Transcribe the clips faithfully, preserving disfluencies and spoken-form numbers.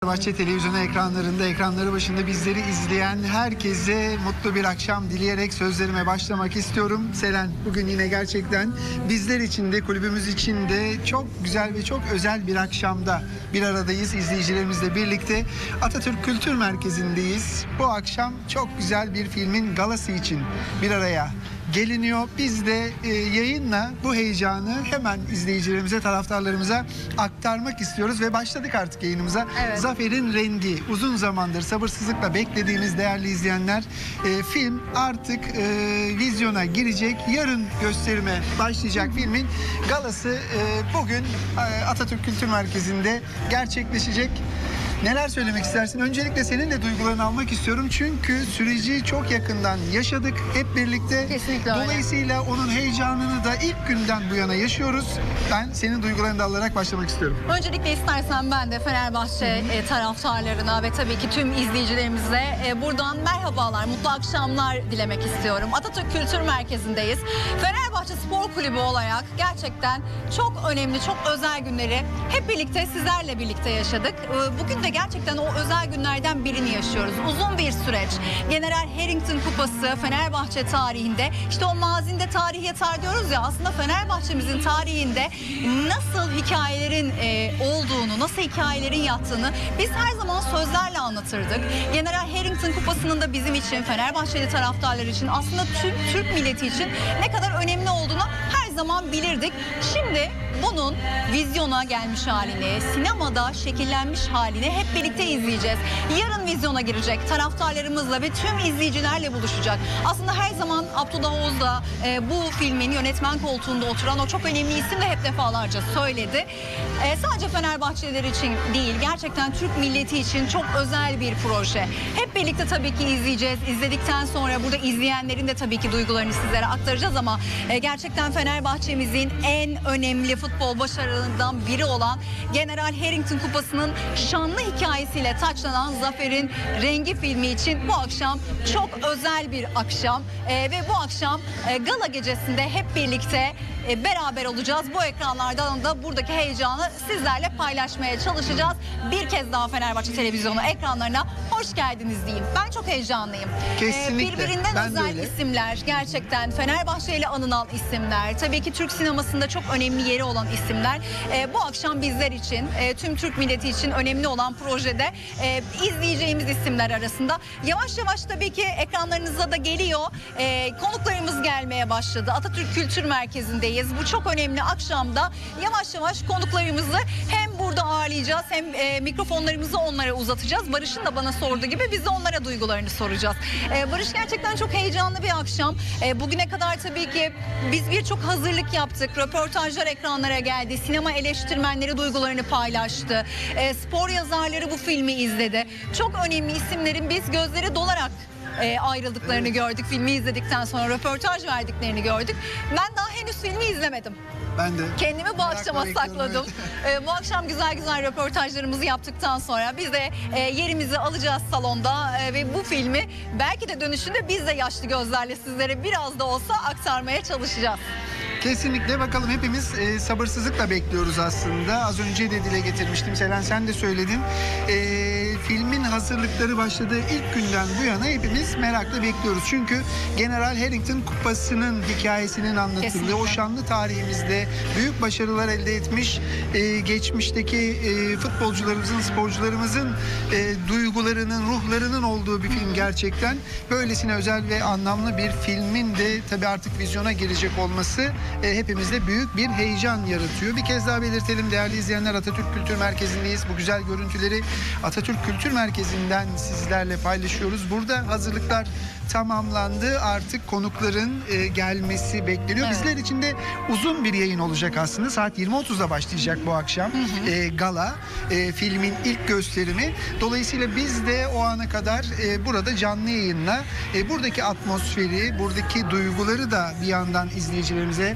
Fenerbahçe televizyonu ekranlarında, ekranları başında bizleri izleyen herkese mutlu bir akşam dileyerek sözlerime başlamak istiyorum. Selen, bugün yine gerçekten bizler için de kulübümüz için de çok güzel ve çok özel bir akşamda bir aradayız izleyicilerimizle birlikte. Atatürk Kültür Merkezi'ndeyiz. Bu akşam çok güzel bir filmin galası için bir araya geliniyor. Biz de e, yayınla bu heyecanı hemen izleyicilerimize, taraftarlarımıza aktarmak istiyoruz ve başladık artık yayınımıza. Evet. Zafer'in Rengi. Uzun zamandır sabırsızlıkla beklediğimiz değerli izleyenler, e, film artık e, vizyona girecek. Yarın gösterime başlayacak filmin galası e, bugün e, Atatürk Kültür Merkezi'nde gerçekleşecek. Neler söylemek istersin? Öncelikle senin de duygularını almak istiyorum. Çünkü süreci çok yakından yaşadık hep birlikte. Kesinlikle öyle. Dolayısıyla onun heyecanını da ilk günden bu yana yaşıyoruz. Ben senin duygularını da alarak başlamak istiyorum. Öncelikle istersen ben de Fenerbahçe e, taraftarlarına ve tabii ki tüm izleyicilerimize e, buradan merhabalar, mutlu akşamlar dilemek istiyorum. Atatürk Kültür Merkezi'ndeyiz. Fenerbahçe Spor Kulübü olarak gerçekten çok önemli, çok özel günleri hep birlikte sizlerle birlikte yaşadık. E, bugün de gerçekten o özel günlerden birini yaşıyoruz. Uzun bir süreç. General Harrington Kupası Fenerbahçe tarihinde, işte o mazinde tarih yatar diyoruz ya, aslında Fenerbahçe'mizin tarihinde nasıl hikayelerin e, olduğunu, nasıl hikayelerin yattığını biz her zaman sözlerle anlatırdık. General Harrington Kupası'nın da bizim için, Fenerbahçeli taraftarlar için, aslında tüm Türk milleti için ne kadar önemli olduğunu her zaman bilirdik. Şimdi bunun vizyona gelmiş halini, sinemada şekillenmiş halini hep birlikte izleyeceğiz. Yarın vizyona girecek, taraftarlarımızla ve tüm izleyicilerle buluşacak. Aslında her zaman Abdullah Oğuz da e, bu filmin yönetmen koltuğunda oturan o çok önemli isim de hep defalarca söyledi. E, sadece Fenerbahçeliler için değil, gerçekten Türk milleti için çok özel bir proje. Hep birlikte tabii ki izleyeceğiz. İzledikten sonra burada izleyenlerin de tabii ki duygularını sizlere aktaracağız ama e, gerçekten Fenerbahçe'mizin en önemli futbol başarılarından biri olan General Harrington Kupası'nın şanlı hikayesiyle taçlanan Zafer'in Rengi filmi için bu akşam çok özel bir akşam ee, ve bu akşam e, gala gecesinde hep birlikte e, beraber olacağız. Bu ekranlardan da buradaki heyecanı sizlerle paylaşmaya çalışacağız. Bir kez daha Fenerbahçe televizyonu ekranlarına hoş geldiniz diyeyim. Ben çok heyecanlıyım. Kesinlikle. Ee, birbirinden Ben de özel öyle. isimler, gerçekten Fenerbahçe ile anılan isimler, tabii ki Türk sinemasında çok önemli yeri olan isimler. Ee, bu akşam bizler için, e, tüm Türk milleti için önemli olan projede e, izleyeceğimiz isimler arasında. Yavaş yavaş tabii ki ekranlarınıza da geliyor. E, konuklarımız gelmeye başladı. Atatürk Kültür Merkezi'ndeyiz. Bu çok önemli akşamda yavaş yavaş konuklarımızı hem burada ağırlayacağız hem e, mikrofonlarımızı onlara uzatacağız. Barış'ın da bana sorduğu gibi biz de onlara duygularını soracağız. E, Barış, gerçekten çok heyecanlı bir akşam. E, bugüne kadar tabii ki biz birçok hazırlık yaptık. Röportajlar ekranlara geldi. Sinema eleştirmenleri duygularını paylaştı. E, spor yazarları bu filmi izledi. Çok önemli isimlerin biz gözleri dolarak E, ayrıldıklarını gördük. Filmi izledikten sonra röportaj verdiklerini gördük. Ben daha henüz filmi izlemedim. Ben de. Kendimi bu Merakla akşama bekliyorum, sakladım. E, bu akşam güzel güzel röportajlarımızı yaptıktan sonra biz de e, yerimizi alacağız salonda e, ve bu filmi belki de dönüşünde biz de yaşlı gözlerle sizlere biraz da olsa aktarmaya çalışacağız. Kesinlikle, bakalım, hepimiz e, sabırsızlıkla bekliyoruz aslında. Az önce de dile getirmiştim. Selen, sen de söyledin. E, filmin hazırlıkları başladığı ilk günden bu yana hepimiz merakla bekliyoruz. Çünkü General Harrington Kupası'nın hikayesinin anlatıldığı, Kesinlikle. o şanlı tarihimizde büyük başarılar elde etmiş e, geçmişteki e, futbolcularımızın, sporcularımızın e, duygularının, ruhlarının olduğu bir film gerçekten. Böylesine özel ve anlamlı bir filmin de tabii artık vizyona girecek olması E, hepimizde büyük bir heyecan yaratıyor. Bir kez daha belirtelim değerli izleyenler, Atatürk Kültür Merkezi'ndeyiz. Bu güzel görüntüleri Atatürk Kültür Merkezi'nden sizlerle paylaşıyoruz. Burada hazırlıklar tamamlandı. Artık konukların e, gelmesi bekleniyor. Evet. Bizler için de uzun bir yayın olacak aslında. Saat yirmi otuzda başlayacak bu akşam. Hı hı. E, gala, e, filmin ilk gösterimi. Dolayısıyla biz de o ana kadar e, burada canlı yayınla e, buradaki atmosferi, buradaki duyguları da bir yandan izleyicilerimize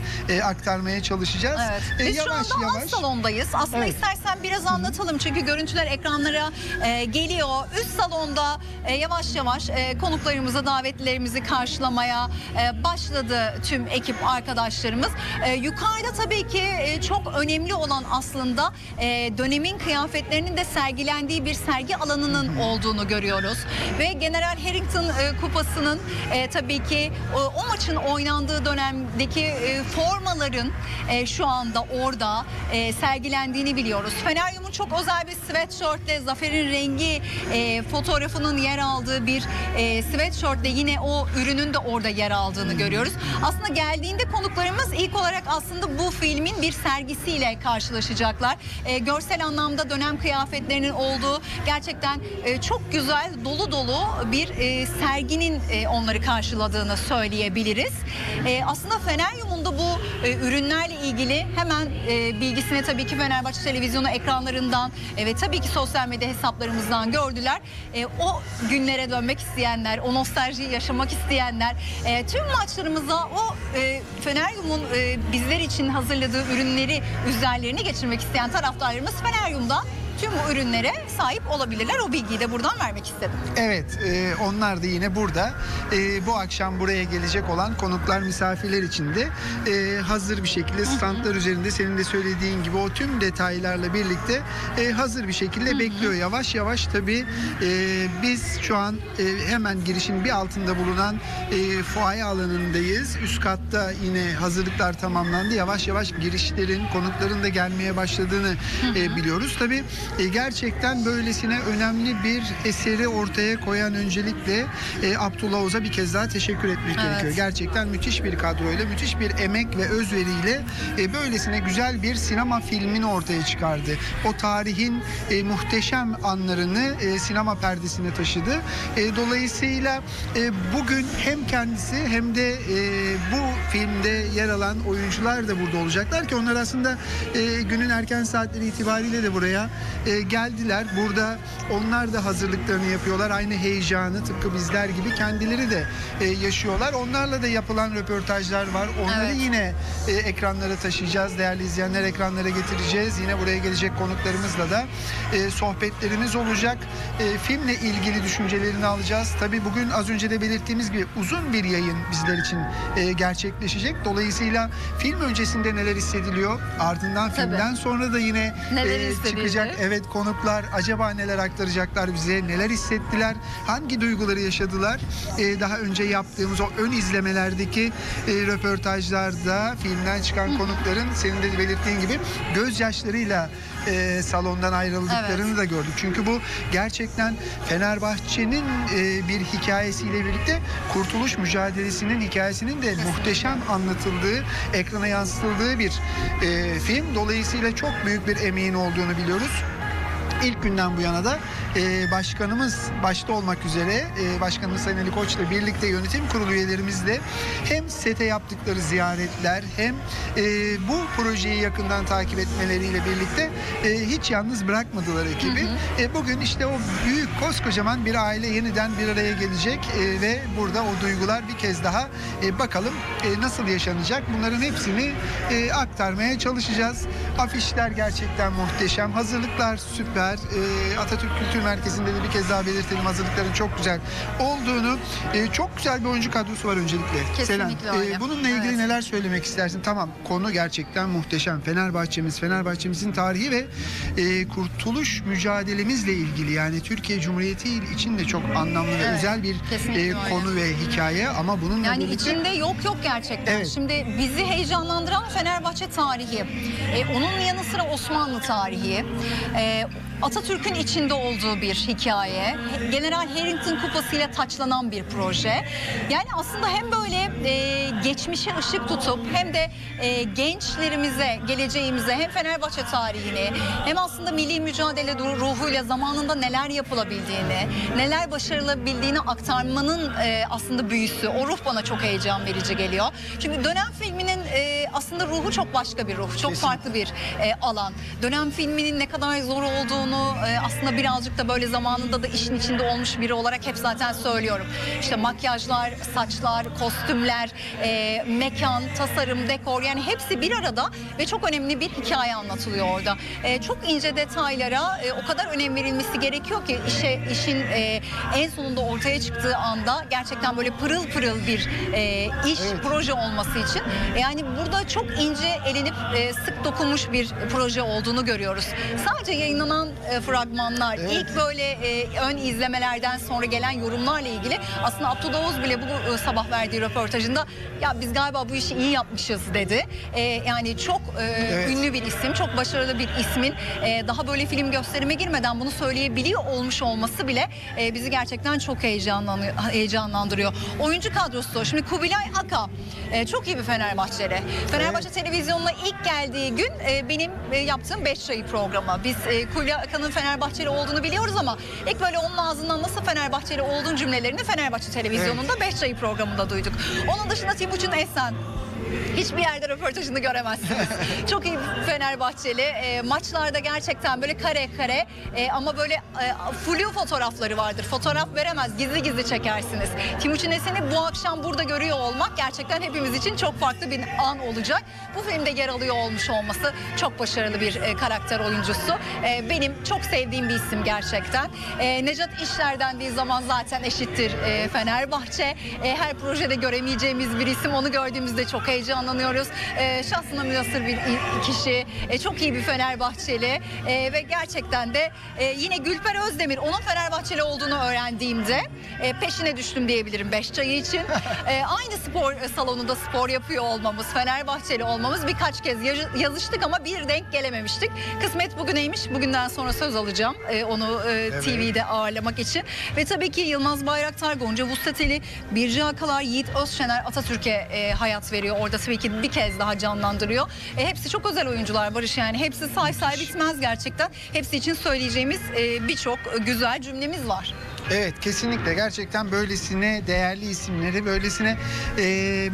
e, aktarmaya çalışacağız. Evet. E, Biz yavaş şu anda yavaş. alt salondayız. Aslında Evet. istersen biraz anlatalım çünkü görüntüler ekranlara e, geliyor. Üst salonda e, yavaş yavaş e, konuklarımızı, davetlilerimizi karşılamaya e, başladı tüm ekip arkadaşlarımız. E, yukarıda tabii ki e, çok önemli olan aslında e, dönemin kıyafetlerinin de sergilendiği bir sergi alanının olduğunu görüyoruz. Ve General Harrington e, kupasının e, tabii ki o, o maçın oynandığı dönemdeki e, formaların e, şu anda orada e, sergilendiğini biliyoruz. Feneryum'un çok özel bir sweatshirtle Zafer'in rengi e, fotoğrafının yer aldığı bir e, sweatshirtle yine o ürünün de orada yer aldığını görüyoruz. Aslında geldiğinde konuklarımız ilk olarak aslında bu filmin bir sergisiyle karşılaşacaklar. E, görsel anlamda dönem kıyafetlerinin olduğu gerçekten e, çok güzel dolu dolu bir e, serginin e, onları karşıladığını söyleyebiliriz. E, aslında Feneryum'un da bu e, ürünlerle ilgili hemen e, bilgisini tabii ki Fenerbahçe televizyonu ekranlarından e, ve tabii ki sosyal medya hesaplarımızdan gördüler. E, o günlere dönmek isteyenler, o nostaljiyi yaşamak isteyenler, e, tüm maçlarımıza o e, Feneryum'un e, bizler için hazırladığı ürünleri üzerlerine geçirmek isteyen taraftarlarımız Feneryum'dan tüm bu ürünlere sahip olabilirler. O bilgiyi de buradan vermek istedim. Evet, e, onlar da yine burada. E, bu akşam buraya gelecek olan konuklar, misafirler için de e, hazır bir şekilde standlar üzerinde senin de söylediğin gibi o tüm detaylarla birlikte e, hazır bir şekilde Hı-hı. bekliyor. Yavaş yavaş tabii e, biz şu an e, hemen girişin bir altında bulunan e, fuaye alanındayız. Üst katta yine hazırlıklar tamamlandı. Yavaş yavaş girişlerin, konukların da gelmeye başladığını e, biliyoruz. Tabii E, gerçekten böylesine önemli bir eseri ortaya koyan öncelikle e, Abdullah Oğuz'a bir kez daha teşekkür etmek evet. gerekiyor. Gerçekten müthiş bir kadroyla, müthiş bir emek ve özveriyle e, böylesine güzel bir sinema filmini ortaya çıkardı. O tarihin e, muhteşem anlarını e, sinema perdesine taşıdı. E, dolayısıyla e, bugün hem kendisi hem de e, bu filmde yer alan oyuncular da burada olacaklar ki onlar aslında e, günün erken saatleri itibariyle de buraya E, geldiler. Burada onlar da hazırlıklarını yapıyorlar. Aynı heyecanı tıpkı bizler gibi kendileri de e, yaşıyorlar. Onlarla da yapılan röportajlar var. Onları evet. yine e, ekranlara taşıyacağız. Değerli izleyenler, ekranlara getireceğiz. Yine buraya gelecek konuklarımızla da e, sohbetlerimiz olacak. E, filmle ilgili düşüncelerini alacağız. Tabii bugün az önce de belirttiğimiz gibi uzun bir yayın bizler için e, gerçekleşecek. Dolayısıyla film öncesinde neler hissediliyor? Ardından Tabii. filmden sonra da yine neler e, çıkacak. Evet, konuklar acaba neler aktaracaklar bize, neler hissettiler, hangi duyguları yaşadılar? Ee, daha önce yaptığımız o ön izlemelerdeki e, röportajlarda filmden çıkan konukların senin de belirttiğin gibi gözyaşlarıyla e, salondan ayrıldıklarını evet. da gördük. Çünkü bu gerçekten Fenerbahçe'nin e, bir hikayesiyle birlikte kurtuluş mücadelesinin hikayesinin de Kesinlikle. muhteşem anlatıldığı, ekrana yansıtıldığı bir e, film. Dolayısıyla çok büyük bir emeğin olduğunu biliyoruz. İlk günden bu yana da e, başkanımız başta olmak üzere e, başkanımız Sayın Ali Koç'la birlikte yönetim kurulu üyelerimizle hem sete yaptıkları ziyaretler hem e, bu projeyi yakından takip etmeleriyle birlikte e, hiç yalnız bırakmadılar ekibi. Hı hı. E, bugün işte o büyük koskocaman bir aile yeniden bir araya gelecek e, ve burada o duygular bir kez daha e, bakalım e, nasıl yaşanacak. Bunların hepsini e, aktarmaya çalışacağız. Afişler gerçekten muhteşem. Hazırlıklar süper. E, Atatürk Kültür Merkezi'nde de bir kez daha belirtelim, hazırlıkların çok güzel olduğunu. E, çok güzel bir oyuncu kadrosu var öncelikle. Kesinlikle Selen, öyle. E, bununla ilgili evet. neler söylemek istersin? Tamam, konu gerçekten muhteşem. Fenerbahçemiz, Fenerbahçemizin tarihi ve e, kurtuluş mücadelemizle ilgili, yani Türkiye Cumhuriyeti için de çok anlamlı evet. ve özel bir e, konu ve hikaye ama bununla yani birlikte... içinde yok yok gerçekten. Evet. Şimdi bizi heyecanlandıran Fenerbahçe tarihi. E, onun yanı sıra Osmanlı tarihi. E, Atatürk'ün içinde olduğu bir hikaye. General Harrington kupasıyla taçlanan bir proje. Yani aslında hem böyle e, geçmişe ışık tutup hem de e, gençlerimize, geleceğimize hem Fenerbahçe tarihini hem aslında milli mücadele ruhuyla zamanında neler yapılabildiğini, neler başarılabildiğini aktarmanın e, aslında büyüsü. O ruh bana çok heyecan verici geliyor. Çünkü dönem filminin e, aslında ruhu çok başka bir ruh. Çok Kesinlikle. farklı bir e, alan. Dönem filminin ne kadar zor olduğunu e, aslında birazcık da böyle zamanında da işin içinde olmuş biri olarak hep zaten söylüyorum. İşte makyajlar, saçlar, kostümler, e, mekan, tasarım, dekor, yani hepsi bir arada ve çok önemli bir hikaye anlatılıyor orada. E, çok ince detaylara e, o kadar önem verilmesi gerekiyor ki işe işin e, en sonunda ortaya çıktığı anda gerçekten böyle pırıl pırıl bir e, iş, Evet. proje olması için. Yani burada çok ince elenip e, sık dokunmuş bir proje olduğunu görüyoruz. Sadece yayınlanan e, fragmanlar, Evet. ilk böyle e, ön izlemelerden sonra gelen yorumlarla ilgili aslında Abdullah Oğuz bile bu e, sabah verdiği röportajında ya biz galiba bu işi iyi yapmışız dedi. E, yani çok e, Evet. ünlü bir isim, çok başarılı bir ismin e, daha böyle film gösterime girmeden bunu söyleyebiliyor olmuş olması bile e, bizi gerçekten çok heyecanlanıyor, heyecanlandırıyor. Oyuncu kadrosu, şimdi Kubilay Aka e, çok iyi bir Fenerbahçeli. Fenerbahçe televizyonuna ilk geldiği gün e, benim e, yaptığım beş çayı programı. Biz e, Kubilay Aka'nın Fenerbahçeli olduğunu biliyoruz ama ilk böyle onun ağzından nasıl Fenerbahçeli olduğun cümlelerini Fenerbahçe televizyonunda beş çayı programında duyduk. Onun dışında Timuçin Esen. Hiçbir yerde röportajını göremezsiniz. Çok iyi bir Fenerbahçeli. E, maçlarda gerçekten böyle kare kare e, ama böyle e, flu fotoğrafları vardır. Fotoğraf veremez, gizli gizli çekersiniz. Timuçin Esen'i bu akşam burada görüyor olmak gerçekten hepimiz için çok farklı bir an olacak. Bu filmde yer alıyor olmuş olması çok başarılı bir e, karakter oyuncusu. E, benim çok sevdiğim bir isim gerçekten. E, Necat İşler dendiği zaman zaten eşittir e, Fenerbahçe. E, her projede göremeyeceğimiz bir isim. Onu gördüğümüzde çok heyecanlanıyoruz. E, şahsına münhasır bir kişi. E, çok iyi bir Fenerbahçeli. E, ve gerçekten de e, yine Gülper Özdemir, onun Fenerbahçeli olduğunu öğrendiğimde e, peşine düştüm diyebilirim beş çayı için. E, aynı spor salonunda spor yapıyor olmamız, Fenerbahçeli olmamız, birkaç kez yazıştık ama bir denk gelememiştik. Kısmet bugüneymiş. Bugünden sonra söz alacağım e, onu e, Evet. T V'de ağırlamak için. Ve tabii ki Yılmaz Bayraktar, Gonca Vuslateli, Birce Akalar, Yiğit Özşener Atatürk'e e, hayat veriyor. Orada tabii ki bir kez daha canlandırıyor. E, hepsi çok özel oyuncular Barış, yani hepsi say say bitmez gerçekten. Hepsi için söyleyeceğimiz e, birçok güzel cümlemiz var. Evet, kesinlikle gerçekten böylesine değerli isimleri, böylesine e,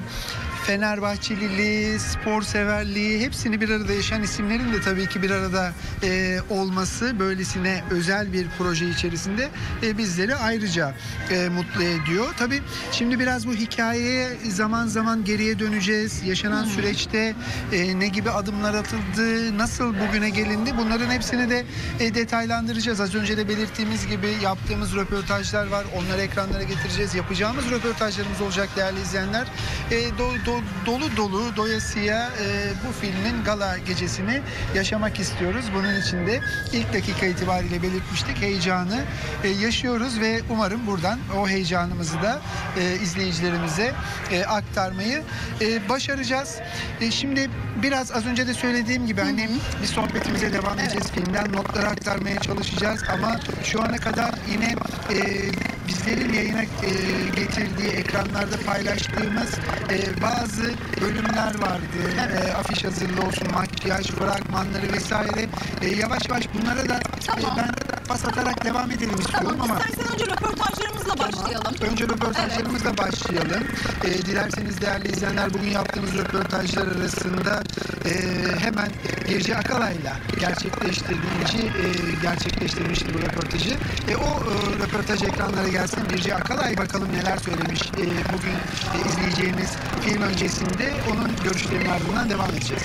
Fenerbahçeliliği, spor severliği hepsini bir arada yaşayan isimlerin de tabii ki bir arada e, olması böylesine özel bir proje içerisinde e, bizleri ayrıca e, mutlu ediyor. Tabii şimdi biraz bu hikayeye zaman zaman geriye döneceğiz. Yaşanan hmm. süreçte e, ne gibi adımlar atıldı, nasıl bugüne gelindi, bunların hepsini de e, detaylandıracağız. Az önce de belirttiğimiz gibi yaptığımız röportajlar var. Onları ekranlara getireceğiz. Yapacağımız röportajlarımız olacak değerli izleyenler. E, do, do, dolu dolu doyasıya e, bu filmin gala gecesini yaşamak istiyoruz. Bunun için de ilk dakika itibariyle belirtmiştik. Heyecanı e, yaşıyoruz ve umarım buradan o heyecanımızı da e, izleyicilerimize e, aktarmayı e, başaracağız. E, şimdi biraz az önce de söylediğim gibi hani bir sohbetimize devam edeceğiz. Filmden notları aktarmaya çalışacağız ama şu ana kadar yine e, bizlerin yayına e, getirdiği, ekranlarda paylaştığımız e, bazı bölümler vardı. Evet. E, afiş hazırlı olsun, makyaj, fragmanları vesaire. E, yavaş yavaş bunlara da tamam. e, ben pas atarak devam edelim istiyorum tamam. ama. İstersen önce röportajlarımızla başlayalım. Önce röportajlarımızla evet. başlayalım. E, dilerseniz değerli izleyenler, bugün yaptığımız röportajlar arasında e, hemen Birce Akalay'la gerçekleştirdiğimizi e, gerçekleştirmişti bu röportajı. E, o e, röportaj ekranlara gelsin. Birce Akalay bakalım neler söylemiş e, bugün e, izleyeceğimiz film öncesinde. Onun görüşlerinin ardından devam edeceğiz.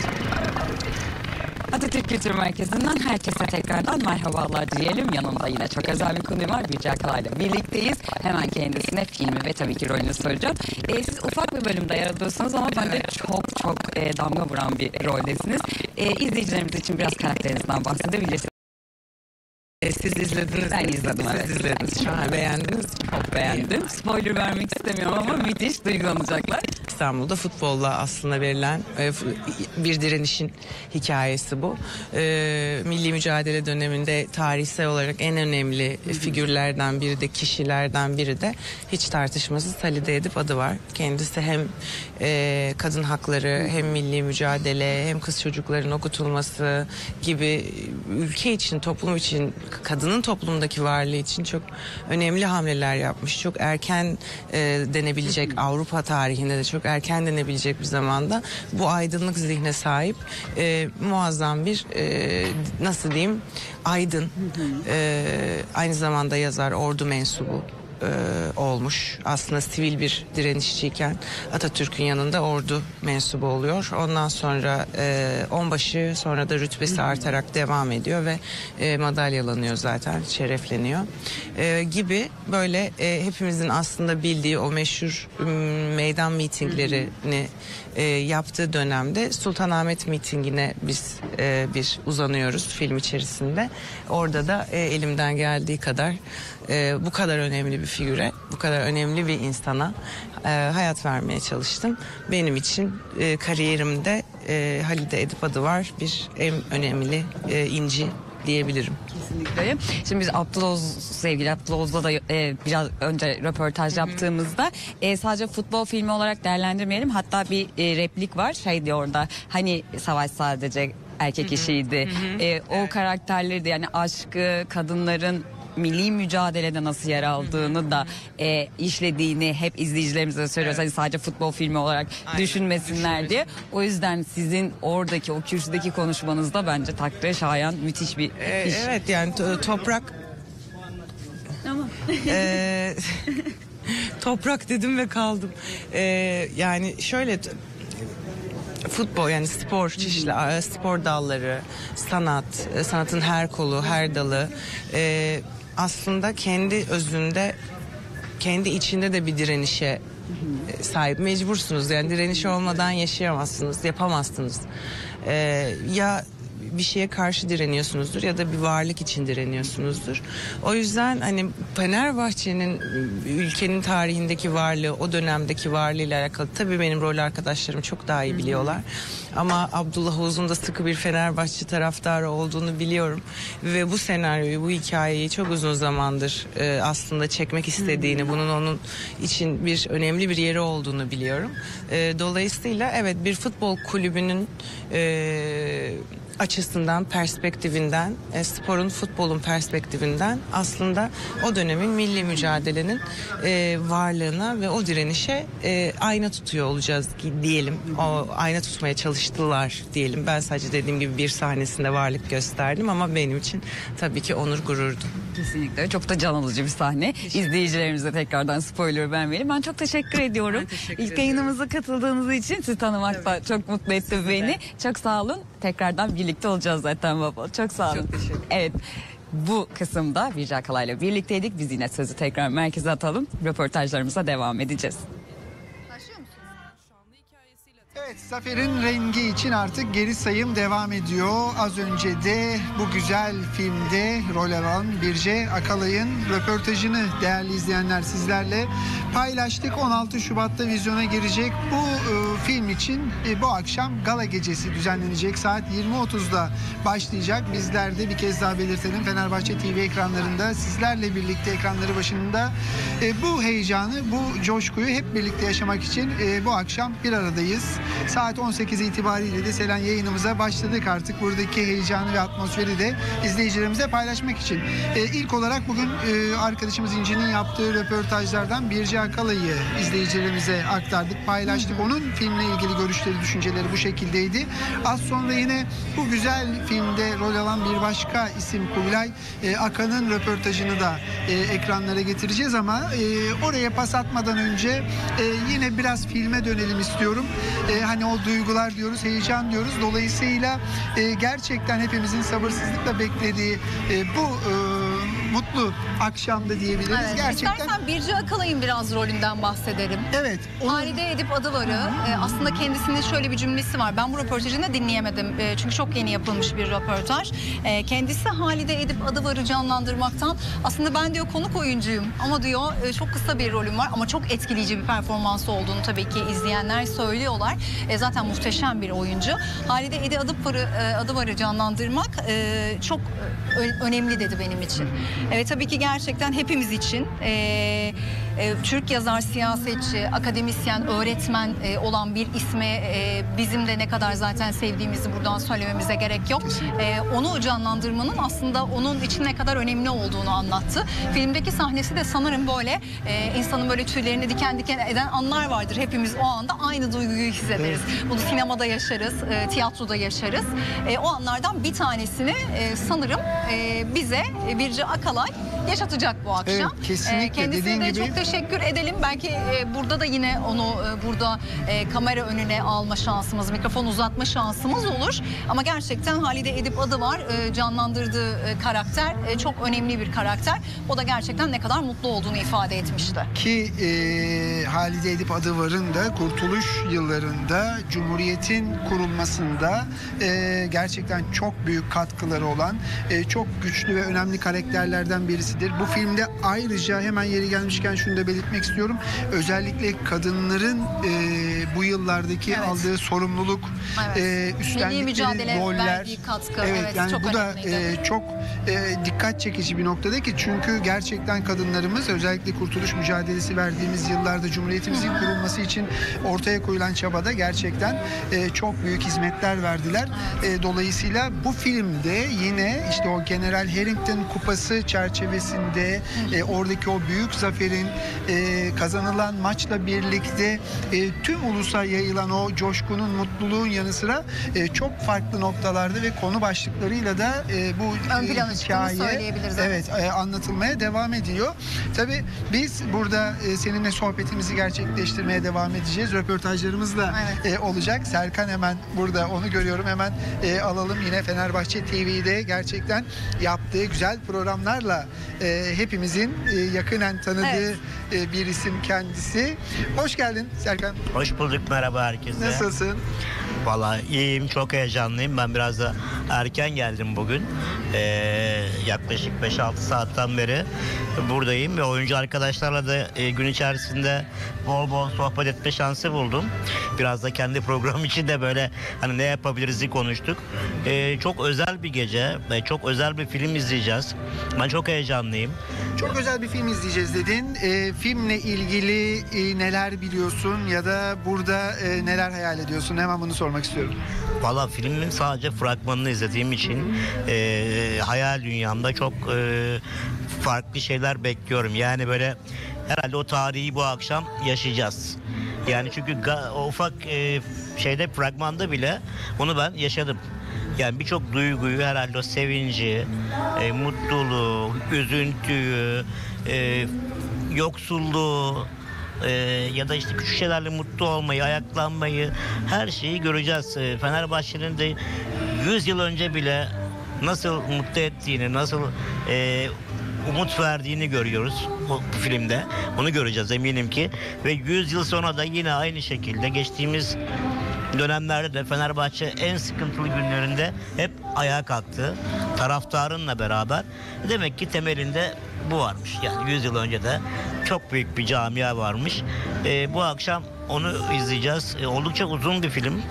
Atatürk Kültür Merkezi'nden herkese tekrardan merhabalar diyelim. Yanımda yine çok özel bir konuğum var. Birce Akalay'la birlikteyiz. Hemen kendisine filmi ve tabii ki rolünü soracağım. Ee, siz ufak bir bölümde yer alıyorsunuz ama bence çok çok e, damga vuran bir roldesiniz. E, izleyicilerimiz için biraz karakterinizden bahsedebilirsiniz. Siz izlediniz. Ben izledim, Siz evet. izlediniz. Şahane, beğendiniz. Çok beğendim. Spoiler vermek istemiyorum ama müthiş duygulanacaklar. İstanbul'da futbolla aslında verilen bir direnişin hikayesi bu. Milli mücadele döneminde tarihsel olarak en önemli figürlerden biri de, kişilerden biri de hiç tartışmasız Halide Edip adı var. Kendisi hem kadın hakları, hem milli mücadele, hem kız çocukların okutulması gibi ülke için, toplum için kadının toplumdaki varlığı için çok önemli hamleler yapmış. Çok erken e, denebilecek, Avrupa tarihinde de çok erken denebilecek bir zamanda bu aydınlık zihne sahip e, muazzam bir e, nasıl diyeyim aydın, e, aynı zamanda yazar, ordu mensubu e, olmuş. Aslında sivil bir direnişçiyken Atatürk'ün yanında ordu mensubu oluyor. Ondan sonra e, onbaşı, sonra da rütbesi artarak devam ediyor ve e, madalyalanıyor zaten, şerefleniyor. E, gibi böyle e, hepimizin aslında bildiği o meşhur m, meydan mitinglerini e, yaptığı dönemde Sultanahmet mitingine biz e, bir uzanıyoruz film içerisinde. Orada da e, elimden geldiği kadar e, bu kadar önemli bir figüre, bu kadar önemli bir insana e, hayat vermeye çalıştım. Benim için e, kariyerimde e, Halide Edip adı var, bir en önemli e, inci diyebilirim. Kesinlikle. Şimdi biz Abdullah Oğuz, sevgili Abdullah Oğuz'la da e, biraz önce röportaj yaptığımızda e, sadece futbol filmi olarak değerlendirmeyelim. Hatta bir e, replik var, şey diyor orada, hani Savaş sadece erkek işiydi. E, o evet. karakterleri de, yani aşkı, kadınların milli mücadelede nasıl yer aldığını da e, işlediğini hep izleyicilerimize söylüyoruz. Evet. Hani sadece futbol filmi olarak Aynen. düşünmesinler diye. O yüzden sizin oradaki, o kürsüdeki konuşmanızda bence takdire şayan müthiş bir ee, iş. Evet, yani to- toprak Tamam. ee, toprak dedim ve kaldım. Ee, yani şöyle, futbol, yani spor, çeşitli spor dalları, sanat, sanatın her kolu, her dalı e, aslında kendi özünde, kendi içinde de bir direnişe sahip. Mecbursunuz, yani direniş olmadan yaşayamazsınız, yapamazsınız. E, ya bir şeye karşı direniyorsunuzdur ya da bir varlık için direniyorsunuzdur. O yüzden hani Fenerbahçe'nin ülkenin tarihindeki varlığı, o dönemdeki varlığıyla alakalı tabii benim rol arkadaşlarım çok daha iyi biliyorlar. Ama Abdullah Oğuz'un da sıkı bir Fenerbahçe taraftarı olduğunu biliyorum. Ve bu senaryoyu, bu hikayeyi çok uzun zamandır e, aslında çekmek istediğini, bunun onun için bir önemli bir yeri olduğunu biliyorum. E, dolayısıyla evet, bir futbol kulübünün e, açısından, perspektifinden, e, sporun, futbolun perspektifinden aslında o dönemin milli mücadelenin e, varlığına ve o direnişe e, ayna tutuyor olacağız diyelim. O ayna tutmaya çalıştılar diyelim. Ben sadece dediğim gibi bir sahnesinde varlık gösterdim ama benim için tabii ki onur, gururdu. Kesinlikle. Çok da can alıcı bir sahne. İzleyicilerimize tekrardan spoiler vermeyelim. Ben çok teşekkür ediyorum. Teşekkür İlk yayınımıza katıldığınız için sizi tanımak da çok mutlu etti Siz beni. De. Çok sağ olun. Tekrardan birlikte olacağız zaten baba. Çok sağ olun. Çok teşekkür ederim. Evet. Bu kısımda Birce Akalay'la birlikteydik. Biz yine sözü tekrar merkeze atalım. Röportajlarımıza devam edeceğiz. Evet, Zafer'in rengi için artık geri sayım devam ediyor. Az önce de bu güzel filmde rol alan Birce Akalay'ın röportajını değerli izleyenler sizlerle paylaştık. on altı Şubat'ta vizyona girecek bu e, film için e, bu akşam gala gecesi düzenlenecek. Saat yirmi otuzda başlayacak. Bizler de bir kez daha belirtelim, Fenerbahçe T V ekranlarında sizlerle birlikte, ekranları başında e, bu heyecanı, bu coşkuyu hep birlikte yaşamak için e, bu akşam bir aradayız. Saat on sekiz itibariyle de Selen yayınımıza başladık artık. Buradaki heyecanı ve atmosferi de izleyicilerimize paylaşmak için. Ee, ilk olarak bugün e, arkadaşımız İnci'nin yaptığı röportajlardan Birce Akalay'ı izleyicilerimize aktardık, paylaştık. Onun filmle ilgili görüşleri, düşünceleri bu şekildeydi. Az sonra yine bu güzel filmde rol alan bir başka isim Kubilay e, Akan'ın röportajını da e, ekranlara getireceğiz ama e, oraya pas atmadan önce e, yine biraz filme dönelim istiyorum. E, hani o duygular diyoruz, heyecan diyoruz. Dolayısıyla e, gerçekten hepimizin sabırsızlıkla beklediği e, bu e, mutlu akşamda diyebiliriz. Evet, gerçekten. İstersen Birce Akalay'ın biraz rolünden bahsedelim. Evet. Onun... Halide Edip Adıvar'ı e, aslında kendisinin şöyle bir cümlesi var. Ben bu röportajını dinleyemedim. E, çünkü çok yeni yapılmış bir röportaj. E, kendisi Halide Edip Adıvar'ı canlandırmaktan, aslında ben diyor konuk oyuncuyum ama diyor e, çok kısa bir rolüm var ama çok etkileyici bir performansı olduğunu tabii ki izleyenler söylüyorlar. E, zaten muhteşem bir oyuncu. Halide Edip Adıvar'ı e, Adıvar'ı canlandırmak e, çok e, önemli dedi benim için. Evet, tabii ki gerçekten hepimiz için. E, e, Türk yazar, siyasetçi, akademisyen, öğretmen e, olan bir isme e, bizim de ne kadar zaten sevdiğimizi buradan söylememize gerek yok. E, onu canlandırmanın aslında onun için ne kadar önemli olduğunu anlattı. Filmdeki sahnesi de sanırım böyle e, insanın böyle tüylerini diken diken eden anlar vardır. Hepimiz o anda aynı duyguyu hissederiz. Bunu sinemada yaşarız, e, tiyatroda yaşarız. E, o anlardan bir tanesini e, sanırım e, bize e, Birce Akalay yaşatacak bu akşam. Evet, kesinlikle. E, kendisine Dediğin de gibi... çok teşekkür edelim. Belki e, burada da yine onu e, burada e, kamera önüne alma şansımız, mikrofon uzatma şansımız olur. Ama gerçekten Halide Edip adı var. E, canlandırdığı e, karakter e, çok önemli bir karakter. O da gerçekten ne kadar mutlu olduğunu ifade etmişti. Ki e, Halide Edip Adıvar'ın da Kurtuluş yıllarında Cumhuriyet'in kurulmasında e, gerçekten çok büyük katkıları olan e, çok güçlü ve önemli karakterlerden birisidir. Bu filmde ayrıca hemen yeri gelmişken şunu da belirtmek istiyorum. Özellikle kadınların e, bu yıllardaki Evet. aldığı sorumluluk, Evet. e, Milli üstlendikleri mücadele roller. verdiği katkı. Evet, Evet, yani çok bu da önemliydi. e, çok e, dikkat çekici bir noktada ki çünkü gerçekten kadınlarımız özellikle kurtuluş mücadelesi verdiğimiz yıllarda Cumhuriyetimizin kurulması için ortaya koyulan çabada gerçekten e, çok büyük hizmetler verdiler. E, dolayısıyla bu filmde yine işte o General Harrington Kupası çerçevesinde e, oradaki o büyük zaferin e, kazanılan maçla birlikte e, tüm ulusa yayılan o coşkunun, mutluluğun yanı sıra e, çok farklı noktalarda ve konu başlıklarıyla da e, bu Ön plana e, çıktığını hikaye söyleyebiliriz. evet e, anlatılmaya devam ediyor. Tabii biz burada e, seninle sohbetimizi gerçekleştirmeye devam edeceğiz. Röportajlarımız da Evet. e, olacak. Serkan hemen burada, onu görüyorum. Hemen e, alalım. Yine Fenerbahçe T V'de gerçekten yaptığı güzel programlarla e, hepimizin e, yakinen tanıdığı Evet. e, bir isim kendisi. Hoş geldin Serkan. Hoş bulduk, merhaba herkese. Nasılsın? Vallahi iyiyim, çok heyecanlıyım. Ben biraz da erken geldim bugün. Ee, yaklaşık beş altı saatten beri buradayım ve oyuncu arkadaşlarla da e, gün içerisinde bol bol sohbet etme şansı buldum. Biraz da kendi program için de böyle hani ne yapabiliriz'i konuştuk. Ee, çok özel bir gece ve çok özel bir film izleyeceğiz. Ben çok heyecanlıyım. Çok özel bir film izleyeceğiz dedin. E, filmle ilgili e, neler biliyorsun ya da burada e, neler hayal ediyorsun? Hemen bunu sormak istiyorum. Valla filmin sadece fragmanını izlediğim için e, hayal dünyamda çok e, farklı şeyler bekliyorum. Yani böyle herhalde o tarihi bu akşam yaşayacağız. Yani çünkü ga- o ufak e, şeyde fragmanda bile onu ben yaşadım. Yani birçok duyguyu herhalde o sevinci, e, mutluluğu, üzüntüyü, e, yoksulluğu, Ee, ya da işte küçük şeylerle mutlu olmayı, ayaklanmayı, her şeyi göreceğiz. Ee, Fenerbahçe'nin de yüz yıl önce bile nasıl mutlu ettiğini, nasıl e, umut verdiğini görüyoruz bu filmde. Bunu göreceğiz eminim ki. Ve yüz yıl sonra da yine aynı şekilde geçtiğimiz dönemlerde de Fenerbahçe en sıkıntılı günlerinde hep ayağa kalktı. Taraftarınla beraber. Demek ki temelinde bu varmış. Yani yüz yıl önce de çok büyük bir camia varmış. Ee, bu akşam onu izleyeceğiz. Ee, oldukça uzun bir film.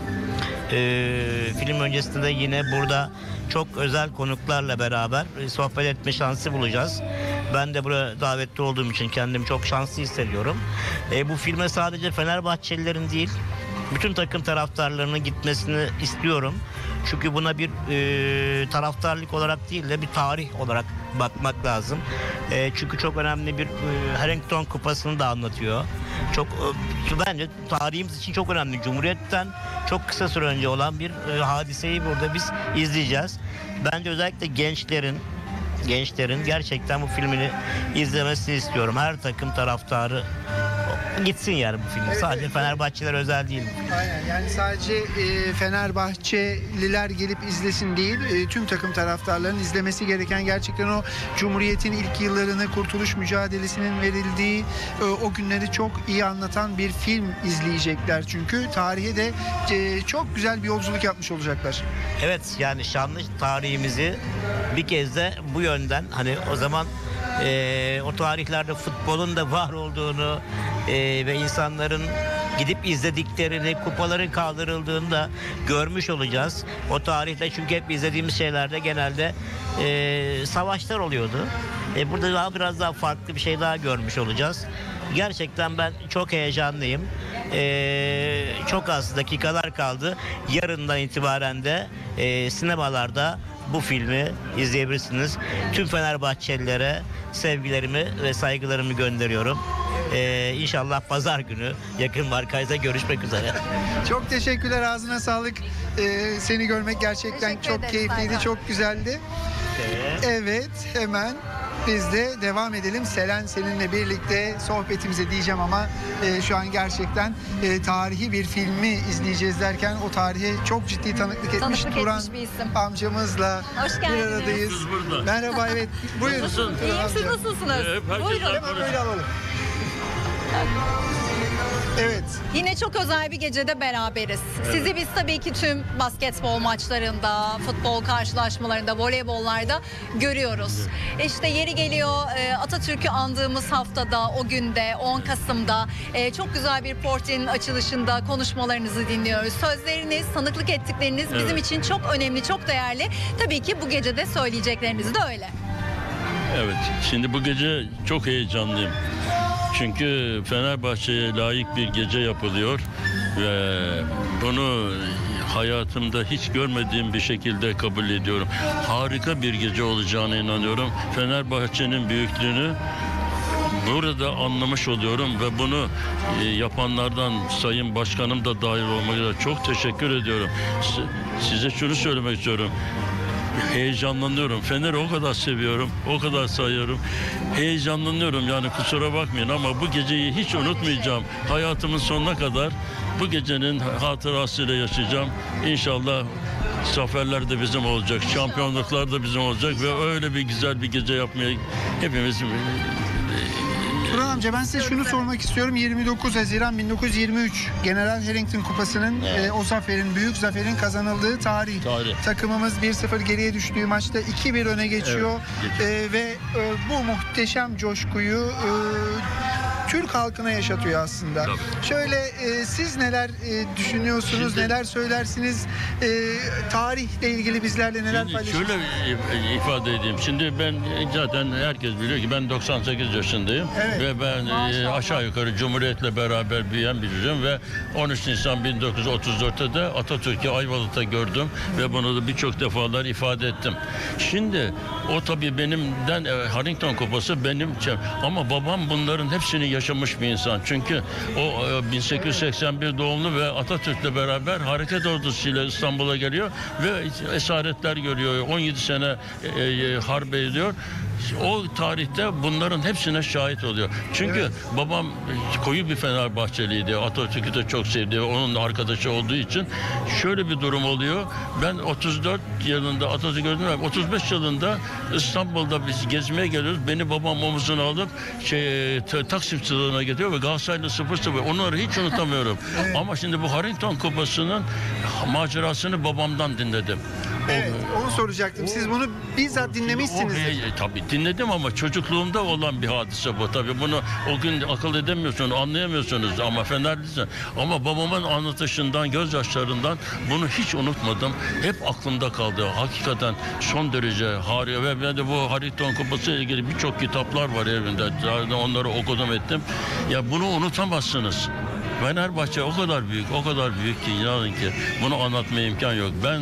Ee, film öncesinde de yine burada çok özel konuklarla beraber e, sohbet etme şansı bulacağız. Ben de buraya davetli olduğum için kendimi çok şanslı hissediyorum. Ee, bu filme sadece Fenerbahçelilerin değil, bütün takım taraftarlarının gitmesini istiyorum. Çünkü buna bir e, taraftarlık olarak değil de bir tarih olarak bakmak lazım. E, çünkü çok önemli bir e, Harrington Kupası'nı da anlatıyor. Çok e, bence tarihimiz için çok önemli. Cumhuriyet'ten çok kısa süre önce olan bir e, hadiseyi burada biz izleyeceğiz. Bence özellikle gençlerin gençlerin gerçekten bu filmini izlemesini istiyorum. Her takım taraftarı gitsin yani bu film. Evet, Sadece evet. Fenerbahçeliler özel değil. Aynen, yani sadece e, Fenerbahçeliler gelip izlesin değil, e, tüm takım taraftarlarının izlemesi gereken gerçekten o Cumhuriyet'in ilk yıllarını, kurtuluş mücadelesinin verildiği e, o günleri çok iyi anlatan bir film izleyecekler. Çünkü tarihe de e, çok güzel bir yolculuk yapmış olacaklar. Evet, yani şanlı tarihimizi bir kez de bu yönden, hani o zaman e, o tarihlerde futbolun da var olduğunu e, ve insanların gidip izlediklerini, kupaların kaldırıldığını da görmüş olacağız. O tarihte çünkü hep izlediğimiz şeylerde genelde e, savaşlar oluyordu. E, burada daha biraz daha farklı bir şey daha görmüş olacağız. Gerçekten ben çok heyecanlıyım. Ee, çok az dakikalar kaldı. Yarından itibaren de e, sinemalarda bu filmi izleyebilirsiniz. Tüm Fenerbahçelilere sevgilerimi ve saygılarımı gönderiyorum. Ee, inşallah pazar günü yakın markajda görüşmek üzere. Çok teşekkürler, ağzına sağlık. Ee, seni görmek gerçekten Teşekkür çok ederiz keyifliydi, Serkan. çok güzeldi. Evet, hemen biz de devam edelim. Selen, seninle birlikte sohbetimize diyeceğim ama e, şu an gerçekten e, tarihi bir filmi izleyeceğiz derken o tarihe çok ciddi tanıklık etmiş Tanıklık Turan etmiş bir isim. amcamızla Hoş bir geldiniz. aradayız. burada. Merhaba, evet. Buyurun. Nasılsın? Turan İyiyim, siz amca. nasılsınız? Hep herkes Buyurun. var. Hemen böyle alalım. Evet. Yine çok özel bir gecede beraberiz. Sizi biz tabii ki tüm basketbol maçlarında, futbol karşılaşmalarında, voleybollarda görüyoruz. İşte yeri geliyor e, Atatürk'ü andığımız haftada, o günde, on Kasım'da e, çok güzel bir portrenin açılışında konuşmalarınızı dinliyoruz. Sözleriniz, tanıklık ettikleriniz bizim Evet. için çok önemli, çok değerli. Tabii ki bu gecede söyleyecekleriniz de öyle. Evet, şimdi bu gece çok heyecanlıyım. Çünkü Fenerbahçe'ye layık bir gece yapılıyor ve bunu hayatımda hiç görmediğim bir şekilde kabul ediyorum. Harika bir gece olacağına inanıyorum. Fenerbahçe'nin büyüklüğünü burada anlamış oluyorum ve bunu e, yapanlardan Sayın Başkanım da dahil olmak üzere çok teşekkür ediyorum. Si- Size şunu söylemek istiyorum. Heyecanlanıyorum. Fener'i o kadar seviyorum, o kadar sayıyorum. Heyecanlanıyorum, yani kusura bakmayın ama bu geceyi hiç unutmayacağım. Hayatımın sonuna kadar bu gecenin hatırasıyla yaşayacağım. İnşallah zaferler de bizim olacak, şampiyonluklar da bizim olacak ve öyle bir güzel bir gece yapmaya hepimiz... Turan amca, ben size şunu sormak istiyorum. yirmi dokuz Haziran bin dokuz yüz yirmi üç General Harrington Kupası'nın Evet. e, o zaferin, büyük zaferin kazanıldığı tarih. Tarih. Takımımız bir sıfır geriye düştüğü maçta iki bir öne geçiyor. Evet, geçiyor. E, ve e, bu muhteşem coşkuyu e, Türk halkına yaşatıyor aslında. Tabii. Şöyle e, siz neler e, düşünüyorsunuz, Şimdi- neler söylersiniz? E, tarihle ilgili bizlerle neler Şimdi paylaşırsınız? şöyle e, ifade edeyim. Şimdi ben e, zaten herkes biliyor ki ben doksan sekiz yaşındayım. Evet. Ve ben e, Maşallah. aşağı yukarı Cumhuriyet'le beraber büyüyen biriyim ve on üç Nisan bin dokuz yüz otuz dörtte de Atatürk'ü Ayvalık'ta gördüm ve bunu da birçok defalar ifade ettim. Şimdi o tabii benimden e, Harrington Kupası benim için ama babam bunların hepsini yaşamış bir insan. Çünkü o e, bin sekiz yüz seksen bir doğumlu ve Atatürk'le beraber hareket ordusuyla İstanbul'a geliyor ve esaretler görüyor. on yedi sene e, e, harp ediyor. O tarihte bunların hepsine şahit oluyor. Çünkü Evet. babam e, koyu bir Fenerbahçeliydi. Atatürk'ü de çok sevdi. Onun arkadaşı olduğu için şöyle bir durum oluyor. Ben otuz dört yılında Atatürk'ü gördüm ve otuz beş yılında İstanbul'da biz gezmeye geliyoruz. Beni babam omuzuna alıp şey, t- Taksim Stadı'na getiriyor ve Galatasaray'la sıfır sıfır. Onları hiç unutamıyorum. Ama şimdi bu Harrington Kupası'nın macerasını babamdan dinledim. O- Evet, onu soracaktım. Siz bunu bizzat dinlemişsiniz. O hey- tabii dinledim ama çocukluğumda olan bir hadise bu. Tabii bunu o gün akıl edemiyorsunuz, anlayamıyorsunuz ama Fenerlisin. Ama babamın anlatışından, gözyaşlarından bunu hiç unutmadım. Hep aklımda kaldı. Hakikaten son derece harika ve ben de bu Harrington Kupası ile ilgili birçok kitaplar var evimde. Zaten onları okudum ettim. Ya bunu unutamazsınız. Fenerbahçe o kadar büyük, o kadar büyük ki inanın ki bunu anlatmaya imkan yok. Ben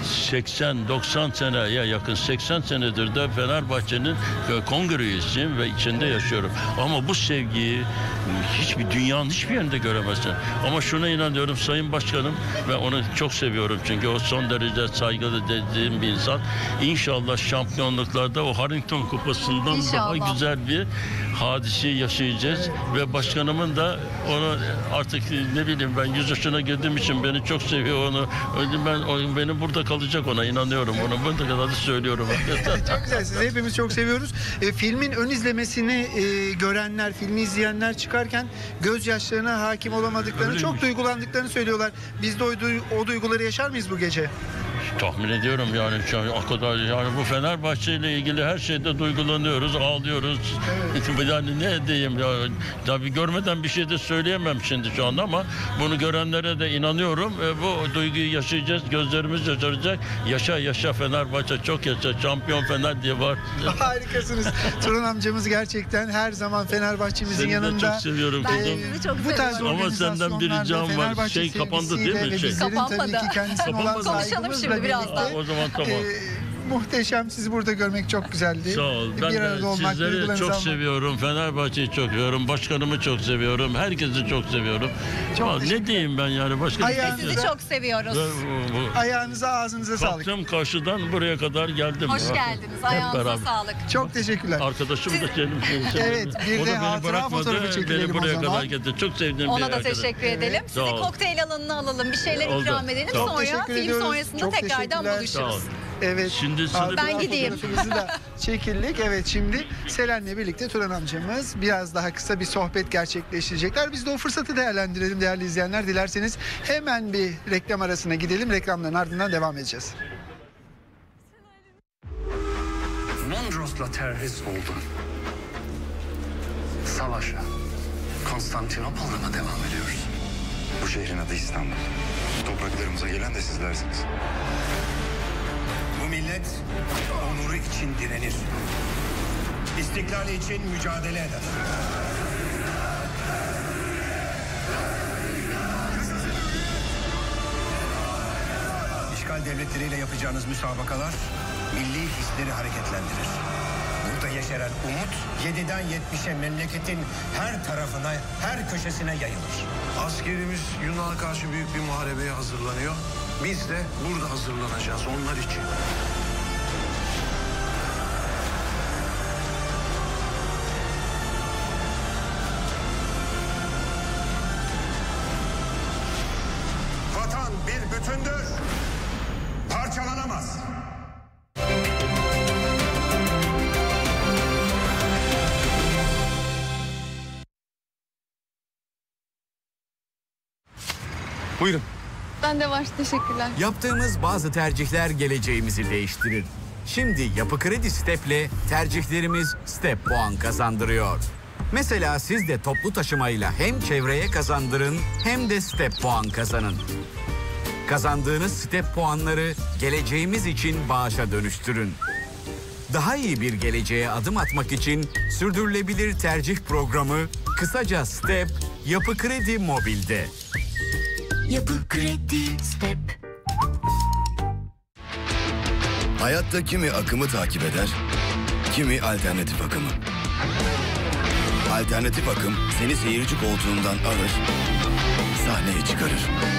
seksen doksan seneye yakın seksen senedir de Fenerbahçe'nin kongre üyesiyim ve içinde yaşıyorum. Ama bu sevgiyi hiçbir dünyanın hiçbir yerinde göremezsin. Ama şuna inanıyorum Sayın Başkanım ve onu çok seviyorum çünkü o son derece saygılı dediğim bir insan. İnşallah şampiyonluklarda o Harrington Kupası'ndan İnşallah. daha güzel bir hadiseyi yaşayacağız ve başkanımın da onu artık ne bileyim ben yüz yaşına girdiğim için beni çok seviyor onu. Ben o, benim burada kalacak ona inanıyorum ona. Ben de kadar da söylüyorum. Çok güzel. Sizi hepimiz çok seviyoruz. E, filmin ön izlemesini e, görenler, filmi izleyenler çıkarken gözyaşlarına hakim olamadıklarını, Öyleymiş. çok duygulandıklarını söylüyorlar. Biz de o, duy- o duyguları yaşar mıyız bu gece? Tahmin ediyorum yani o kadar, yani bu Fenerbahçe ile ilgili her şeyde duygulanıyoruz, ağlıyoruz. Evet. Yani ne diyeyim ya, tabii görmeden bir şey de söyleyemem şimdi şu anda ama bunu görenlere de inanıyorum. E, bu duyguyu yaşayacağız, gözlerimiz yaşaracak. Yaşa yaşa Fenerbahçe, çok yaşa, şampiyon Fener diye var. Harikasınız. Turan amcamız gerçekten her zaman Fenerbahçe'mizin Seni yanında. de çok seviyorum Ben kızım. sizi çok Bu tarz seviyorum. Ama senden bir organizasyonlarda ricam var. Fenerbahçe Şey kapandı değil mi? sevgisiyle ve Şey. bizlerin tabii Kapanmadı. ki kendisine olan Kapanmadı. Konuşalım saygımızla şimdi birazdan. birlikte, O zaman tamam. e, muhteşem, sizi burada görmek çok güzeldi. Sağ ol. Ben bir de arada olmak, sizleri duygularınızı çok almak. seviyorum. Fenerbahçe'yi çok seviyorum. Başkanımı çok seviyorum. Herkesi çok seviyorum. Çok Ama teşekkür ne diyeyim ben yani? Başka bir şey Ayağınıza- Sizi çok seviyoruz. Bu- bu- Ayağınıza, ağzınıza sağlık. Kalktım karşıdan buraya kadar geldim. Hoş Ya. geldiniz. Hep Ayağınıza beraber. sağlık. Çok teşekkürler. Arkadaşım da benim. Evet, bir O de da beni hatıra bırakmadı, fotoğrafı çekilelim beni o buraya zaman. kadar getirdi. Çok sevdiğim Ona bir da arkadaş. teşekkür edelim. Sizi Sağ ol. kokteyl alanına alalım. Bir şeyler Oldu. ikram edelim. Çok Sonra teşekkür film ediyoruz. sonrasında Çok tekrardan teşekkürler. Sağ ol. buluşuruz. Evet. Şimdi hatıra sınıf- Ben gideyim. fotoğrafımızı da çekildik. Evet, şimdi Selen'le birlikte Turan amcamız biraz daha kısa bir sohbet gerçekleştirecekler. Biz de o fırsatı değerlendirelim değerli izleyenler. Dilerseniz hemen bir reklam arasına gidelim. Reklamların ardından devam edeceğiz. Mondros'la terhis oldum. Savaşa, Konstantinopol'da mı devam ediyoruz? Bu şehrin adı İstanbul. Topraklarımıza gelen de sizlersiniz. Bu millet onuru için direnir. İstiklali için mücadele eder. İşgal devletleriyle yapacağınız müsabakalar milli hisleri hareketlendirir. Burada yeşeren umut yediden yetmişe memleketin her tarafına, her köşesine yayılır. Askerimiz Yunan'a karşı büyük bir muharebeye hazırlanıyor. Biz de burada hazırlanacağız onlar için. Vatan bir bütündür, parçalanamaz. Buyurun. Ben de var, teşekkürler. Yaptığımız bazı tercihler geleceğimizi değiştirir. Şimdi Yapı Kredi Step'le tercihlerimiz Step puan kazandırıyor. Mesela siz de toplu taşımayla hem çevreye kazandırın hem de Step puan kazanın. Kazandığınız Step puanları geleceğimiz için bağışa dönüştürün. Daha iyi bir geleceğe adım atmak için sürdürülebilir tercih programı, kısaca Step, Yapı Kredi Mobil'de. Yapı Kredi Step. Hayatta kimi akımı takip eder, kimi alternatif akımı. Alternatif akım seni seyirci koltuğundan alır, sahneye çıkarır.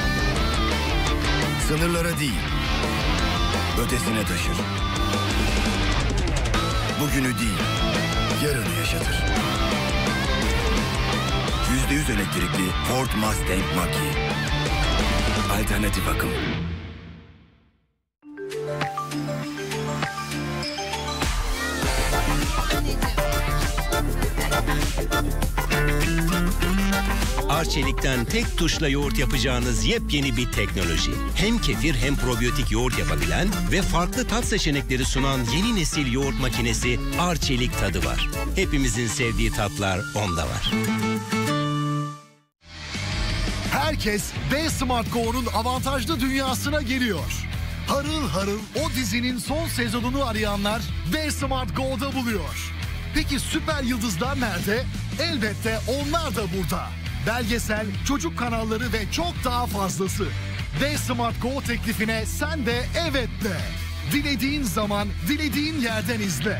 Sınırlara değil, ötesine taşır. Bugünü değil, yarını yaşatır. Yüzde yüz elektrikli Ford Mustang Mach-E. Alternatif akım. Arçelik'ten tek tuşla yoğurt yapacağınız yepyeni bir teknoloji. Hem kefir hem probiyotik yoğurt yapabilen ve farklı tat seçenekleri sunan yeni nesil yoğurt makinesi Arçelik tadı var. Hepimizin sevdiği tatlar onda var. Herkes B-Smart Go'nun avantajlı dünyasına geliyor. Harıl harıl o dizinin son sezonunu arayanlar B-Smart Go'da buluyor. Peki süper yıldızlar nerede? Elbette onlar da burada. Belgesel, çocuk kanalları ve çok daha fazlası. B-Smart Go teklifine sen de evet de. Dilediğin zaman, dilediğin yerden izle.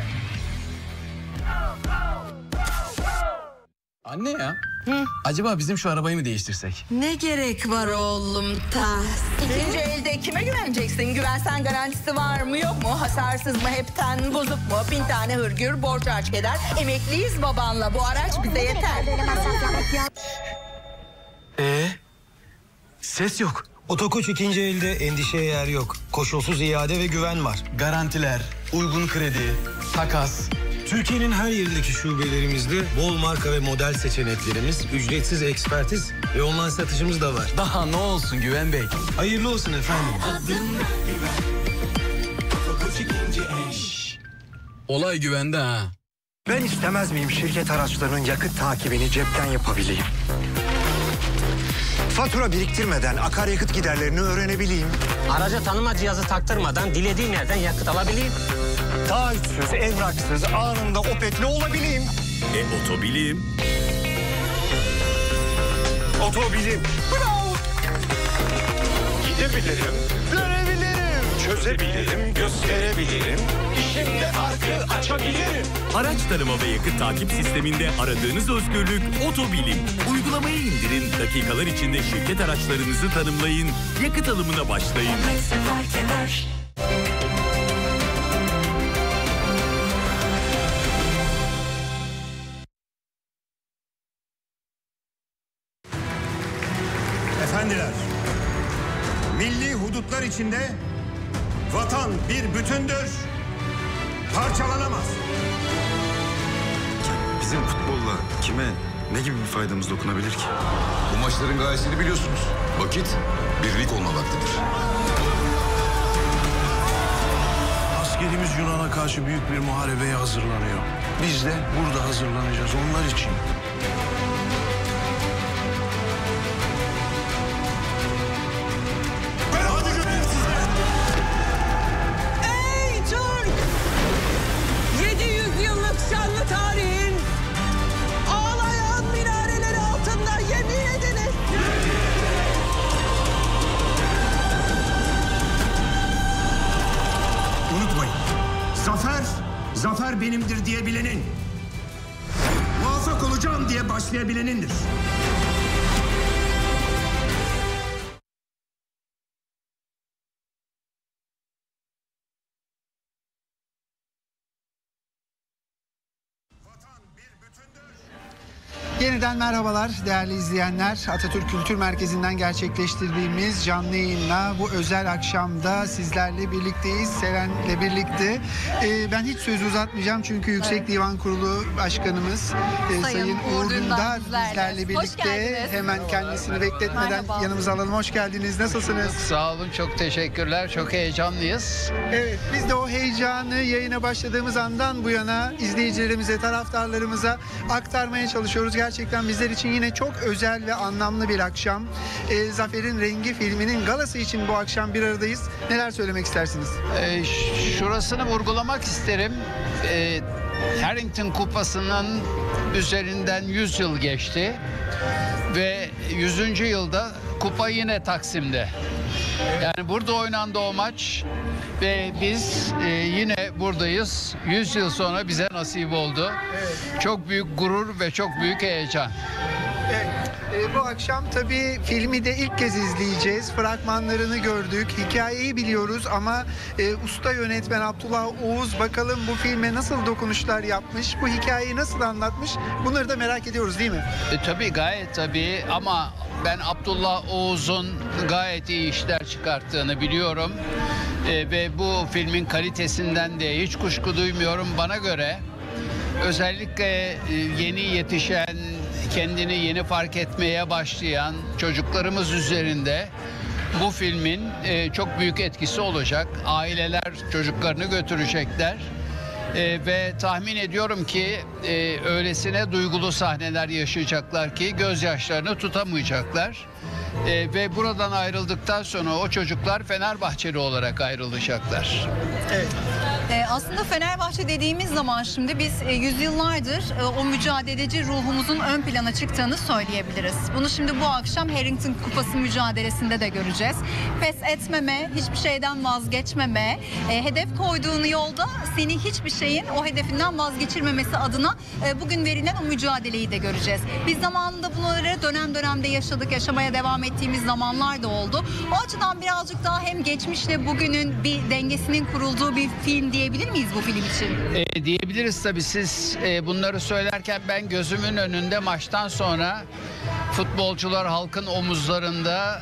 Anne ya. Hı? Acaba bizim şu arabayı mı değiştirsek? Ne gerek var oğlum Tahsin? İkinci elde kime güveneceksin? Güvensen garantisi var mı yok mu? Hasarsız mı hepten bozuk mu? Bin tane hırgür borç harç eder. Emekliyiz babanla, bu araç bize yeter. Ee, ses yok. Otokoç ikinci elde endişeye yer yok. Koşulsuz iade ve güven var. Garantiler, uygun kredi, takas. Türkiye'nin her yerindeki şubelerimizde bol marka ve model seçeneklerimiz, ücretsiz ekspertiz ve online satışımız da var. Daha ne olsun Güven Bey? Hayırlı olsun efendim. Olay güvende ha. Ben istemez miyim şirket araçlarının yakıt takibini cepten yapabileyim? Fatura biriktirmeden akaryakıt giderlerini öğrenebileyim. Araca tanıma cihazı taktırmadan dilediğim yerden yakıt alabileyim. Taahhütsüz, evraksız, anında Opet'li olabileyim. E otobilim. Otobilim. Bravo. Gidebilirim, görebilirim, çözebilirim, gösterebilirim. İşimde farkı açabilirim. Araç tanıma ve yakıt takip sisteminde aradığınız özgürlük Otobilim. Uygulamayı indirin, dakikalar içinde şirket araçlarınızı tanımlayın, yakıt alımına başlayın. Efendiler, milli hudutlar içinde vatan bir bütündür, parçalanamaz. Bizim futbolla kime ne gibi bir faydamız dokunabilir ki? Bu maçların gayesini biliyorsunuz. Vakit birlik olma vaktidir. Askerimiz Yunan'a karşı büyük bir muharebeye hazırlanıyor. Biz de burada hazırlanacağız onlar için. Ey Türk! yedi yüz yıllık şanlı tarihin ağlayan minareleri altında yemin ediniz. Unutmayın, zafer, zafer benimdir diyebilenin, muvaffak olacağım diye başlayabilenindir. Yeniden merhabalar değerli izleyenler. Atatürk Kültür Merkezi'nden gerçekleştirdiğimiz canlı yayınla bu özel akşamda sizlerle birlikteyiz. Seren'le birlikte. Ee, ben hiç sözü uzatmayacağım çünkü Yüksek evet. Divan Kurulu Başkanımız e, Sayın, Sayın Uğur Dündar bizlerle birlikte. Hemen kendisini bekletmeden Merhaba. yanımıza alalım. Hoş geldiniz. Nasılsınız? Sağ olun. Çok teşekkürler. Çok heyecanlıyız. Evet. Biz de o heyecanı yayına başladığımız andan bu yana izleyicilerimize, taraftarlarımıza aktarmaya çalışıyoruz. Gerçekten bizler için yine çok özel ve anlamlı bir akşam. E, Zafer'in Rengi filminin galası için bu akşam bir aradayız. Neler söylemek istersiniz? E, şurasını vurgulamak isterim. E, Harrington Kupası'nın üzerinden yüz yıl geçti. Ve yüzüncü yılda kupa yine Taksim'de. Yani burada oynandı o maç. Ve biz e, yine buradayız. yüz yıl sonra bize nasip oldu. Evet. Çok büyük gurur ve çok büyük heyecan. Evet. E, bu akşam tabii filmi de ilk kez izleyeceğiz. Fragmanlarını gördük. Hikayeyi biliyoruz ama e, usta yönetmen Abdullah Oğuz bakalım bu filme nasıl dokunuşlar yapmış, bu hikayeyi nasıl anlatmış, bunları da merak ediyoruz değil mi? E, tabii gayet tabii ama ben Abdullah Oğuz'un gayet iyi işler çıkarttığını biliyorum. E, ve bu filmin kalitesinden de hiç kuşku duymuyorum. Bana göre özellikle e, yeni yetişen, kendini yeni fark etmeye başlayan çocuklarımız üzerinde bu filmin e, çok büyük etkisi olacak. Aileler çocuklarını götürecekler. Ee, ve tahmin ediyorum ki e, öylesine duygulu sahneler yaşayacaklar ki gözyaşlarını tutamayacaklar. Ee, ve buradan ayrıldıktan sonra o çocuklar Fenerbahçeli olarak ayrılacaklar. Evet. Ee, aslında Fenerbahçe dediğimiz zaman şimdi biz e, yüzyıllardır e, o mücadeleci ruhumuzun ön plana çıktığını söyleyebiliriz. Bunu şimdi bu akşam Harrington Kupası mücadelesinde de göreceğiz. Pes etmeme, hiçbir şeyden vazgeçmeme, e, hedef koyduğun yolda seni hiçbir şeyin o hedefinden vazgeçirmemesi adına e, bugün verilen o mücadeleyi de göreceğiz. Biz zamanında bunları dönem dönemde yaşadık, yaşamaya devam ettiğimiz zamanlar da oldu. O açıdan birazcık daha hem geçmişle bugünün bir dengesinin kurulduğu bir film diyebilir miyiz bu film için? E, diyebiliriz tabii. Siz e, bunları söylerken ben gözümün önünde maçtan sonra futbolcular halkın omuzlarında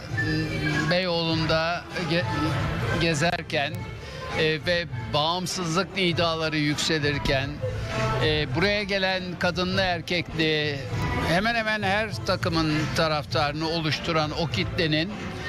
Beyoğlu'nda ge gezerken e, ve bağımsızlık nidaları yükselirken E, buraya gelen kadınlı erkekli hemen hemen her takımın taraftarını oluşturan o kitlenin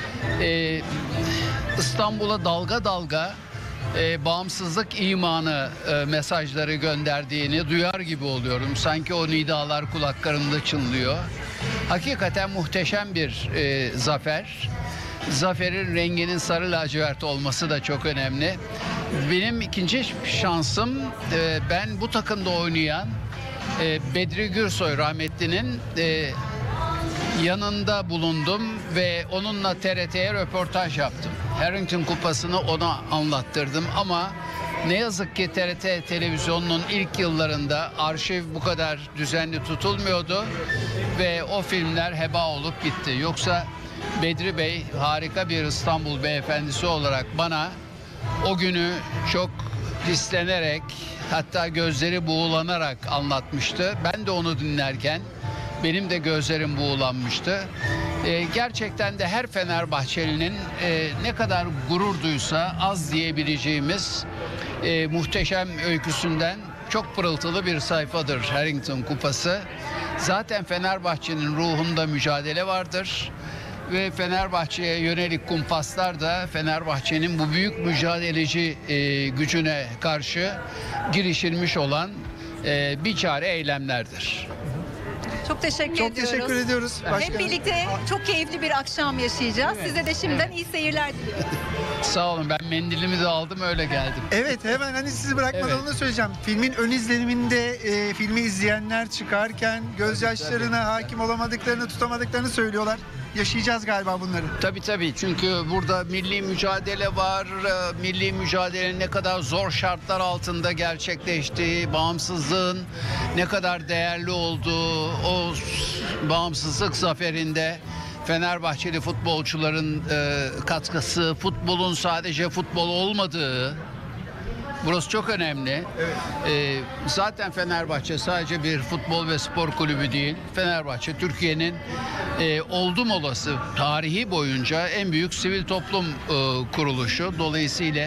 e, İstanbul'a dalga dalga e, bağımsızlık imanı e, mesajları gönderdiğini duyar gibi oluyorum. Sanki o nidalar kulaklarımda çınlıyor. Hakikaten muhteşem bir e, zafer. Zaferin renginin sarı lacivert olması da çok önemli. Benim ikinci şansım e, ben bu takımda oynayan e, Bedri Gürsoy rahmetlinin e, yanında bulundum ve onunla T R T'ye röportaj yaptım. Harrington Kupası'nı ona anlattırdım ama ne yazık ki T R T televizyonunun ilk yıllarında arşiv bu kadar düzenli tutulmuyordu ve o filmler heba olup gitti. Yoksa Bedri Bey harika bir İstanbul beyefendisi olarak bana o günü çok hislenerek, hatta gözleri buğulanarak anlatmıştı. Ben de onu dinlerken benim de gözlerim buğulanmıştı. Ee, gerçekten de her Fenerbahçelinin e, ne kadar gurur duysa az diyebileceğimiz e, muhteşem öyküsünden çok pırıltılı bir sayfadır Harrington Kupası. Zaten Fenerbahçe'nin ruhunda mücadele vardır. Ve Fenerbahçe'ye yönelik kumpaslar da Fenerbahçe'nin bu büyük mücadeleci e, gücüne karşı girişilmiş olan e, bir çare eylemlerdir. Çok teşekkür Çok ediyoruz. teşekkür ediyoruz Hep başkanım. birlikte çok keyifli bir akşam yaşayacağız. Evet. Size de şimdiden Evet. iyi seyirler diliyorum. Sağ olun, ben mendilimi de aldım öyle geldim. Evet, hemen hani sizi bırakmadan Evet. onu söyleyeceğim. Filmin ön izleniminde e, filmi izleyenler çıkarken gözyaşlarına hakim olamadıklarını, tutamadıklarını söylüyorlar. Yaşayacağız galiba bunları. Tabii tabii, çünkü burada milli mücadele var. Milli mücadelenin ne kadar zor şartlar altında gerçekleştiği, bağımsızlığın ne kadar değerli olduğu, o bağımsızlık zaferinde Fenerbahçeli futbolcuların e, katkısı, futbolun sadece futbol olmadığı, burası çok önemli. Evet. Ee, zaten Fenerbahçe sadece bir futbol ve spor kulübü değil. Fenerbahçe Türkiye'nin e, oldum olası tarihi boyunca en büyük sivil toplum e, kuruluşu. Dolayısıyla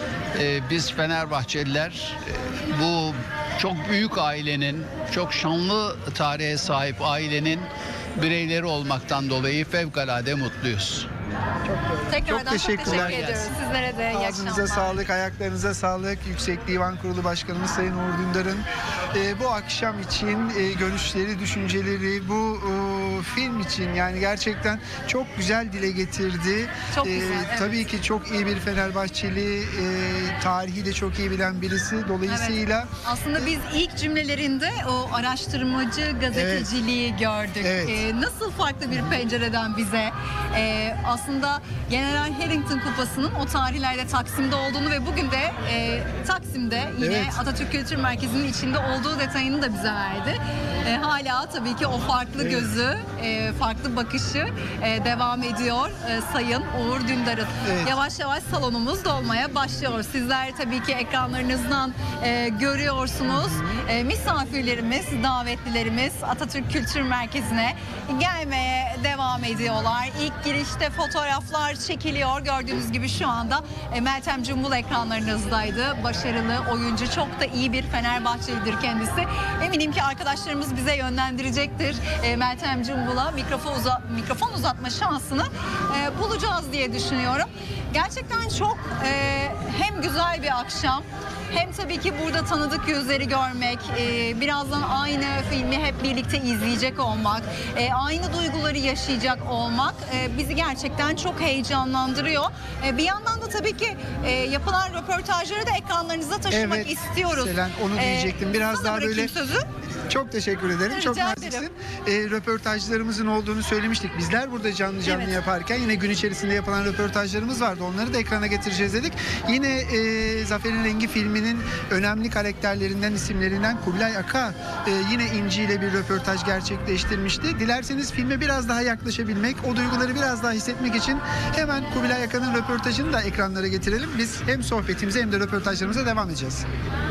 e, biz Fenerbahçeliler e, bu çok büyük ailenin, çok şanlı tarihe sahip ailenin bireyleri olmaktan dolayı fevkalade mutluyuz. Tekrardan çok, teşekkürler. teşekkür ediyoruz. Sizlere de iyi Ağzınıza akşamlar. sağlık, ayaklarınıza sağlık. Yüksek Divan Kurulu Başkanımız Sayın Uğur Dündar'ın e, bu akşam için e, görüşleri, düşünceleri, bu e, film için yani gerçekten çok güzel dile getirdi. Çok E, güzel, evet. Tabii ki çok iyi bir Fenerbahçeli, e, tarihi de çok iyi bilen birisi. Dolayısıyla Evet. Aslında biz ilk cümlelerinde o araştırmacı gazeteciliği gördük. Evet. Ee, nasıl farklı bir pencereden bize e, aslında General Harrington Kupası'nın o tarihlerde Taksim'de olduğunu ve bugün de e, Taksim'de yine Evet. Atatürk Kültür Merkezi'nin içinde olduğu detayını da bize verdi. E, hala tabii ki o farklı Evet. gözü, e, farklı bakışı e, devam ediyor e, Sayın Uğur Dündar'ın. Evet. Yavaş yavaş salonumuz dolmaya başlıyor. Sizler tabii ki ekranlarınızdan e, görüyorsunuz. E, misafirlerimiz, davetlilerimiz Atatürk Kültür Merkezi'ne gelmeye devam ediyorlar. İlk girişte fotoğraflar çekiliyor. Gördüğünüz gibi şu anda e, Meltem Cumbul ekranlarınızdaydı. Başarılı oyuncu, çok da iyi bir Fenerbahçelidir kendisi. Eminim ki arkadaşlarımız bize yönlendirecektir. E, Meltem Cumbul'a mikrofon, uza, mikrofon uzatma şansını e, bulacağız diye düşünüyorum. Gerçekten çok e, hem güzel bir akşam, hem tabii ki burada tanıdık yüzleri görmek, e, birazdan aynı filmi hep birlikte izleyecek olmak, e, aynı duyguları yaşayacak olmak e, bizi gerçekten çok heyecanlandırıyor. E, bir yandan da tabii ki e, yapılan röportajları da ekranlarınıza taşımak Evet, istiyoruz. Selen, onu diyecektim. Biraz sana daha böyle- bırakayım sözü. çok teşekkür ederim. Çok Rica naziksin. ederim. E, röportajlarımızın olduğunu söylemiştik. Bizler burada canlı canlı Evet. yaparken yine gün içerisinde yapılan röportajlarımız vardı. Onları da ekrana getireceğiz dedik. Yine e, Zafer'in Rengi filminin önemli karakterlerinden, isimlerinden Kubilay Aka e, yine İnci ile bir röportaj gerçekleştirmişti. Dilerseniz filme biraz daha yaklaşabilmek, o duyguları biraz daha hissetmek için hemen Kubilay Aka'nın röportajını da ekranlara getirelim. Biz hem sohbetimize hem de röportajlarımıza devam edeceğiz.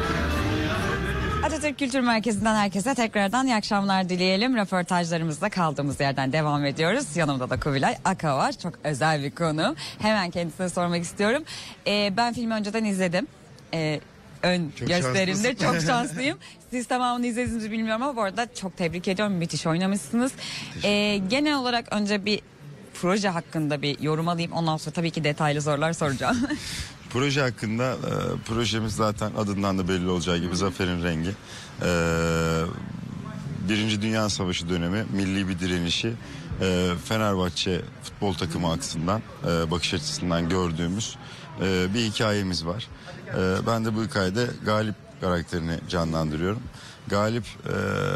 Atatürk Kültür Merkezi'nden herkese tekrardan iyi akşamlar dileyelim. Röportajlarımızda kaldığımız yerden devam ediyoruz. Yanımda da Kubilay Aka var. Çok özel bir konu. Hemen kendisine sormak istiyorum. Ee, ben filmi önceden izledim. Ee, ön Çok gösterimde. şanslısın. Çok şanslıyım. Siz tamamını izlediniz mi bilmiyorum ama bu arada çok tebrik ediyorum. Müthiş oynamışsınız. Ee, genel olarak önce bir proje hakkında bir yorum alayım. Ondan sonra tabii ki detaylı sorular soracağım. Proje hakkında e, projemiz zaten adından da belli olacağı gibi Zafer'in rengi. E, Birinci Dünya Savaşı dönemi milli bir direnişi e, Fenerbahçe futbol takımı açısından e, bakış açısından gördüğümüz e, bir hikayemiz var. E, ben de bu hikayede Galip karakterini canlandırıyorum. Galip e,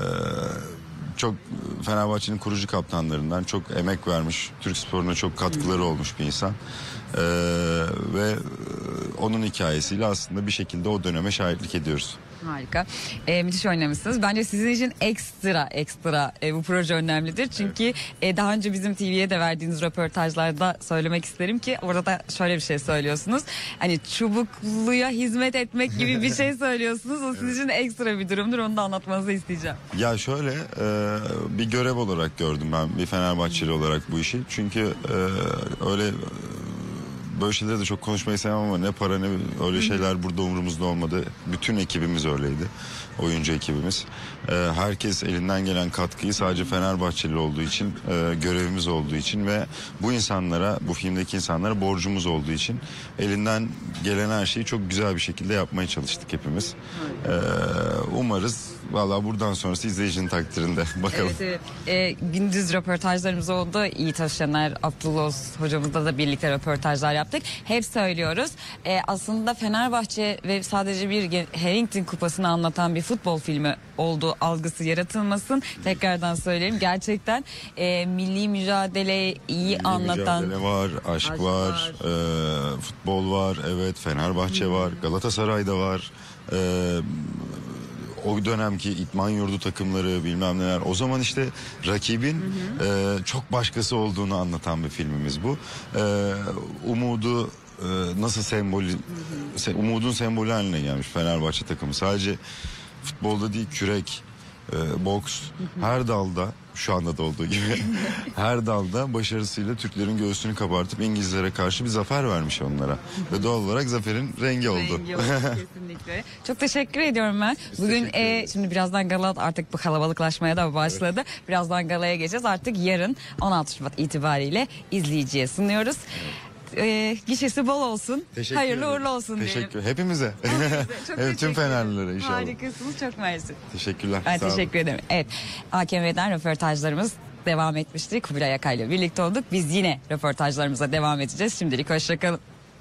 çok Fenerbahçe'nin kurucu kaptanlarından, çok emek vermiş, Türk sporuna çok katkıları olmuş bir insan. Ee, ve onun hikayesiyle aslında bir şekilde o döneme şahitlik ediyoruz. Harika. Ee, müthiş oynamışsınız. Bence sizin için ekstra ekstra e, bu proje önemlidir. Çünkü e, daha önce bizim T V'ye de verdiğiniz röportajlarda söylemek isterim ki orada da şöyle bir şey söylüyorsunuz. Hani çubukluya hizmet etmek gibi bir şey söylüyorsunuz. O sizin için ekstra bir durumdur. Onu da anlatmanızı isteyeceğim. Ya şöyle e, bir görev olarak gördüm ben bir Fenerbahçeli olarak bu işi. Çünkü e, öyle böyle şeyleri de çok konuşmayı sevmem ama ne para ne öyle şeyler burada umurumuzda olmadı. Bütün ekibimiz öyleydi. Oyuncu ekibimiz. Ee, herkes elinden gelen katkıyı sadece Fenerbahçeli olduğu için, e, görevimiz olduğu için ve bu insanlara, bu filmdeki insanlara borcumuz olduğu için elinden gelen her şeyi çok güzel bir şekilde yapmaya çalıştık hepimiz. Ee, umarız vallahi buradan sonrası izleyicinin takdirinde. Bakalım. Evet, evet. Ee, gündüz röportajlarımız oldu. Yiğit Özşener, Abdullah Oz hocamızla da birlikte röportajlar yaptık. Hep söylüyoruz. Ee, aslında Fenerbahçe ve sadece bir Harrington Kupası'nı anlatan bir futbol filmi olduğu algısı yaratılmasın. Tekrardan söyleyeyim. Gerçekten e, milli mücadeleyi iyi Milli anlatan. mücadele var, aşk, Aşk var, var. e, futbol var, evet Fenerbahçe var, Galatasaray'da var. E, o dönemki idman yurdu takımları bilmem neler. O zaman işte rakibin e, çok başkası olduğunu anlatan bir filmimiz bu. E, umudu e, nasıl sembol, se, umudun sembolü haline gelmiş Fenerbahçe takımı. Sadece futbolda değil, kürek, e, boks, her dalda şu anda da olduğu gibi her dalda başarısıyla Türklerin göğsünü kabartıp İngilizlere karşı bir zafer vermiş onlara. Ve doğal olarak zaferin rengi oldu. Rengi oldu kesinlikle. Çok teşekkür ediyorum ben. Biz Bugün e, şimdi birazdan gala artık bu kalabalıklaşmaya da başladı. Evet. Birazdan galaya geçeceğiz. Artık yarın on altı Şubat itibariyle izleyiciye sunuyoruz. E, gişesi bol olsun. Teşekkür Hayırlı ederim. uğurlu olsun Teşekkür. diyelim. Hepimize. Hepimize. Çok evet, tüm Fenerlilere inşallah. Harikasınız. Çok mersi. Teşekkürler. Ben Sağ teşekkür olun. ederim. Evet. A K M'den röportajlarımız devam etmişti. Kubilay Akay'la birlikte olduk. Biz yine röportajlarımıza devam edeceğiz. Şimdilik hoşçakalın.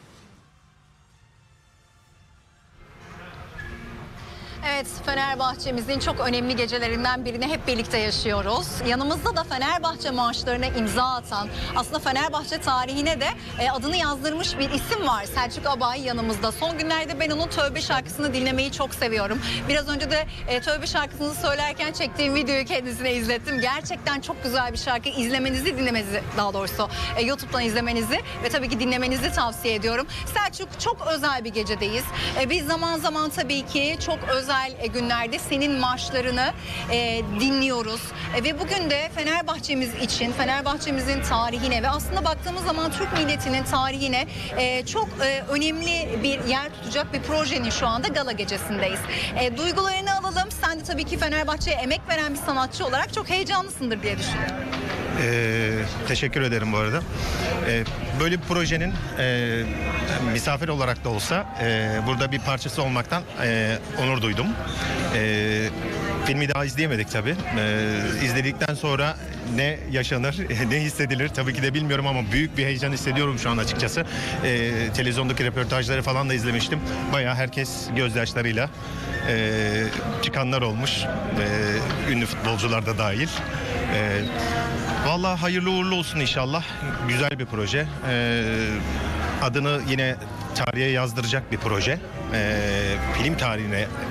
Evet, Fenerbahçe'mizin çok önemli gecelerinden birini hep birlikte yaşıyoruz. Yanımızda da Fenerbahçe marşlarına imza atan, aslında Fenerbahçe tarihine de e, adını yazdırmış bir isim var. Selçuk Abay yanımızda. Son günlerde ben onun Tövbe şarkısını dinlemeyi çok seviyorum. Biraz önce de e, Tövbe şarkısını söylerken çektiğim videoyu kendisine izlettim. Gerçekten çok güzel bir şarkı. İzlemenizi, dinlemenizi daha doğrusu e, YouTube'dan izlemenizi ve tabii ki dinlemenizi tavsiye ediyorum. Selçuk, çok özel bir gecedeyiz. E, biz zaman zaman tabii ki çok özel günlerde senin marşlarını e, dinliyoruz. E, ve bugün de Fenerbahçemiz için, Fenerbahçemizin tarihine ve aslında baktığımız zaman Türk milletinin tarihine e, çok e, önemli bir yer tutacak bir projenin şu anda gala gecesindeyiz. E, duygularını alalım. Sen de tabii ki Fenerbahçe'ye emek veren bir sanatçı olarak çok heyecanlısındır diye düşünüyorum. Ee, teşekkür ederim bu arada. Ee, böyle bir projenin e, misafir olarak da olsa e, burada bir parçası olmaktan e, onur duydum. E, filmi daha izleyemedik tabii. E, izledikten sonra ne yaşanır, ne hissedilir tabii ki de bilmiyorum ama büyük bir heyecan hissediyorum şu an açıkçası. E, televizyondaki röportajları falan da izlemiştim. Bayağı herkes gözyaşlarıyla e, çıkanlar olmuş. E, ünlü futbolcular da dahil. E, Vallahi hayırlı uğurlu olsun inşallah. Güzel bir proje. Ee, adını yine tarihe yazdıracak bir proje. Ee, film tarihine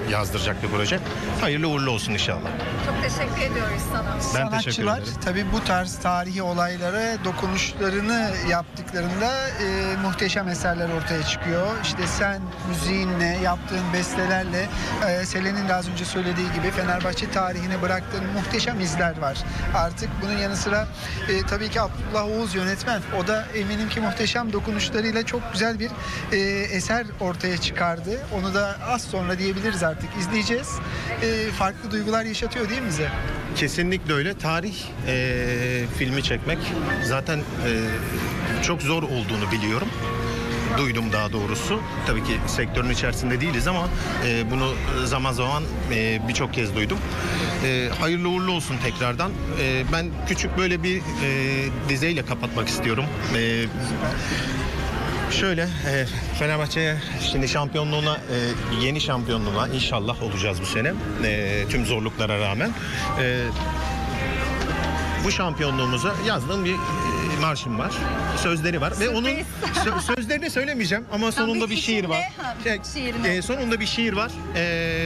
yazdıracak bir proje. Hayırlı uğurlu olsun inşallah. Çok teşekkür ediyoruz sana. Ben teşekkür Sanatçılar ederim. tabii bu tarz tarihi olaylara dokunuşlarını yaptıklarında e, muhteşem eserler ortaya çıkıyor. İşte sen müziğinle, yaptığın bestelerle, e, Selen'in de az önce söylediği gibi Fenerbahçe tarihine bıraktığın muhteşem izler var. Artık bunun yanı sıra e, tabii ki Abdullah Oğuz yönetmen. O da eminim ki muhteşem dokunuşlarıyla çok güzel bir e, eser ortaya çıkardı. Onu da az sonra diyebiliriz artık. İzleyeceğiz. E, farklı duygular yaşatıyor değil mi bize? Kesinlikle öyle. Tarih e, filmi çekmek zaten e, çok zor olduğunu biliyorum. Duydum daha doğrusu. Tabii ki sektörün içerisinde değiliz ama e, bunu zaman zaman e, birçok kez duydum. E, hayırlı uğurlu olsun tekrardan. E, ben küçük böyle bir e, dizeyle kapatmak istiyorum. E, Şöyle e, Fenerbahçe'ye şimdi şampiyonluğuna e, yeni şampiyonluğuna inşallah olacağız bu sene e, tüm zorluklara rağmen. E, bu şampiyonluğumuza yazdığım bir e, marşım var. Sözleri var ve onun sö- sözlerini söylemeyeceğim ama sonunda bir şiir var. E, sonunda bir şiir var. E,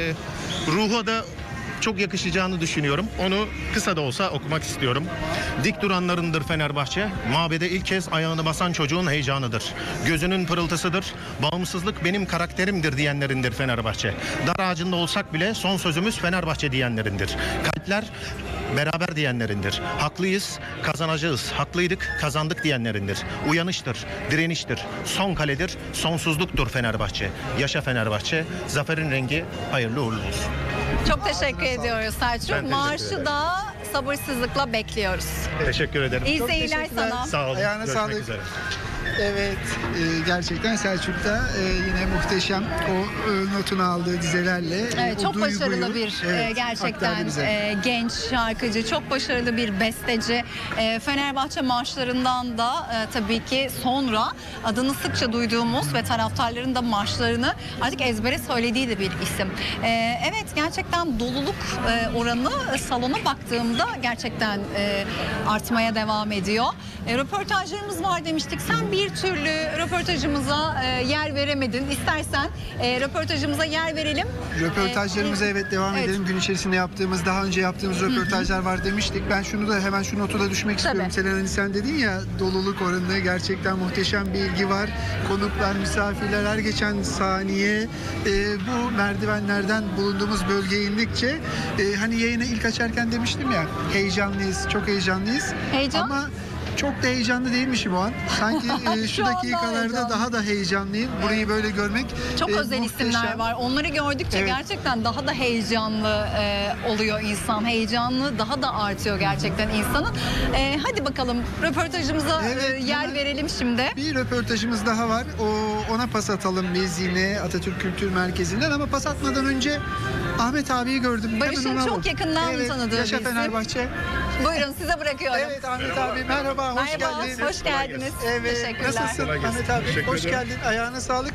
ruha da çok yakışacağını düşünüyorum. Onu kısa da olsa okumak istiyorum. Dik duranlarındır Fenerbahçe. Mabede ilk kez ayağını basan çocuğun heyecanıdır. Gözünün pırıltısıdır. Bağımsızlık benim karakterimdir diyenlerindir Fenerbahçe. Dar ağacında olsak bile son sözümüz Fenerbahçe diyenlerindir. Kalpler beraber diyenlerindir. Haklıyız, kazanacağız. Haklıydık, kazandık diyenlerindir. Uyanıştır, direniştir. Son kaledir, sonsuzluktur Fenerbahçe. Yaşa Fenerbahçe. Zaferin rengi hayırlı uğurlu olsun. Çok teşekkür ediyoruz Selçuk. Ben teşekkür Marşı ederim. da sabırsızlıkla bekliyoruz. Teşekkür ederim. İyi Çok seyirler teşekkürler. sana. Sağ olun. Ayağına Görüşmek sağlık. üzere. Evet, e, gerçekten Selçuk'ta e, yine muhteşem o e, notunu aldığı dizelerle. e, Evet, o çok duyguyu, başarılı bir evet, e, gerçekten aktardı bize. e, genç şarkıcı, çok başarılı bir besteci. E, Fenerbahçe marşlarından da e, tabii ki sonra adını sıkça duyduğumuz ve taraftarların da marşlarını artık ezbere söylediği de bir isim. E, evet, gerçekten doluluk e, oranı e, salona baktığımda gerçekten e, artmaya devam ediyor. E, röportajlarımız var demiştik. Sen bir türlü röportajımıza e, yer veremedin. İstersen e, röportajımıza yer verelim. Röportajlarımıza E, evet devam evet. edelim. Gün içerisinde yaptığımız, daha önce yaptığımız röportajlar var demiştik. Ben şunu da hemen şu notu da düşmek istiyorum. Tabii. Selen, hani sen dedin ya, doluluk oranı gerçekten muhteşem bir ilgi var. Konuklar, misafirler her geçen saniye e, bu merdivenlerden bulunduğumuz bölgeye indikçe e, hani yayına ilk açarken demiştim ya, heyecanlıyız, çok heyecanlıyız. Heyecan? Ama çok da heyecanlı değilmişim o an. Sanki e, şu Şu anda dakikalarda heyecanlı. daha da heyecanlıyım. Burayı böyle görmek Çok e, özel muhteşem. isimler var. Onları gördükçe Evet. gerçekten daha da heyecanlı e, oluyor insan. Heyecanlı daha da artıyor gerçekten insanın. E, hadi bakalım röportajımıza Evet, e, yer hemen verelim şimdi. Bir röportajımız daha var. O, ona pas atalım biz yine Atatürk Kültür Merkezi'nden, ama pas atmadan önce Ahmet abiyi gördüm. Barış'ın Hemen ona çok bak. yakından evet, tanıdığı Yaşa bir isim. Fenerbahçe. Buyurun, size bırakıyorum. Evet Ahmet abi merhaba, hoş Merhaba, geldin. hoş geldiniz. Evet, Teşekkürler. nasılsın Kolay gelsin. Ahmet abi? Teşekkür Hoş ederim. geldin, ayağına sağlık.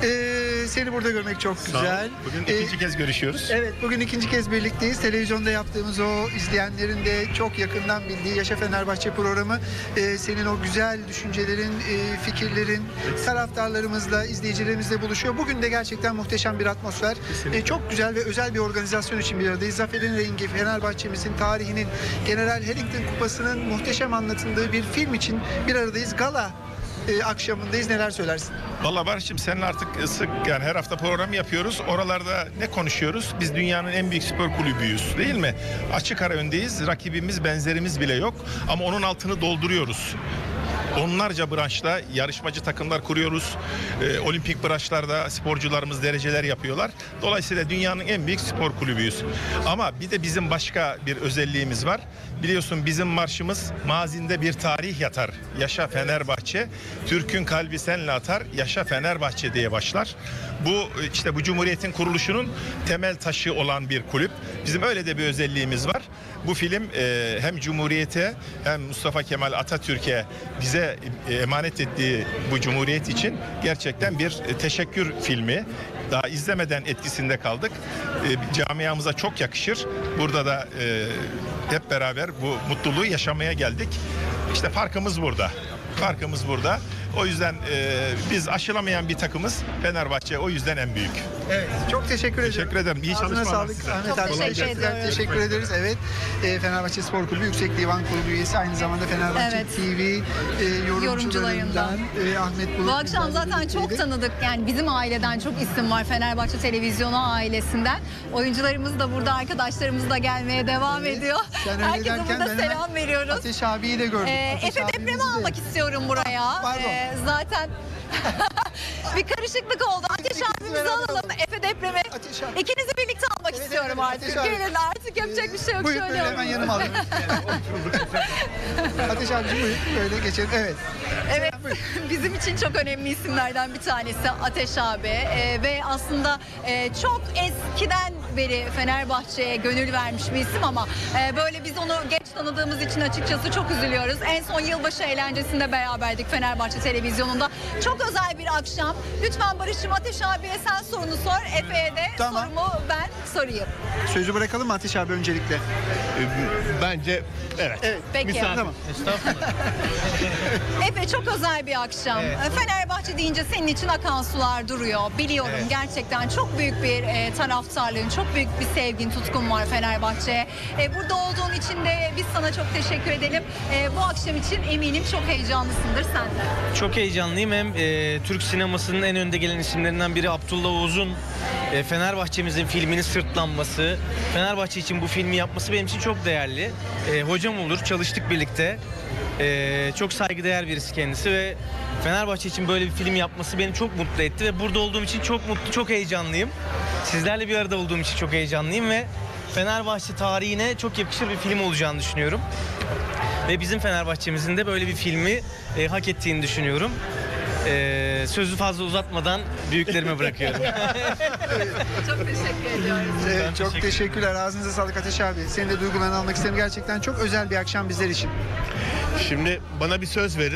Ee, seni burada görmek çok Sağ ol. güzel. Bugün Ee, ikinci kez görüşüyoruz. Evet, bugün ikinci kez birlikteyiz. Televizyonda yaptığımız o izleyenlerin de çok yakından bildiği Yaşa Fenerbahçe programı e, senin o güzel düşüncelerin, e, fikirlerin taraftarlarımızla, izleyicilerimizle buluşuyor. Bugün de gerçekten muhteşem bir atmosfer. E, çok güzel ve özel bir organizasyon için bir aradayız. Zafer'in rengi, Fenerbahçe'mizin tarihinin, General Harrington Kupası'nın muhteşem anlatıldığı bir film için bir aradayız. Gala e, akşamındayız. Neler söylersin? Valla Barış'cığım, senin artık sık, yani her hafta program yapıyoruz. Oralarda ne konuşuyoruz? Biz dünyanın en büyük spor kulübüyüz, değil mi? Açık ara öndeyiz. Rakibimiz, benzerimiz bile yok. Ama onun altını dolduruyoruz. Onlarca branşta yarışmacı takımlar kuruyoruz. Ee, olimpik branşlarda sporcularımız dereceler yapıyorlar. Dolayısıyla dünyanın en büyük spor kulübüyüz. Ama bir de bizim başka bir özelliğimiz var. Biliyorsun bizim marşımız mazinde bir tarih yatar. Yaşa Fenerbahçe, Türk'ün kalbi senle atar. Yaşa Fenerbahçe diye başlar. Bu işte bu Cumhuriyet'in kuruluşunun temel taşı olan bir kulüp. Bizim öyle de bir özelliğimiz var. Bu film e, hem Cumhuriyet'e hem Mustafa Kemal Atatürk'e bize e, emanet ettiği bu Cumhuriyet için gerçekten bir e, teşekkür filmi. Daha izlemeden etkisinde kaldık. E, camiamıza çok yakışır. Burada da e, hep beraber bu mutluluğu yaşamaya geldik. İşte farkımız burada. Farkımız burada. O yüzden e, biz aşılamayan bir takımız. Fenerbahçe o yüzden en büyük. Evet, çok teşekkür ederim. Teşekkür ederim. İyi Ağzına çalışmalar sağlık. size. Ahmet Çok abi teşekkür teşekkürler. ediyoruz. Teşekkür ederiz. Evet. E, Fenerbahçe Spor Kulübü Yüksek Divan Kurulu üyesi, aynı zamanda Fenerbahçe Evet. T V e, yorumcularından e, Ahmet Bulut. Bu akşam zaten çok tanıdık, yani bizim aileden çok isim var, Fenerbahçe Televizyonu ailesinden. Oyuncularımız da burada, arkadaşlarımız da gelmeye devam ediyor. Sen öyle Herkese derken burada ben hemen selam veriyoruz. Ateş abiyi de gördüm. Ee, Ateş Efe abimizi Deprem'i de. almak istiyorum buraya. Pardon. Ee, zaten bir karışıklık oldu. Ateş abimizi alalım. Efe Deprem'i. İkinizi birlikte almak istiyorum artık. Ateş abi. Gelin artık, yapacak bir şey yok. Buyurun, Şöyle böyle hemen alalım. yanıma alın. Ateş abiciğim buyurun, böyle geçelim. Evet. Evet, bizim için çok önemli isimlerden bir tanesi Ateş abi. Ee, ve aslında e, çok eskiden beri Fenerbahçe'ye gönül vermiş bir isim ama e, böyle biz onu geç tanıdığımız için açıkçası çok üzülüyoruz. En son yılbaşı eğlencesinde beraberdik Fenerbahçe Televizyonunda. Çok özel bir akşam. Lütfen Barış'ım, Ateş abiye sen sorunu sor. Efe'ye de Tamam. sorumu ben sorayım. Sözü bırakalım mı Ateş abi öncelikle? Bence evet. Evet. Peki. Misafir. Tamam. Efe, çok özel bir akşam. Evet. Fenerbahçe deyince senin için akan sular duruyor. Biliyorum, Evet. gerçekten çok büyük bir e, taraftarlığın, çok büyük bir sevgin, tutkun var Fenerbahçe'ye. E, burada olduğun için de biz sana çok teşekkür edelim. E, bu akşam için eminim çok heyecanlısındır sen de. Çok heyecanlıyım. Hem e, Türk sinemasının en önde gelen isimlerinden biri Abdullah Oğuz'un e, Fenerbahçe'mizin filmini sırtlanması, Fenerbahçe için bu filmi yapması benim için çok değerli. E, hocam olur, çalıştık birlikte. E, çok saygıdeğer birisi kendisi ve Fenerbahçe için böyle bir film yapması beni çok mutlu etti ve burada olduğum için çok mutlu, çok heyecanlıyım. Sizlerle bir arada olduğum için çok heyecanlıyım ve Fenerbahçe tarihine çok yakışır bir film olacağını düşünüyorum. Ve bizim Fenerbahçe'mizin de böyle bir filmi e, hak ettiğini düşünüyorum. E, sözü fazla uzatmadan büyüklerime bırakıyorum. Çok teşekkür ediyoruz. Evet, çok teşekkürler. Ağzınıza sağlık Ateş abi. Senin de duygularını almak isterim. Gerçekten çok özel bir akşam bizler için. Şimdi bana bir söz verin.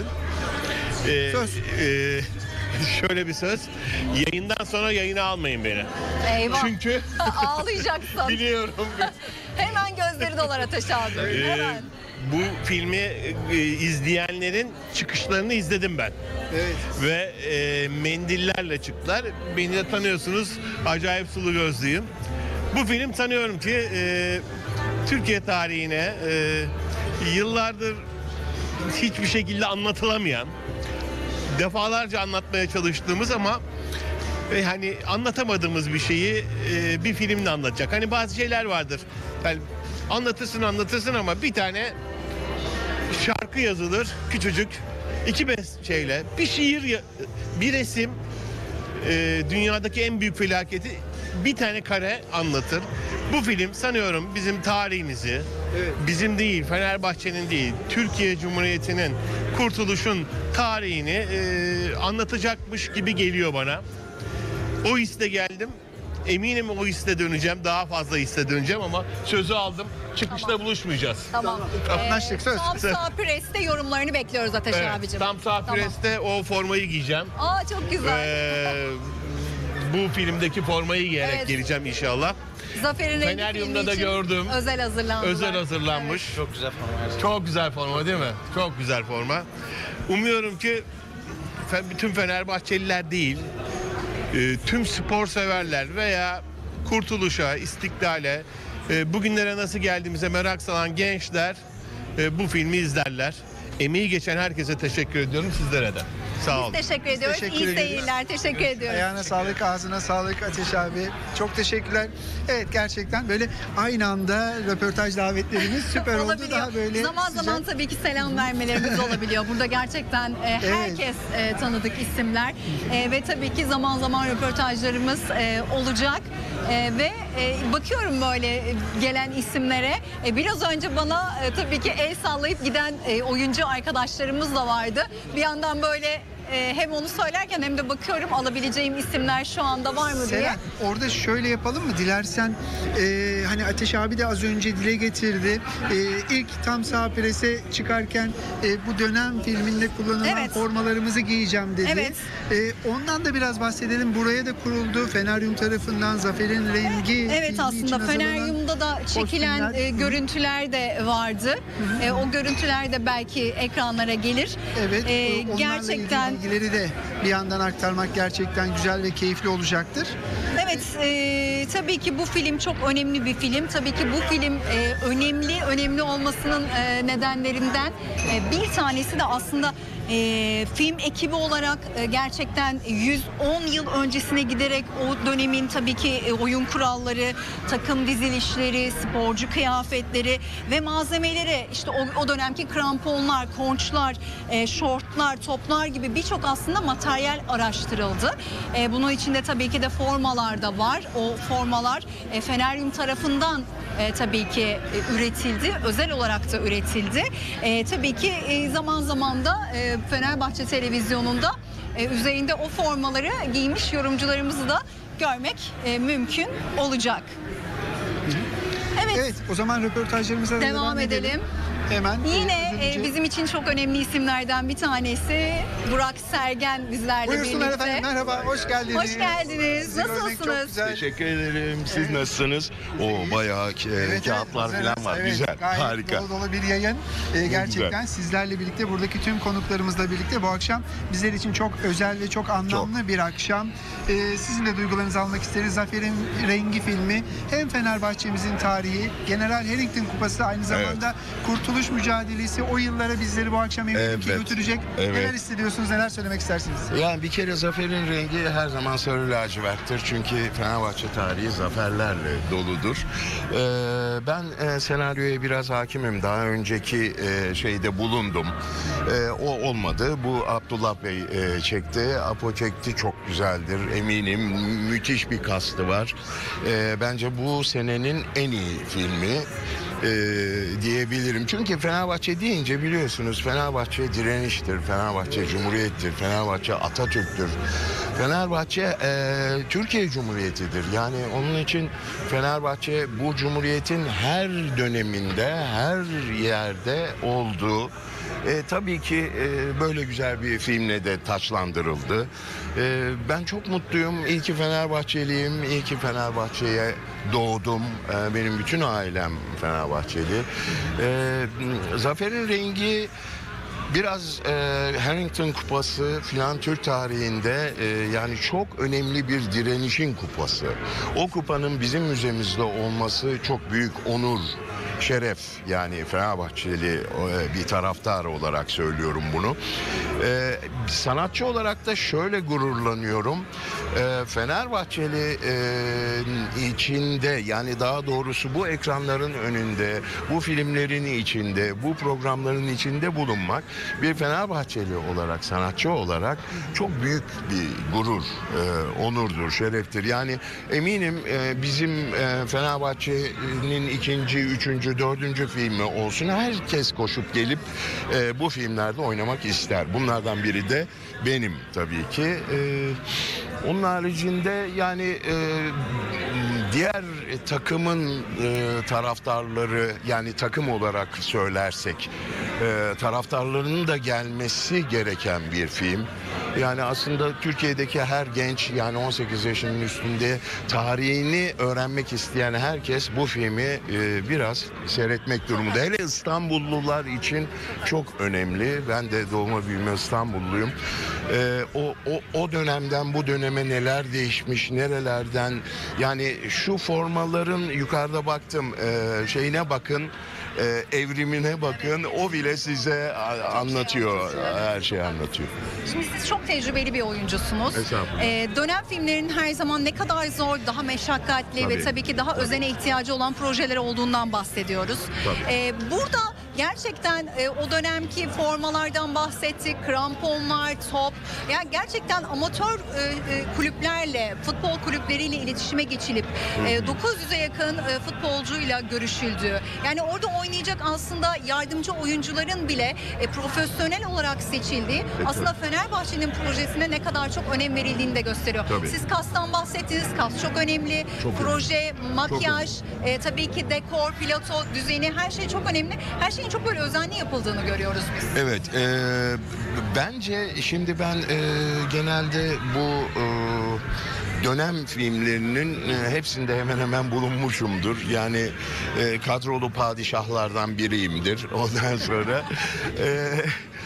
Ee, Söz. e, şöyle bir söz. Yayından sonra yayına almayın beni. Eyvah. Çünkü ağlayacaksın. biliyorum. Hemen gözleri dolar Ateş abi. Ee, Hemen. bu filmi e, izleyenlerin çıkışlarını izledim ben. Evet. Ve e, mendillerle çıktılar. Beni de tanıyorsunuz. Acayip sulu gözlüyüm. Bu film sanıyorum ki e, Türkiye tarihine e, yıllardır hiçbir şekilde anlatılamayan, defalarca anlatmaya çalıştığımız ama e, hani anlatamadığımız bir şeyi e, bir filmle anlatacak. Hani bazı şeyler vardır. Yani anlatırsın anlatırsın ama bir tane şarkı yazılır küçücük, iki bes şeyle bir şiir, ya- bir resim, e, dünyadaki en büyük felaketi bir tane kare anlatır. Bu film sanıyorum bizim tarihimizi, bizim değil, Fenerbahçe'nin değil, Türkiye Cumhuriyeti'nin, kurtuluşun tarihini e, anlatacakmış gibi geliyor bana. O hisle geldim. Eminim o hisle döneceğim. Daha fazla hisle döneceğim ama sözü aldım. Çıkışta buluşmayacağız. Tamam. Anlaştık, söz. Tam sağ preste yorumlarını bekliyoruz Ateş Evet, abicim. tam sağ preste o formayı giyeceğim. Aa, çok güzel. Ee, bu filmdeki formayı giyerek Evet. geleceğim inşallah. Zafer'in rengi Feneryum'da filmi da için gördüm. özel hazırlandılar. Özel hazırlanmış. Çok güzel forma. Çok güzel forma değil mi? Çok güzel forma. Umuyorum ki fe- bütün Fenerbahçeliler değil, e, tüm spor severler veya kurtuluşa, istiklale, e, bugünlere nasıl geldiğimize merak salan gençler e, bu filmi izlerler. Emeği geçen herkese teşekkür ediyorum, sizlere de. Sağ olun. Biz teşekkür ediyoruz. teşekkür İyi ediyoruz. seyirler. Teşekkür ediyoruz. Ayağına sağlık, ağzına sağlık Ateş abi. Çok teşekkürler. Evet, gerçekten böyle aynı anda röportaj davetlerimiz süper oldu. Olabiliyor. Daha böyle zaman sıcak. zaman tabii ki selam vermelerimiz olabiliyor. Burada gerçekten e, herkes e, tanıdık isimler E, ve tabii ki zaman zaman röportajlarımız e, olacak. E, ve e, bakıyorum böyle e, gelen isimlere. E, biraz önce bana e, tabii ki el sallayıp giden e, oyuncu arkadaşlarımız da vardı. Bir yandan böyle e, hem onu söylerken hem de bakıyorum alabileceğim isimler şu anda var mı diye. Seren, orada şöyle yapalım mı? Dilersen e, hani Ateş abi de az önce dile getirdi. E, ilk tam sağ prese çıkarken e, bu dönem filminde kullanılan Evet. formalarımızı giyeceğim dedi. Evet. E, ondan da biraz bahsedelim. Buraya da kuruldu. Feneryum tarafından Zafer'in rengi. Evet, filmi için aslında hazırlanan Feneryum'da da çekilen kostümler. e, görüntüler de vardı. E, o görüntüler de belki ekranlara gelir. Evet, E, onlarla ilgili gerçekten bilgileri de bir yandan aktarmak gerçekten güzel ve keyifli olacaktır. Evet, e, tabii ki bu film çok önemli bir film. Tabii ki bu film e, önemli, önemli olmasının e, nedenlerinden e, bir tanesi de aslında e, film ekibi olarak e, gerçekten yüz on yıl öncesine giderek o dönemin tabii ki e, oyun kuralları, takım dizilişleri, sporcu kıyafetleri ve malzemeleri, işte o, o dönemki kramponlar, konçlar, e, şortlar, toplar gibi birçok aslında materyal araştırıldı. E, bunun içinde tabii ki de formalar da var. O formalar e, Feneryum tarafından e, tabii ki e, üretildi. Özel olarak da üretildi. E, tabii ki e, zaman zaman da e, Fenerbahçe televizyonunda e, üzerinde o formaları giymiş yorumcularımızı da görmek e, mümkün olacak. Evet. Evet, o zaman röportajlarımıza devam, devam edelim. edelim. Hemen Yine e, e, bizim için çok önemli isimlerden bir tanesi Burak Sergen bizlerle Buyursunlar birlikte. efendim, merhaba, hoş geldiniz. Hoş geldiniz. Sizi görmek çok Nasılsınız? güzel. Teşekkür ederim. Siz nasılsınız? O bayağı e, Evet, kağıtlar evet, falan var. evet, Güzel, gayet harika. dolu dolu bir yayın. Ee, gerçekten güzel. sizlerle birlikte, buradaki tüm konuklarımızla birlikte bu akşam bizler için çok özel ve çok anlamlı bir akşam. Ee, sizin de duygularınızı almak isteriz. Zafer'in Rengi filmi hem Fenerbahçe'mizin tarihi, General Harrington Kupası, aynı zamanda Kurtuluş mücadelesi, o yıllara bizleri bu akşam eminim ki Evet, götürecek. evet. Neler hissediyorsunuz, neler söylemek istersiniz? Yani bir kere zaferin rengi her zaman sarı laciverttir. Çünkü Fenerbahçe tarihi zaferlerle doludur. Ee, ben e, senaryoya biraz hakimim. Daha önceki e, şeyde bulundum. E, o olmadı. Bu Abdullah Bey e, çekti. Apo çekti. Çok güzeldir. Eminim müthiş bir kastı var. E, bence bu senenin en iyi filmi e, diyebilirim. Çünkü Fenerbahçe deyince biliyorsunuz Fenerbahçe direniştir, Fenerbahçe cumhuriyettir, Fenerbahçe Atatürk'tür. Fenerbahçe e, Türkiye Cumhuriyeti'dir. Yani onun için Fenerbahçe bu cumhuriyetin her döneminde, her yerde olduğu. E, tabii ki e, böyle güzel bir filmle de taçlandırıldı. E, ben çok mutluyum. İyi ki Fenerbahçeliyim. İyi ki Fenerbahçe'ye doğdum. E, benim bütün ailem Fenerbahçeli. E, Zafer'in rengi biraz e, Harrington Kupası filan Türk tarihinde e, yani çok önemli bir direnişin kupası. O kupanın bizim müzemizde olması çok büyük onur, şeref. Yani Fenerbahçeli bir taraftar olarak söylüyorum bunu. Ee, sanatçı olarak da şöyle gururlanıyorum. Ee, Fenerbahçeli e, içinde, yani daha doğrusu bu ekranların önünde, bu filmlerin içinde, bu programların içinde bulunmak bir Fenerbahçeli olarak, sanatçı olarak çok büyük bir gurur, e, onurdur, şereftir. Yani eminim e, bizim e, Fenerbahçe'nin ikinci, üçüncü, dördüncü filmi olsun, herkes koşup gelip e, bu filmlerde oynamak ister. Bunlardan biri de benim tabii ki. E, onun haricinde yani e, diğer takımın e, taraftarları, yani takım olarak söylersek e, taraftarlarının da gelmesi gereken bir film. Yani aslında Türkiye'deki her genç, yani on sekiz yaşının üstünde tarihini öğrenmek isteyen herkes bu filmi e, biraz seyretmek durumunda. Hele İstanbullular için çok önemli. Ben de doğma büyüme İstanbulluyum. E, o, o, o dönemden bu döneme neler değişmiş, nerelerden, yani şu formaların yukarıda baktım e, şeyine bakın. Ee, evrimine bakın, o bile size anlatıyor, her şeyi anlatıyor. Şimdi siz çok tecrübeli bir oyuncusunuz. Estağfurullah. Ee, dönem filmlerinin her zaman ne kadar zor, daha meşakkatli Tabii. ve tabii ki daha özene ihtiyacı olan projeler olduğundan bahsediyoruz. Tabii. Ee, burada gerçekten e, o dönemki formalardan bahsettik, kramponlar, top. Yani gerçekten amatör e, e, kulüplerle, futbol kulüpleriyle iletişime geçilip e, dokuz yüze yakın e, futbolcuyla görüşüldü. Yani orada oynayacak aslında yardımcı oyuncuların bile e, profesyonel olarak seçildiği, aslında Fenerbahçe'nin projesine ne kadar çok önem verildiğini de gösteriyor. Tabii. Siz kastan bahsettiniz, kas çok önemli. Çok Proje, makyaj, e, tabii ki dekor, plato, düzeni, her şey çok önemli. Her şeyin çok böyle özenli yapıldığını görüyoruz biz. Evet, e, bence şimdi ben e, genelde bu e, dönem filmlerinin e, hepsinde hemen hemen bulunmuşumdur. Yani e, kadrolu padişahlardan biriyimdir. Ondan sonra... E,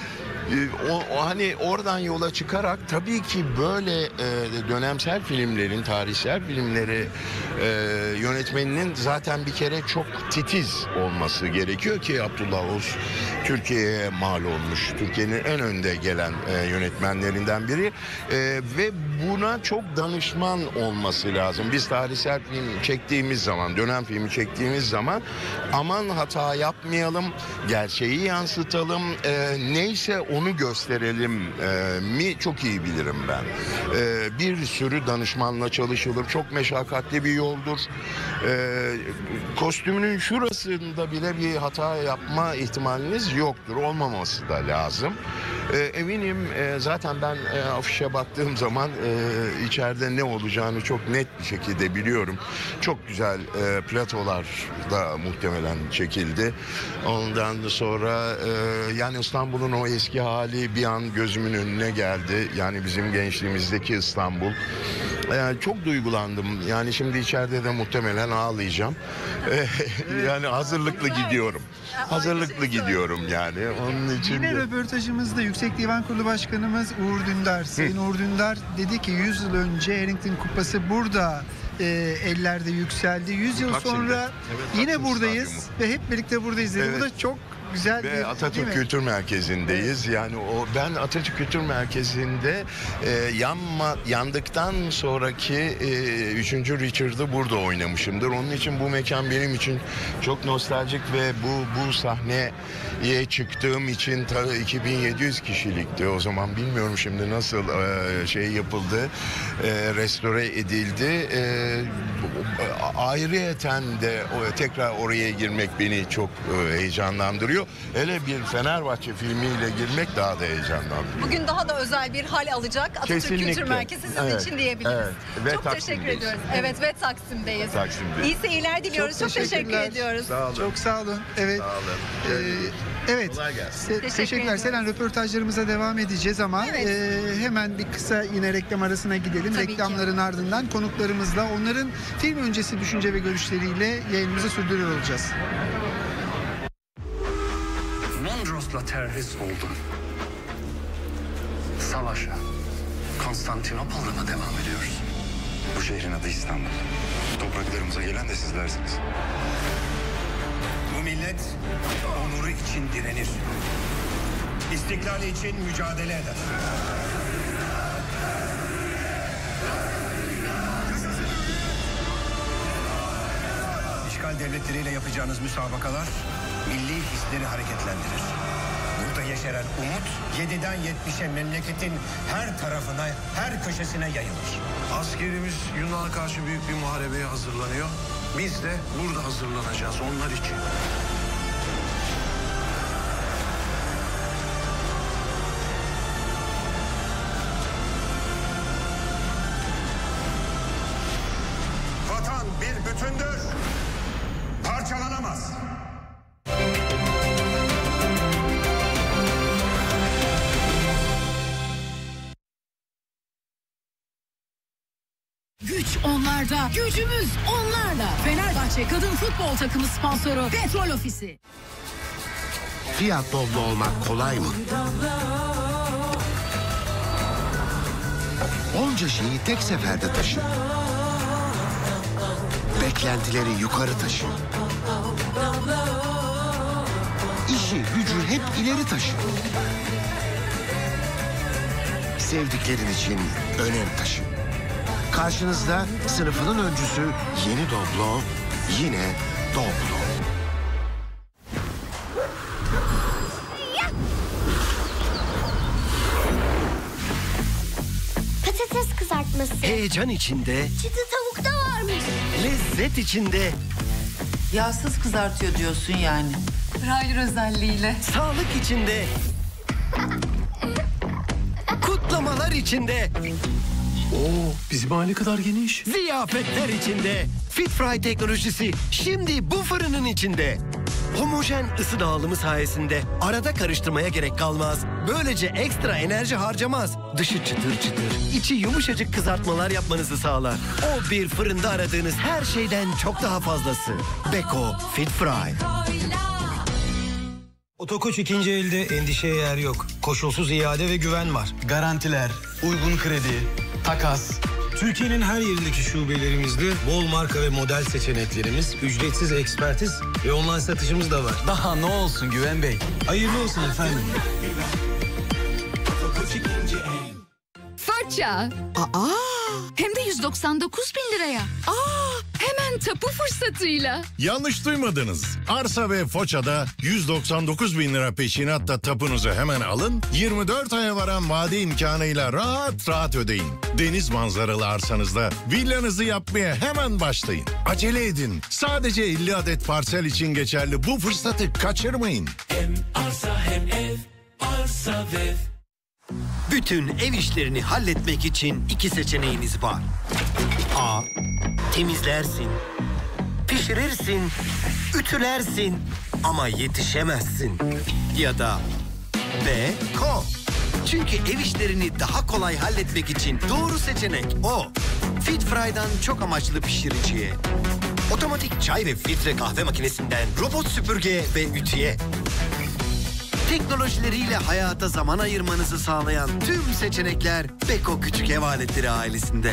o, o hani oradan yola çıkarak tabii ki böyle e, dönemsel filmlerin, tarihsel filmleri e, yönetmeninin zaten bir kere çok titiz olması gerekiyor ki Abdullah Oğuz Türkiye'ye mal olmuş. Türkiye'nin en önde gelen e, yönetmenlerinden biri e, ve buna çok danışman olması lazım. Biz tarihsel film çektiğimiz zaman, dönem filmi çektiğimiz zaman aman hata yapmayalım, gerçeği yansıtalım, e, neyse onu gösterelim e, mi çok iyi bilirim ben. E, bir sürü danışmanla çalışılır, çok meşakkatli bir yoldur. E, kostümünün şurasında bile bir hata yapma ihtimaliniz yoktur, olmaması da lazım. E, eminim e, zaten ben e, afişe baktığım zaman e, içeride ne olacağını çok net bir şekilde biliyorum. Çok güzel e, platolar da muhtemelen çekildi. Ondan sonra e, yani İstanbul'un o eski hali bir an gözümün önüne geldi. Yani bizim gençliğimizdeki İstanbul. E, çok duygulandım. Yani şimdi içeride de muhtemelen ağlayacağım. E, yani hazırlıklı gidiyorum. Hazırlıklı gidiyorum yani. Onun için Yine de... röportajımızda Yüksek Divan Kurulu Başkanımız Uğur Dündar, Sayın Uğur Dündar dedi ki yüz yıl önce Harrington Kupası burada e, ellerde yükseldi. yüz yıl Taksim'de. sonra Evet, yine Taksim buradayız Stadyumu. ve hep birlikte buradayız dedi. Evet. Bu da çok güzel Ve bir, Atatürk değil mi? Kültür Merkezi'ndeyiz. Yani o ben Atatürk Kültür Merkezi'nde e, yanma yandıktan sonraki e, üçüncü Richard'ı burada oynamışımdır. Onun için bu mekan benim için çok nostaljik ve bu bu sahneye çıktığım için ta iki bin yedi yüz kişilikti. O zaman bilmiyorum şimdi nasıl e, şey yapıldı, e, restore edildi. E, ayrıyeten de o, tekrar oraya girmek beni çok e, heyecanlandırıyor. Hele bir Fenerbahçe filmiyle girmek daha da heyecanlandırıyor. Bugün daha da özel bir hal alacak Atatürk Kesinlikle. Kültür Merkezi sizin Evet, için diyebiliriz. evet. Ve Çok teşekkür Taksim'deyiz. ediyoruz. Evet ve Taksim'deyiz. Taksim'deyiz. İyi seyirler diliyoruz. Çok, teşekkür teşekkürler. ediyoruz. Sağ olun. Çok sağ olun. Evet. Sağ olun. Ee, evet. Kolay gelsin. Se- Teşekkür teşekkürler. ediyoruz. Selen, röportajlarımıza devam edeceğiz ama Evet. e, hemen bir kısa yine reklam arasına gidelim. Tabii ki. Reklamların ardından konuklarımızla onların film öncesi düşünce ve görüşleriyle yayınımızı sürdürüyor olacağız. Mondros'la terhis oldun. Savaşa. Konstantinopol'da mı devam ediyoruz? Bu şehrin adı İstanbul. Topraklarımıza gelen de sizlersiniz. Bu millet onuru için direnir. İstiklali için mücadele eder. İşgal devletleriyle yapacağınız müsabakalar milli hisleri hareketlendirir. Burada yeşeren umut yediden yetmişe memleketin her tarafına, her köşesine yayılır. Askerimiz Yunan'a karşı büyük bir muharebeye hazırlanıyor. Biz de burada hazırlanacağız onlar için. Vatan bir bütündür. Parçalanamaz. Güç onlarda, gücümüz onlarla. Fenerbahçe Kadın Futbol Takımı sponsoru Petrol Ofisi. Fiat Doblo olmak kolay mı? Onca şeyi tek seferde taşı. Beklentileri yukarı taşı. İşi gücü hep ileri taşı. Sevdiklerin için önem taşı. Karşınızda sınıfının öncüsü yeni Doblo, yine Doblo. Patates kızartması. Heyecan içinde, Çıtı tavuk da varmış. lezzet içinde, Yağsız kızartıyor diyorsun yani. Hayır özelliğiyle. sağlık içinde, kutlamalar içinde. Oo, bizim aile kadar geniş. Ziyafetler içinde. Fit Fry teknolojisi şimdi bu fırının içinde. Homojen ısı dağılımı sayesinde arada karıştırmaya gerek kalmaz. Böylece ekstra enerji harcamaz. Dışı çıtır çıtır, içi yumuşacık kızartmalar yapmanızı sağlar. O bir fırında aradığınız her şeyden çok daha fazlası. Beko Fit Fry. Otokoç ikinci elde endişeye yer yok. Koşulsuz iade ve güven var. Garantiler, uygun kredi, takas. Türkiye'nin her yerindeki şubelerimizde bol marka ve model seçeneklerimiz, ücretsiz ekspertiz ve online satışımız da var. Daha ne olsun Güven Bey? Hayırlı olsun efendim. Faça. Aa, hem de yüz doksan dokuz bin liraya. Aa, hemen tapu fırsatıyla. Yanlış duymadınız. Arsa ve Foça'da yüz doksan dokuz bin lira peşinatta tapunuzu hemen alın. yirmi dört aya varan vade imkanıyla rahat rahat ödeyin. Deniz manzaralı arsanızda villanızı yapmaya hemen başlayın. Acele edin. Sadece elli adet parsel için geçerli bu fırsatı kaçırmayın. Hem arsa hem ev, arsa ve Bütün ev işlerini halletmek için iki seçeneğiniz var. A. Temizlersin, pişirirsin, ütülersin ama yetişemezsin. Ya da B. Ko. Çünkü ev işlerini daha kolay halletmek için doğru seçenek o. Fitfry'dan çok amaçlı pişiriciye, otomatik çay ve filtre kahve makinesinden robot süpürge ve ütüye, teknolojileriyle hayata zaman ayırmanızı sağlayan tüm seçenekler Beko Küçük Ev Aletleri ailesinde.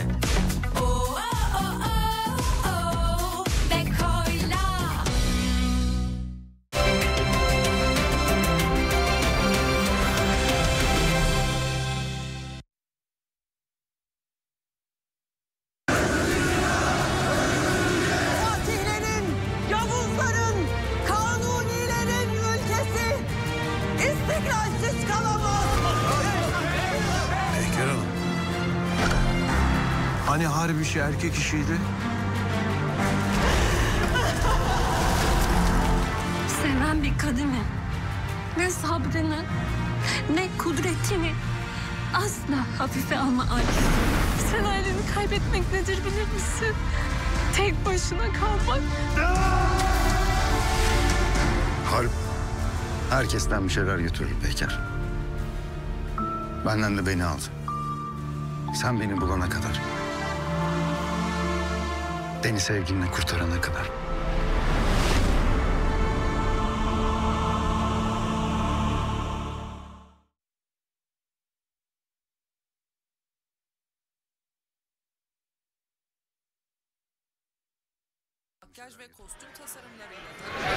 Fatihlerin, Yavuzların, Kanunilerin ülkesi istikralsiz kalamaz. Peyker Hanım. Hani harbi işi erkek işiydi? Seven bir kadını ne sabrını ne kudretini asla hafife alma Arif. Sen aileni kaybetmek nedir bilir misin? Tek başına kalmak. Harp herkesten bir şeyler götürür Peyker. Benden de beni aldı. Sen beni bulana kadar. Beni sevgilinle kurtarana kadar. Makyaj ve kostüm tasarımlarıyla.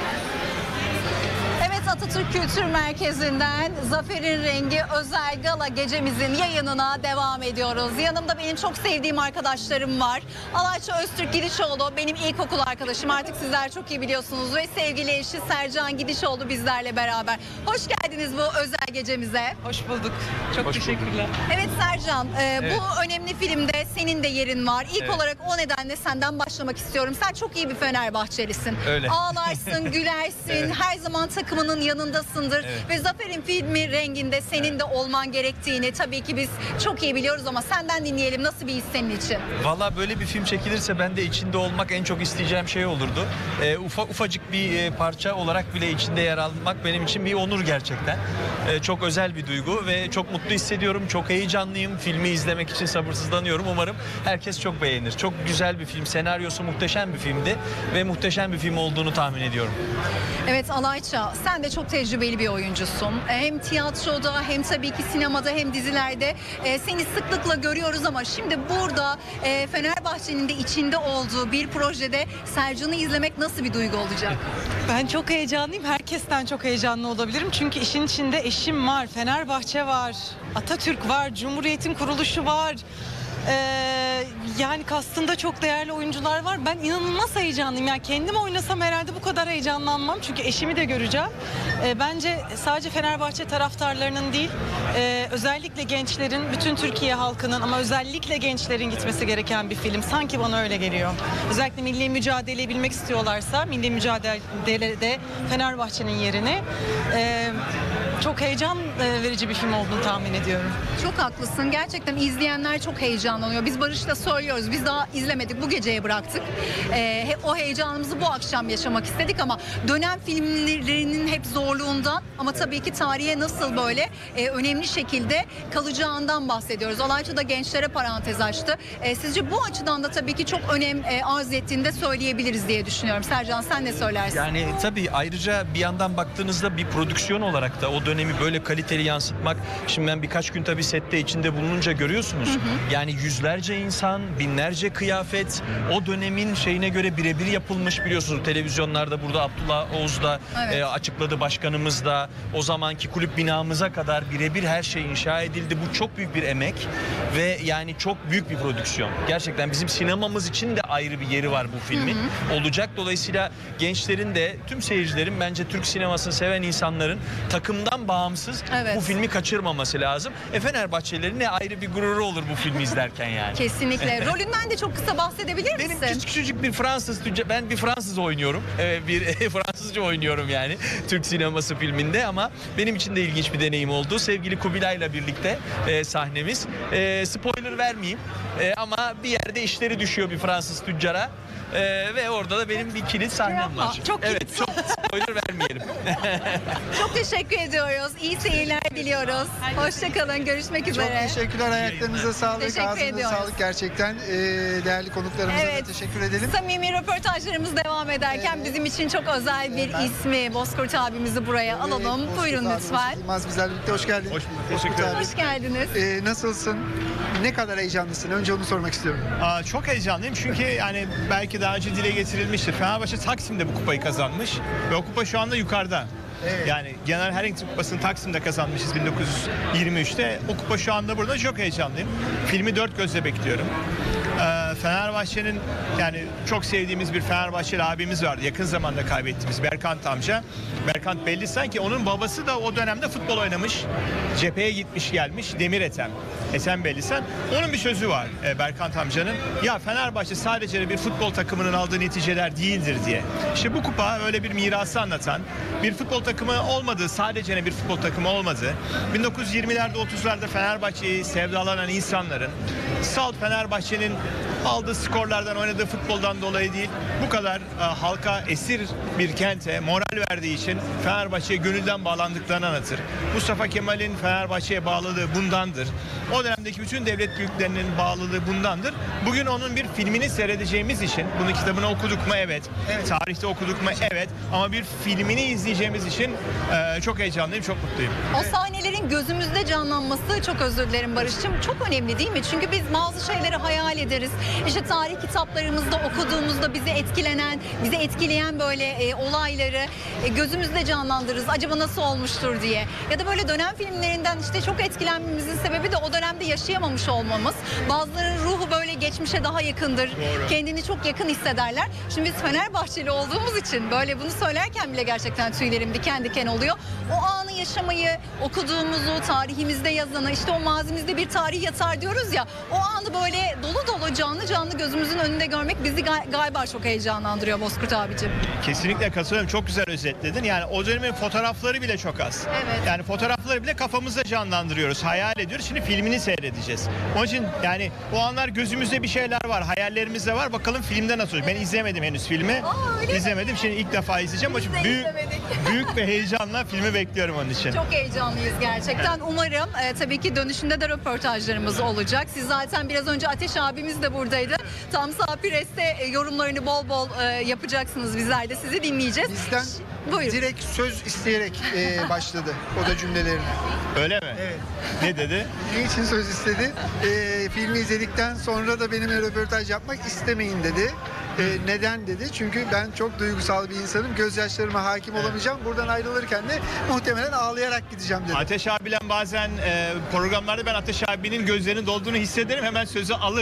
Evet, Atatürk Kültür Merkezi'nden Zafer'in Rengi özel gala gecemizin yayınına devam ediyoruz. Yanımda benim çok sevdiğim arkadaşlarım var. Alayça Öztürk Gidişoğlu benim ilkokul arkadaşım, artık sizler çok iyi biliyorsunuz, ve sevgili eşi Sercan Gidişoğlu bizlerle beraber. Hoş geldiniz bu özel gecemize. Hoş bulduk. Çok Hoş teşekkürler. Evet Sercan, e, Evet. bu önemli filmde senin de yerin var. İlk Evet. olarak o nedenle senden başlamak istiyorum. Sen çok iyi bir Fenerbahçelisin. Öyle. Ağlarsın, gülersin, Evet. her zaman takımının yanındasındır. Evet. Ve Zafer'in filmi renginde senin de olman gerektiğini tabii ki biz çok iyi biliyoruz, ama senden dinleyelim, nasıl bir his senin için? Valla böyle bir film çekilirse ben de içinde olmak en çok isteyeceğim şey olurdu. Ee, ufa, ufacık bir e, parça olarak bile içinde yer almak benim için bir onur gerçekten. Ee, çok özel bir duygu ve çok mutlu hissediyorum. Çok heyecanlıyım. Filmi izlemek için sabırsızlanıyorum. Umarım herkes çok beğenir. Çok güzel bir film. Senaryosu muhteşem bir filmdi ve muhteşem bir film olduğunu tahmin ediyorum. Evet Alayça, sen de çok tecrübeli bir oyuncusun. E, Hem tiyatroda hem tabii ki sinemada hem dizilerde e, seni sıklıkla görüyoruz, ama şimdi burada e, Fenerbahçe'nin de içinde olduğu bir projede Sercan'ı izlemek nasıl bir duygu olacak? Ben çok heyecanlıyım. Herkesten çok heyecanlı olabilirim. Çünkü işin içinde eşim var, Fenerbahçe var, Atatürk var, Cumhuriyet'in kuruluşu var. Ee, yani kastında çok değerli oyuncular var. Ben inanılmaz heyecanlıyım. Yani kendim oynasam herhalde bu kadar heyecanlanmam. Çünkü eşimi de göreceğim. Ee, bence sadece Fenerbahçe taraftarlarının değil, e, özellikle gençlerin, bütün Türkiye halkının ama özellikle gençlerin gitmesi gereken bir film. Sanki bana öyle geliyor. Özellikle milli mücadeleyi bilmek istiyorlarsa, milli mücadelede Fenerbahçe'nin yerini... E, çok heyecan e, verici bir film olduğunu tahmin ediyorum. Çok haklısın. Gerçekten izleyenler çok heyecanlanıyor. Biz Barış'la söylüyoruz. Biz daha izlemedik. Bu geceye bıraktık. Ee, he- o heyecanımızı bu akşam yaşamak istedik ama dönem filmlerinin hep zorluğundan ama tabii ki tarihe nasıl böyle e, önemli şekilde kalacağından bahsediyoruz. Alaycı da gençlere parantez açtı. E, sizce bu açıdan da tabii ki çok önem e, arz ettiğini de söyleyebiliriz diye düşünüyorum. Sercan sen ne söylersin? Yani tabii ayrıca bir yandan baktığınızda bir prodüksiyon olarak da o dönemi böyle kaliteli yansıtmak. Şimdi ben birkaç gün tabii sette içinde bulununca görüyorsunuz. Hı hı. Yani yüzlerce insan, binlerce kıyafet o dönemin şeyine göre birebir yapılmış, biliyorsunuz televizyonlarda burada Abdullah Oğuz da evet. e, açıkladı, başkanımız da o zamanki kulüp binamıza kadar birebir her şey inşa edildi. Bu çok büyük bir emek ve yani çok büyük bir prodüksiyon. Gerçekten bizim sinemamız için de ayrı bir yeri var bu filmin. Hı hı. Olacak. Dolayısıyla gençlerin de tüm seyircilerin bence Türk sinemasını seven insanların takımdan bağımsız evet. bu filmi kaçırmaması lazım. E Fenerbahçelilerin ne ayrı bir gururu olur bu filmi izlerken yani. Kesinlikle. Rolünden de çok kısa bahsedebilir misin? Benim küçük, küçücük bir Fransız, ben bir Fransız oynuyorum. Ee, bir Fransızca oynuyorum yani Türk sineması filminde ama benim için de ilginç bir deneyim oldu. Sevgili Kubilay'la birlikte e, sahnemiz. E, spoiler vermeyeyim e, ama bir yerde işleri düşüyor bir Fransız tüccara. Ee, ve orada da benim bir kilit sahnem var. Çok evet, çok spoiler vermeyelim. Çok teşekkür ediyoruz. İyi seyirler diliyoruz. Hoşçakalın. Görüşmek üzere. Çok teşekkürler. Ayaklarınıza sağlık. Teşekkür Ağzınıza ediyoruz. sağlık gerçekten. Ee, değerli konuklarımıza evet. da teşekkür edelim. Samimi röportajlarımız devam ederken evet. bizim için çok özel bir ben... ismi Bozkurt abimizi buraya evet, alalım. Bozkurt Buyurun abi, lütfen. Yılmaz bizlerle birlikte. Hoş geldin. Hoş bulduk. Teşekkür ederim. Hoş geldiniz. Ee, nasılsın? Ne kadar heyecanlısın? Önce onu sormak istiyorum. Aa, çok heyecanlıyım çünkü yani belki daha önce dile getirilmiştir. Fenerbahçe Taksim'de bu kupayı kazanmış ve o kupa şu anda yukarıda. Evet. Yani General Harrington Kupası'nı Taksim'de kazanmışız bin dokuz yüz yirmi üçte. O kupa şu anda burada. Çok heyecanlıyım. Filmi dört gözle bekliyorum. Ee, Fenerbahçe'nin yani çok sevdiğimiz bir Fenerbahçeli abimiz vardı. Yakın zamanda kaybettiğimiz Berkant amca. Berkant belli sanki onun babası da o dönemde futbol oynamış. Cepheye gitmiş gelmiş. Demir Ethem. Ethem Bellisen. Onun bir sözü var e, Berkant amcanın. Ya Fenerbahçe sadece bir futbol takımının aldığı neticeler değildir diye. İşte bu kupa öyle bir mirası anlatan, bir futbol takımı olmadığı, sadece bir futbol takımı olmadığı, bin dokuz yüz yirmilerde otuzlarda Fenerbahçe'yi sevdalanan insanların salt Fenerbahçe'nin aldığı skorlardan, oynadığı futboldan dolayı değil, bu kadar e, halka esir bir kente moral verdiği için Fenerbahçe'ye gönülden bağlandıklarını anlatır. Mustafa Kemal'in Fenerbahçe'ye bağlılığı bundandır. O dönemdeki bütün devlet büyüklerinin bağlılığı bundandır. Bugün onun bir filmini seyredeceğimiz için, bunun kitabını okuduk mu? Evet. evet. Tarihte okuduk mu? Evet. Ama bir filmini izleyeceğimiz için e, çok heyecanlıyım, çok mutluyum. O sahnelerin gözümüzde canlanması, çok özür dilerim Barış'cığım, çok önemli değil mi? Çünkü biz bazı şeyleri hayal ederiz. İşte tarih kitaplarımızda okuduğumuzda bizi etkilenen, bizi etkileyen böyle e, olayları e, gözümüzde canlandırırız. Acaba nasıl olmuştur diye. Ya da böyle dönem filmlerinden işte çok etkilenmemizin sebebi de o dönemde yaşayamamış olmamız. Bazılarının ruhu böyle geçmişe daha yakındır. Doğru. Kendini çok yakın hissederler. Şimdi biz Fenerbahçeli olduğumuz için böyle bunu söylerken bile gerçekten tüylerim diken diken oluyor. O anı yaşamayı, okuduğumuzu, tarihimizde yazanı, işte o mazimizde bir tarih yatar diyoruz ya. O anı böyle dolu dolu canlı canlı gözümüzün önünde görmek bizi gal- galiba çok heyecanlandırıyor Bozkurt abicim. Kesinlikle katılıyorum. Çok güzel özetledin. Yani o dönemin fotoğrafları bile çok az. Evet. Yani fotoğrafları bile kafamızda canlandırıyoruz, hayal ediyoruz. Şimdi filmini seyredeceğiz. Onun için yani o anlar gözümüzde bir şeyler var, hayallerimizde var. Bakalım filmde nasıl olacak? Ben izlemedim henüz filmi. Aa, İzlemedim. Şimdi ilk defa izleyeceğim. Onun için büyük, büyük bir heyecanla filmi bekliyorum onun için. Çok heyecanlıyız gerçekten. Evet. Umarım e, tabii ki dönüşünde de röportajlarımız olacak. Siz zaten biraz önce Ateş abimiz de buradaydı. Tam Sağ Pres'te e, yorumlarını bol bol e, yapacaksınız. Bizler de sizi dinleyeceğiz. Bizden Buyurun. direkt söz isteyerek e, başladı o da cümlelerine. Öyle mi? Evet. Ne dedi? Niçin söz istedi? E, filmi izledikten sonra da benimle röportaj yapmak istemeyin dedi. E, neden dedi? Çünkü ben çok duygusal bir insanım. Gözyaşlarıma hakim evet. olamayacağım. Buradan ayrılırken de muhtemelen ağlayarak gideceğim dedi. Ateş abiyle bazen e, programlarda ben Ateş abinin gözlerinin dolduğunu hissederim. Hemen sözü alırım.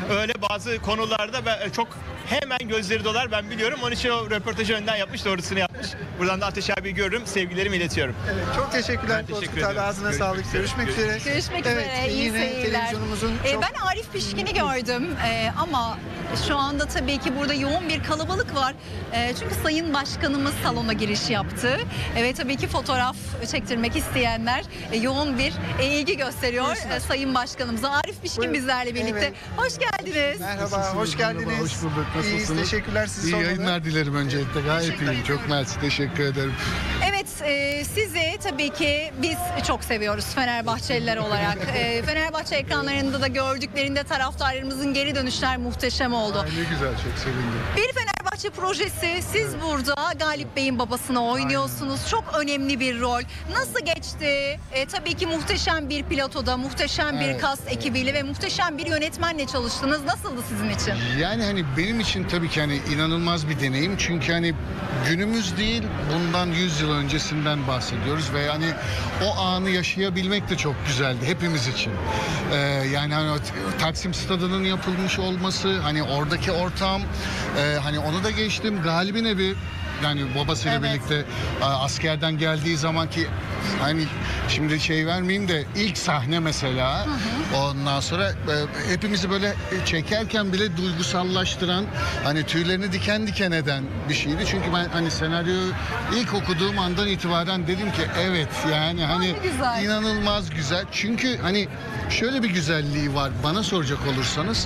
öyle bazı konularda ben, çok hemen gözleri dolar, ben biliyorum. Onun için o röportajı önden yapmış, doğrusunu yapmış. Buradan da Ateş abi görürüm, sevgilerimi iletiyorum. Evet, çok teşekkürler. Ben teşekkür Korkut abi, ediyorum. ağzına Görüşmek sağlık. üzere. Görüşmek üzere. Görüşmek Evet, üzere. İyi yine seyirler. televizyonumuzun Ee, çok... Ben Arif Pişkin'i gördüm Ee, ama şu anda tabii ki burada yoğun bir kalabalık var. Ee, çünkü Sayın Başkanımız salona giriş yaptı. Evet, tabii ki fotoğraf çektirmek isteyenler e, yoğun bir e, ilgi gösteriyor e, Sayın Başkanımıza. Arif Pişkin Buyurun. bizlerle birlikte. Evet. Hoş geldiniz. Merhaba, hoş geldiniz. Merhaba, hoş bulduk. İyiyiz, Nasılsınız? teşekkürler. Sizi İyi sormalı. yayınlar dilerim öncelikle. Gayet iyiyim. Çok mersi. Teşekkür ederim. Evet, e, sizi tabii ki biz çok seviyoruz Fenerbahçeliler olarak. E, Fenerbahçe ekranlarında da gördüklerinde taraftarlarımızın geri dönüşler muhteşem oldu. Ay, ne güzel, çok sevindim. Bir Fenerbahçe projesi, siz burada Galip Bey'in babasını oynuyorsunuz. Çok önemli bir rol. Nasıl geçti? E, tabii ki muhteşem bir pilotoda, muhteşem bir Evet, kast ekibiyle ve muhteşem bir yönetmenle çalıştınız. Nasıldı sizin için? Yani hani benim için tabii ki hani inanılmaz bir deneyim. Çünkü hani günümüz değil, bundan yüz yıl öncesinden bahsediyoruz ve hani o anı yaşayabilmek de çok güzeldi hepimiz için. Ee, yani hani o Taksim Stadı'nın yapılmış olması, hani oradaki ortam, e, hani onu da geçtim. Galip'in evi, yani babasıyla Evet. birlikte a, askerden geldiği zamanki, hani şimdi şey vermeyeyim de ilk sahne mesela, ondan sonra e, hepimizi böyle çekerken bile duygusallaştıran, hani tüylerini diken diken eden bir şeydi. Çünkü ben hani senaryoyu ilk okuduğum andan itibaren dedim ki evet, yani hani güzel. inanılmaz güzel. Çünkü hani şöyle bir güzelliği var bana soracak olursanız,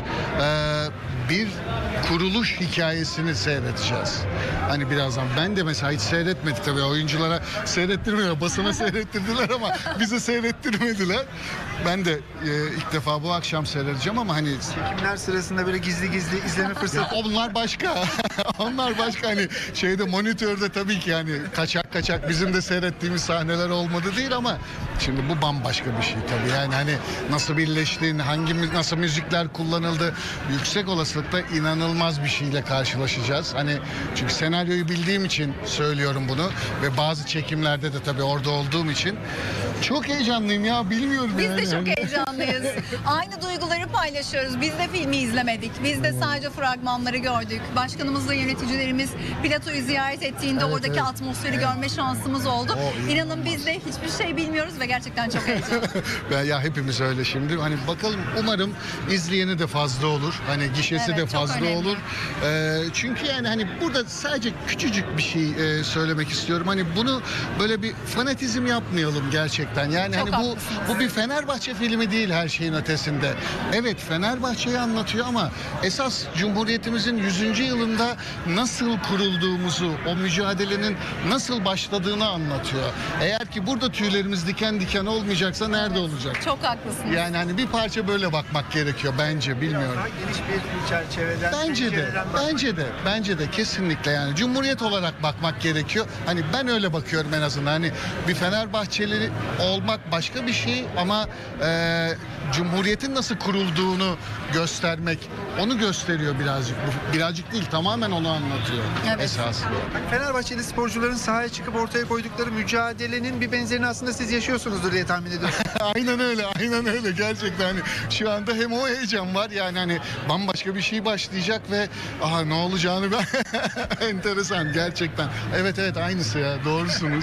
e, bir kuruluş hikayesini seyredeceğiz. Hani birazdan ben de mesela hiç seyretmedik tabii, oyunculara seyrettirmiyor, basına seyrettirdiler ama bize seyrettirmediler. Ben de e, ilk defa bu akşam seyredeceğim ama hani Çekimler sırasında böyle gizli gizli izleme fırsatı. onlar başka. Onlar başka, hani şeyde, monitörde tabii ki yani kaçak kaçak bizim de seyrettiğimiz sahneler olmadı değil ama şimdi bu bambaşka bir şey tabii. Yani hani nasıl birleştiğin, hangi mü- nasıl müzikler kullanıldı, yüksek olasılıkla inanılmaz bir şeyle karşılaşacağız. Hani çünkü senaryoyu bildiğim için söylüyorum bunu ve bazı çekimlerde de tabii orada olduğum için çok heyecanlıyım ya, bilmiyorum Biz yani. de çok heyecanlıyız. Aynı duyguları paylaşıyoruz. Biz de filmi izlemedik. Biz de sadece fragmanları gördük. Başkanımızla yöneticilerimiz platoyu ziyaret ettiğinde Evet, oradaki evet. atmosferi görme şansımız oldu. O, iyi. İnanın biz de hiçbir şey bilmiyoruz ve gerçekten çok heyecanlıyız. Ben ya hepimiz öyle şimdi. Hani bakalım, umarım izleyeni de fazla olur. Hani gişesi Evet, de çok fazla önemli. olur. Ee, çünkü yani hani burada sadece küçücük bir şey e, söylemek istiyorum. Hani bunu böyle bir fanatizm yapmayalım gerçekten. Yani Çok hani bu haklısınız. bu bir Fenerbahçe filmi değil her şeyin ötesinde. Evet, Fenerbahçe'yi anlatıyor ama esas Cumhuriyetimizin yüzüncü yılında nasıl kurulduğumuzu, o mücadelenin nasıl başladığını anlatıyor. Eğer ki burada tüylerimiz diken diken olmayacaksa nerede olacak? Çok haklısınız. Yani hani bir parça böyle bakmak gerekiyor bence, bilmiyorum. Daha geniş bir çerçeveden, Bence de, pencereden bakmak. bence de, bence de kesinlikle yani Cumhuriyet olarak bakmak gerekiyor. Hani ben öyle bakıyorum en azından. Hani bir Fenerbahçeli olmak başka bir şey ama e, Cumhuriyet'in nasıl kurulduğunu göstermek, onu gösteriyor birazcık. Bu birazcık değil, tamamen onu anlatıyor Evet. esas. Fenerbahçeli sporcuların sahaya çıkıp ortaya koydukları mücadelenin bir benzerini aslında siz yaşıyorsunuzdur diye tahmin ediyorum. Aynen öyle, aynen öyle gerçekten. Hani şu anda hem o heyecan var, yani hani bambaşka bir şey başlayacak ve aha ne olacağını ben enteresan gerçekten. Evet evet, aynısı ya, doğrusunuz.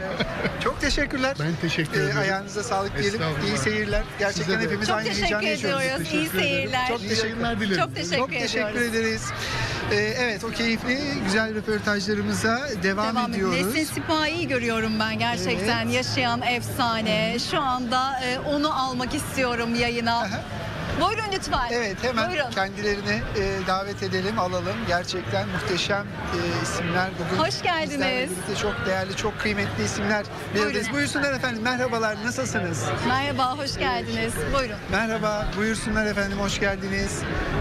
Çok teşekkürler. Ben teşekkür ederim. Ee, ayağınıza sağlık diyelim. Estağfurullah. İyi seyirler. Gerçekten Size de. hepimiz Çok aynı teşekkür heyecanı yaşıyoruz. ediyoruz. İyi Teşekkür ederim. seyirler. Çok İyi teşekkür yayınlar dilerim. Çok teşekkür Çok teşekkür ediyoruz. ederiz. Ee, evet, o keyifli, güzel röportajlarımıza devam, Devam ediyoruz. Nesin Sipahi'yi görüyorum ben gerçekten. Evet. Yaşayan efsane. Şu anda e, onu almak istiyorum yayına. Buyurun lütfen. Evet, hemen Buyurun. kendilerini e, davet edelim, alalım. Gerçekten muhteşem e, isimler bugün. Hoş geldiniz. bizlerle birlikte çok değerli, çok kıymetli isimler. Buyurun. Buyursunlar efendim. Merhabalar, nasılsınız? Merhaba, hoş geldiniz. Buyurun. Merhaba, buyursunlar efendim, hoş geldiniz.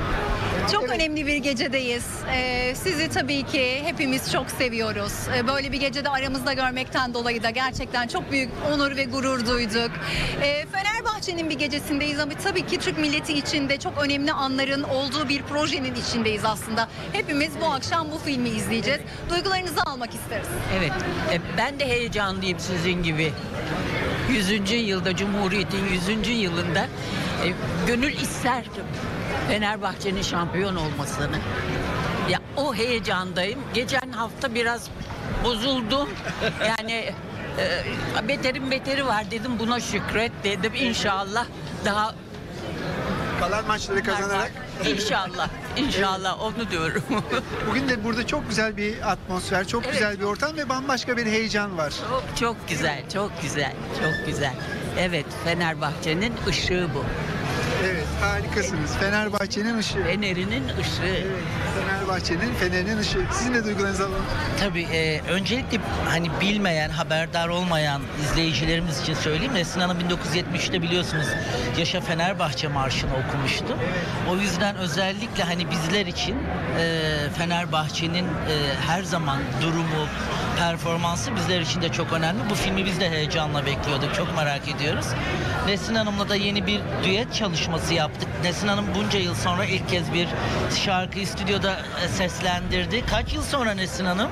Çok önemli bir gecedeyiz. Ee, sizi tabii ki hepimiz çok seviyoruz. Ee, böyle bir gecede aramızda görmekten dolayı da gerçekten çok büyük onur ve gurur duyduk. Ee, Fenerbahçe'nin bir gecesindeyiz ama tabii ki Türk milleti içinde çok önemli anların olduğu bir projenin içindeyiz aslında. Hepimiz bu akşam bu filmi izleyeceğiz. Duygularınızı almak isteriz. Evet, e, ben de heyecanlıyım sizin gibi. yüzüncü yılda, Cumhuriyet'in yüzüncü yılında e, gönül isterdim. Fenerbahçe'nin şampiyon olmasını. Ya o heyecandayım. Geçen hafta biraz bozuldum. Yani e, beterin beteri var dedim. Buna şükret dedim. İnşallah daha kalan maçları kazanarak. İnşallah. İnşallah onu diyorum. Bugün de burada çok güzel bir atmosfer, çok Evet. güzel bir ortam ve bambaşka bir heyecan var. Çok çok güzel, çok güzel, çok güzel. Evet, Fenerbahçe'nin ışığı bu. Evet, harikasınız. Fenerbahçe'nin ışığı. Fenerinin ışığı. Evet, Fenerbahçe'nin fenerinin ışığı. Sizin de duygularınızı alalım. Tabii e, öncelikle hani bilmeyen, haberdar olmayan izleyicilerimiz için söyleyeyim. Nesin Hanım bin dokuz yüz yetmiş üçte biliyorsunuz Yaşa Fenerbahçe Marşı'nı okumuştu. O yüzden özellikle hani bizler için e, Fenerbahçe'nin e, her zaman durumu, performansı bizler için de çok önemli. Bu filmi biz de heyecanla bekliyorduk. Çok merak ediyoruz. Nesin Hanım'la da yeni bir düet çalışması yaptık. Nesin Hanım bunca yıl sonra ilk kez bir şarkıyı stüdyoda e, seslendirdi. Kaç yıl sonra Nesin Hanım?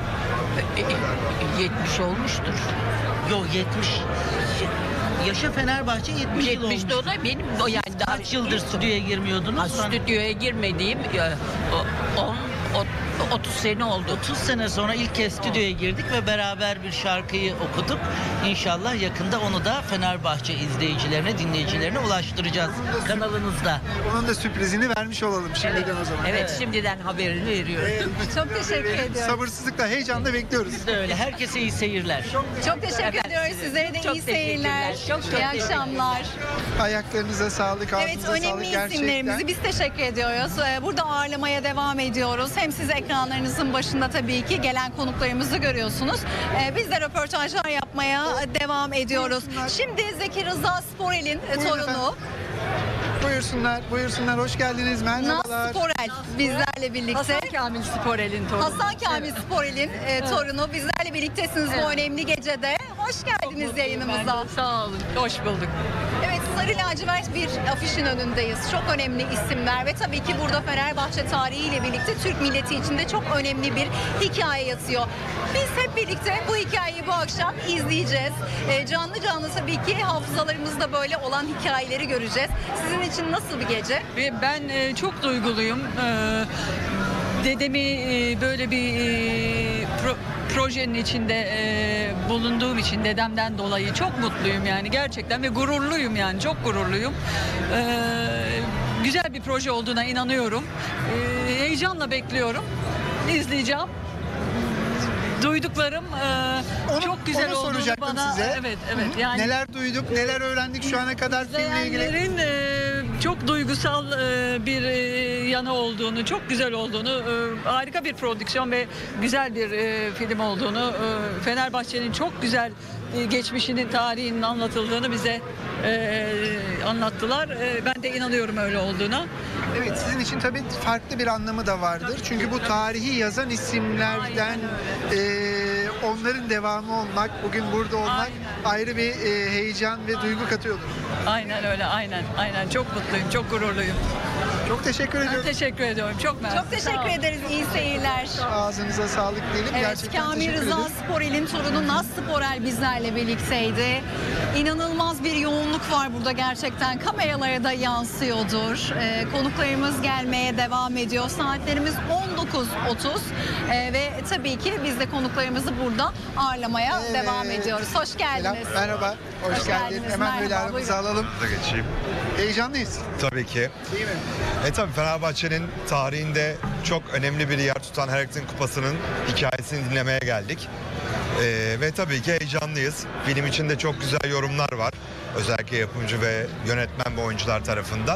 yetmiş olmuştur. Yok yetmiş. Yaşa Fenerbahçe yetmiş yıl olmuş. yetmişte o da benim o yani daha Kaç yıldır stüdyoya girmiyordunuz? Ha, stüdyoya girmediğim on otuz sene oldu. otuz sene sonra ilk kez stüdyoya girdik ve beraber bir şarkıyı okuduk. İnşallah yakında onu da Fenerbahçe izleyicilerine, dinleyicilerine ulaştıracağız kanalınızda. Onun da sürprizini vermiş olalım şimdiden o zaman. Evet, Evet. şimdiden haberini veriyorum. Çok teşekkür ediyorum. Sabırsızlıkla, heyecanla bekliyoruz. Biz de öyle. Herkese iyi seyirler. Çok teşekkür Efendim, ediyoruz. size. Sizlere de Çok iyi seyirler. teşekkürler. Çok çok iyi akşamlar. Ayaklarınıza sağlık, Evet, ağzınıza sağlık önemli gerçekten. isimlerimizi biz teşekkür ediyoruz. Ee, Burada ağırlamaya devam ediyoruz. Hem siz ekranlarınızın başında tabii ki gelen konuklarımızı görüyorsunuz. Ee, Biz de röportajlar yapmaya devam ediyoruz. Şimdi Zeki Rıza Sporel'in e, Buyurun torunu efendim. Buyursunlar, buyursunlar. Hoş geldiniz. Naz Merhabalar. Sporel bizlerle birlikte. Hasan Kamil Sporel'in torunu. Hasan Kamil Sporel'in e, torunu bizlerle birliktesiniz bu önemli gecede. Hoş geldiniz yayınımıza. Sağ olun. Hoş bulduk. Evet, sarı lacivert bir afişin önündeyiz. Çok önemli isimler ve tabii ki burada Fenerbahçe tarihiyle birlikte Türk milleti için de çok önemli bir hikaye yatıyor. Biz hep birlikte bu hikayeyi bu akşam izleyeceğiz. E, canlı canlı tabii ki hafızalarımızda böyle olan hikayeleri göreceğiz. Sizin için nasıl bir gece? Ve ben e, çok duyguluyum. E, dedemi e, böyle bir e, pro- projenin içinde e, bulunduğum için dedemden dolayı çok mutluyum yani gerçekten ve gururluyum yani çok gururluyum. E, güzel bir proje olduğuna inanıyorum. E, heyecanla bekliyorum. İzleyeceğim. Duyduklarım e, Onu- çok güzel onu olduğunu soracaktım bana. size. Evet, evet. Yani Neler duyduk, neler öğrendik şu ana kadar filmle ilgili? İzleyenlerin e, çok duygusal e, bir e, yanı olduğunu, çok güzel olduğunu, e, harika bir prodüksiyon ve güzel bir e, film olduğunu, e, Fenerbahçe'nin çok güzel e, geçmişinin, tarihinin anlatıldığını bize e, anlattılar. E, ben de inanıyorum öyle olduğuna. Evet, sizin için tabii farklı bir anlamı da vardır. Çünkü bu tarihi yazan isimlerden e, onların devamı olmak, bugün burada olmak ayrı bir e, heyecan ve duygu katıyordur. Aynen öyle, aynen, aynen. Çok mutluyum, çok gururluyum. Çok teşekkür Ben ediyorum. teşekkür ediyorum, çok mersi. Çok teşekkür ederiz. İyi seyirler. Ağzınıza sağlık diyelim. Evet, Gerçekten Kamil teşekkür Rıza ederiz. Sporel'in torunu Naz Sporel bizlerle birlikteydi. İnanılmaz bir yoğunluk var burada gerçekten. Kameralara da yansıyordur. Ee, konuklarımız gelmeye devam ediyor. Saatlerimiz on dokuz otuz ee, ve tabii ki biz de konuklarımızı burada ağırlamaya Evet. devam ediyoruz. Hoş Selam, geldiniz. merhaba. Hoş, Hoş geldin. geldiniz, Hemen böyle merhaba, aramıza buyurun. alalım. Da geçeyim. Heyecanlıyız. Tabii ki. Değil mi? E tabii Fenerbahçe'nin tarihinde çok önemli bir yer tutan Heracles Kupası'nın hikayesini dinlemeye geldik. E, ve tabii ki heyecanlıyız. Film içinde çok güzel yorumlar var. Özellikle yapımcı ve yönetmen ve oyuncular tarafından.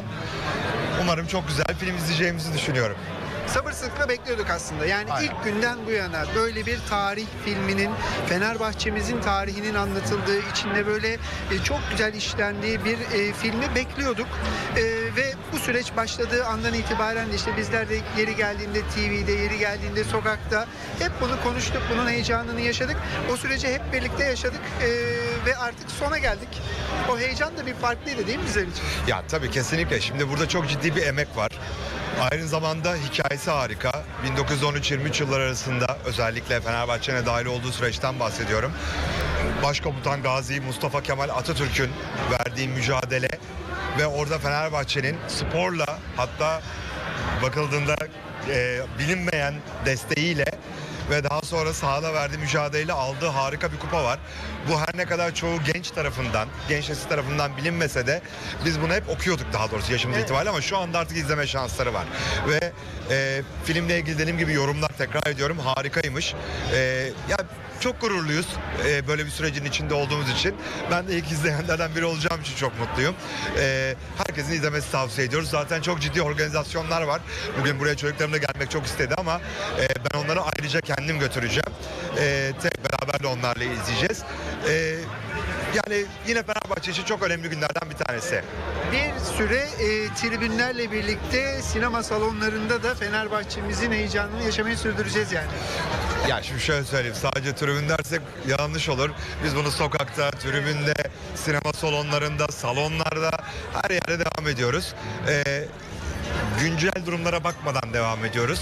Umarım çok güzel film izleyeceğimizi düşünüyorum. Sabırsızlıkla bekliyorduk aslında. Yani Aynen. ilk günden bu yana böyle bir tarih filminin, Fenerbahçe'mizin tarihinin anlatıldığı, içinde böyle e, çok güzel işlendiği bir e, filmi bekliyorduk. E, ve bu süreç başladığı andan itibaren de işte bizler de yeri geldiğinde T V'de, yeri geldiğinde sokakta hep bunu konuştuk, bunun heyecanını yaşadık. O süreci hep birlikte yaşadık e, ve artık sona geldik. O heyecan da bir farklıydı değil mi bizler için? Ya tabii kesinlikle. Şimdi burada çok ciddi bir emek var. Aynı zamanda hikayesi harika. bin dokuz yüz on üç yirmi üç yıllar arasında özellikle Fenerbahçe'ne dahil olduğu süreçten bahsediyorum. Başkomutan Gazi Mustafa Kemal Atatürk'ün verdiği mücadele ve orada Fenerbahçe'nin sporla, hatta bakıldığında e, bilinmeyen desteğiyle ve daha sonra sahada verdiği mücadeleyle aldığı harika bir kupa var. Bu her ne kadar çoğu genç tarafından, genç nesil tarafından bilinmese de biz bunu hep okuyorduk daha doğrusu yaşımız Evet. itibariyle ama şu anda artık izleme şansları var. Ve e, filmle ilgili dediğim gibi yorumlar tekrar ediyorum harikaymış. E, ya çok gururluyuz e, böyle bir sürecin içinde olduğumuz için. Ben de ilk izleyenlerden biri olacağım için çok mutluyum. E, herkesin izlemesi tavsiye ediyoruz. Zaten çok ciddi organizasyonlar var. Bugün buraya çocuklarım da gelmek çok istedi ama e, ben onları ayrıca kendim götüreceğim. E, tek beraber de onlarla izleyeceğiz. E, yani yine Fenerbahçe için çok önemli günlerden bir tanesi. Bir süre e, tribünlerle birlikte sinema salonlarında da Fenerbahçe'mizin heyecanını yaşamayı sürdüreceğiz yani. Ya şimdi şöyle söyleyeyim, sadece tribün dersek yanlış olur. Biz bunu sokakta, tribünde, sinema salonlarında, salonlarda her yerde devam ediyoruz. Ee, güncel durumlara bakmadan devam ediyoruz.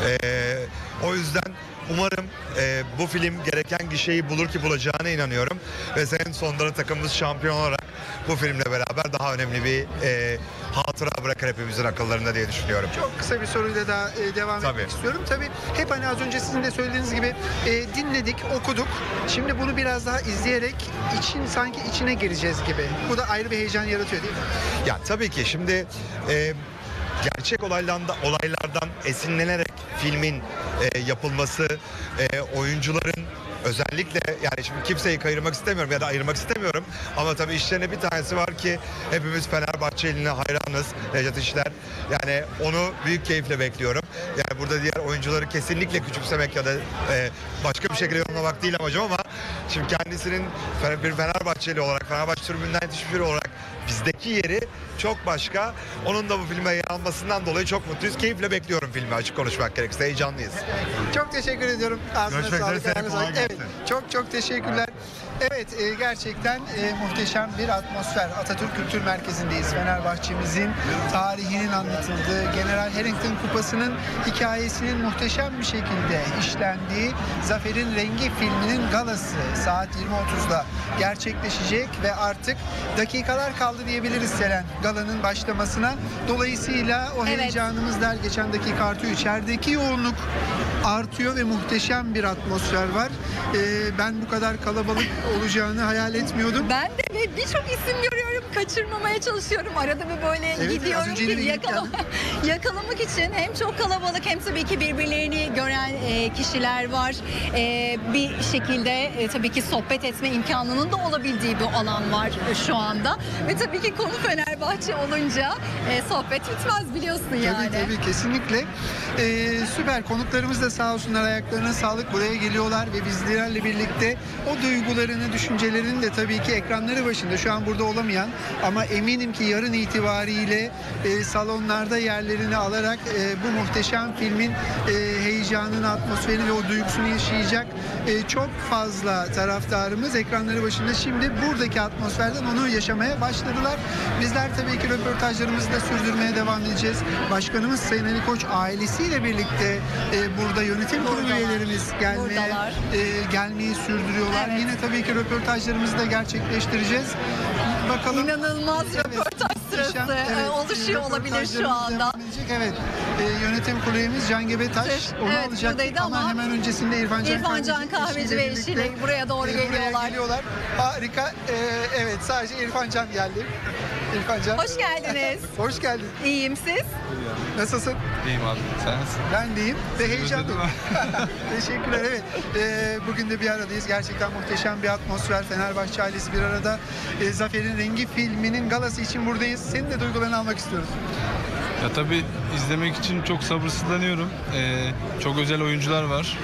Ee, o yüzden umarım e, bu film gereken gişeyi bulur ki bulacağına inanıyorum. Ve senin sonunda takımımız şampiyon olarak bu filmle beraber daha önemli bir e, hatıra bırakır hepimizin akıllarında diye düşünüyorum. Çok kısa bir soruyla daha e, devam Tabii. etmek istiyorum. Tabii hep hani az önce sizin de söylediğiniz gibi e, dinledik, okuduk. Şimdi bunu biraz daha izleyerek için sanki içine gireceğiz gibi. Bu da ayrı bir heyecan yaratıyor değil mi? Ya tabii ki şimdi e, gerçek olaylardan, olaylardan esinlenerek filmin e, yapılması, e, oyuncuların özellikle yani şimdi kimseyi kayırmak istemiyorum ya da ayırmak istemiyorum ama tabii işlerine bir tanesi var ki hepimiz Fenerbahçeli'ne hayranız, Nejat İşler. Yani onu büyük keyifle bekliyorum. Yani burada diğer oyuncuları kesinlikle küçümsemek ya da e, başka bir şekilde yorumlamak değil amacım ama şimdi kendisinin bir Fenerbahçeli olarak, Fenerbahçe tribünden yetişmiş biri olarak bizdeki yeri çok başka. Onun da bu filme yer almasından dolayı çok mutluyuz. Keyifle bekliyorum filmi, açık konuşmak gerekirse. Heyecanlıyız. Çok teşekkür ediyorum. Ağzına Görüşmek sağlık, üzere, ayağına kolay sağlık. gelsin. Evet, çok çok teşekkürler. Evet, e, gerçekten e, muhteşem bir atmosfer. Atatürk Kültür Merkezi'ndeyiz. Fenerbahçe'mizin tarihinin anlatıldığı, General Harrington Kupası'nın hikayesinin muhteşem bir şekilde işlendiği Zafer'in Rengi filminin galası saat yirmi otuzda gerçekleşecek ve artık dakikalar kaldı diyebiliriz Selen galanın başlamasına. Dolayısıyla o Evet. heyecanımız der geçen dakika artıyor. İçerideki yoğunluk artıyor ve muhteşem bir atmosfer var. Ee, ben bu kadar kalabalık olacağını hayal etmiyordum. Ben de ve birçok isim görüyorum, kaçırmamaya çalışıyorum. Arada bir böyle Evet, az gidiyorum önce ki yine gidip yakala yakalamak için hem çok kalabalık hem tabii ki birbirlerini gören e, kişiler var. E, bir şekilde e, tabii ki sohbet etme imkanının da olabildiği bir alan var e, şu anda. Ve tabii ki konu Fenerbahçe olunca e, sohbet bitmez biliyorsun yani. Tabii tabii kesinlikle. Ee, süper konuklarımız da sağ olsunlar, ayaklarına sağlık, buraya geliyorlar ve bizlerle birlikte o duygularını, düşüncelerini de tabii ki ekranları başında şu an burada olamayan ama eminim ki yarın itibariyle e, salonlarda yerlerini alarak e, bu muhteşem filmin e, heyecanını, atmosferini ve o duygusunu yaşayacak e, çok fazla taraftarımız ekranları başında şimdi buradaki atmosferden onu yaşamaya başladılar. Bizler tabii ki röportajlarımızı da sürdürmeye devam edeceğiz. Başkanımız Sayın Ali Koç ailesiyle birlikte e, burada yönetim kurulu Buradalar. üyelerimiz gelmeye Buradalar. e, gelmeyi sürdürüyorlar. Evet. Yine tabii ki röportajlarımızı da gerçekleştireceğiz. Bakalım. İnanılmaz röportaj sırası muhteşem, e, oluşuyor olabilir şu anda. devam edecek. Evet. E, yönetim kurulu üyemiz Can Gebetaş onu Evet, alacak buradaydı ama, ama hemen öncesinde İrfan Can İrfan Can Kahveci ve eşiyle buraya doğru e, buraya geliyorlar. geliyorlar. Harika. E, evet sadece İrfan Can geldi. İrfan Can. Hoş geldiniz. Hoş geldin. İyiyim siz? Nasılsın? İyiyim abi. Sen nasılsın? Ben deyim ve heyecanlıyım. Teşekkürler. Evet. Ee, bugün de bir aradayız. Gerçekten muhteşem bir atmosfer. Fenerbahçe ailesi bir arada. Ee, Zafer'in Rengi filminin galası için buradayız. Senin de duygularını almak istiyoruz. Ya tabii izlemek için çok sabırsızlanıyorum. Ee, çok özel oyuncular var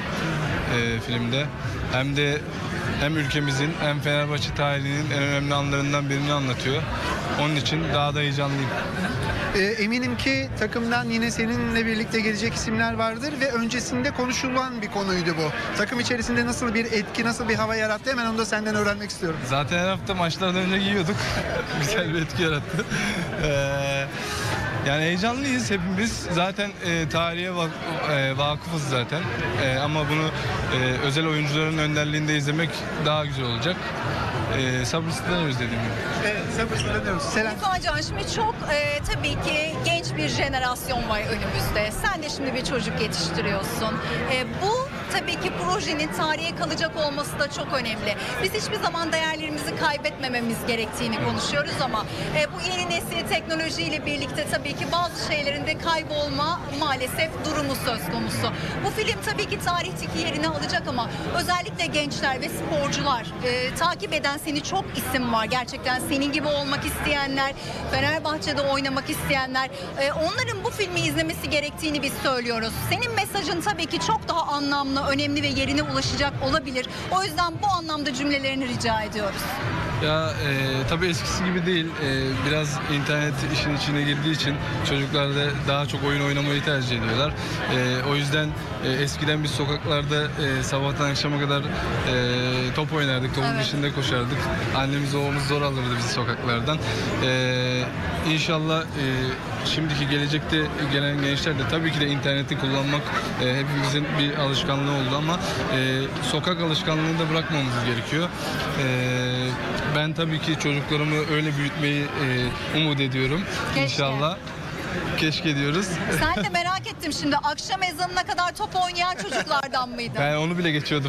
e, filmde. Hem de hem ülkemizin hem Fenerbahçe tarihinin en önemli anlarından birini anlatıyor. Onun için daha da heyecanlıyım. Ee, eminim ki takımdan yine seninle birlikte gelecek isimler vardır ve öncesinde konuşulan bir konuydu bu. Takım içerisinde nasıl bir etki, nasıl bir hava yarattı hemen onu da senden öğrenmek istiyorum. Zaten her hafta maçlardan önce giyiyorduk. Güzel bir etki yarattı. Ee, Yani heyecanlıyız hepimiz. Zaten e, tarihe vak- e, vakıfız zaten. E, ama bunu e, özel oyuncuların önderliğinde izlemek daha güzel olacak. E, sabırsızlanıyoruz dediğim gibi. Evet, sabırsızlanıyoruz. Selam. İrfan Can, şimdi çok e, tabii ki genç bir jenerasyon var önümüzde. Sen de şimdi bir çocuk yetiştiriyorsun. E, bu tabii ki projenin tarihe kalacak olması da çok önemli. Biz hiçbir zaman değerlerimizi kaybetmememiz gerektiğini konuşuyoruz ama e, bu yeni nesil teknolojiyle birlikte tabii ki bazı şeylerin de kaybolma maalesef durumu söz konusu. Bu film tabii ki tarihteki yerini alacak ama özellikle gençler ve sporcular, e, takip eden seni çok isim var. Gerçekten senin gibi olmak isteyenler, Fenerbahçe'de oynamak isteyenler, e, onların bu filmi izlemesi gerektiğini biz söylüyoruz. Senin mesajın tabii ki çok daha anlamlı, önemli ve yerine ulaşacak olabilir. O yüzden bu anlamda cümlelerini rica ediyoruz. Ya e, tabii eskisi gibi değil. E, biraz internet işin içine girdiği için çocuklar da daha çok oyun oynamayı tercih ediyorlar. E, o yüzden e, eskiden biz sokaklarda e, sabahtan akşama kadar e, top oynardık, topun Evet. peşinde koşardık. Annemiz babamız zor alırdı bizi sokaklardan. E, İnşallah e, şimdiki gelecekte gelen gençler de tabii ki de interneti kullanmak e, hepimizin bir alışkanlığı oldu ama e, sokak alışkanlığını da bırakmamız gerekiyor. E, ben tabii ki çocuklarımı öyle büyütmeyi e, umut ediyorum. Keşke. İnşallah. Keşke diyoruz. Sen de merak ettim şimdi, akşam ezanına kadar top oynayan çocuklardan mıydın? Ben onu bile geçiyordum.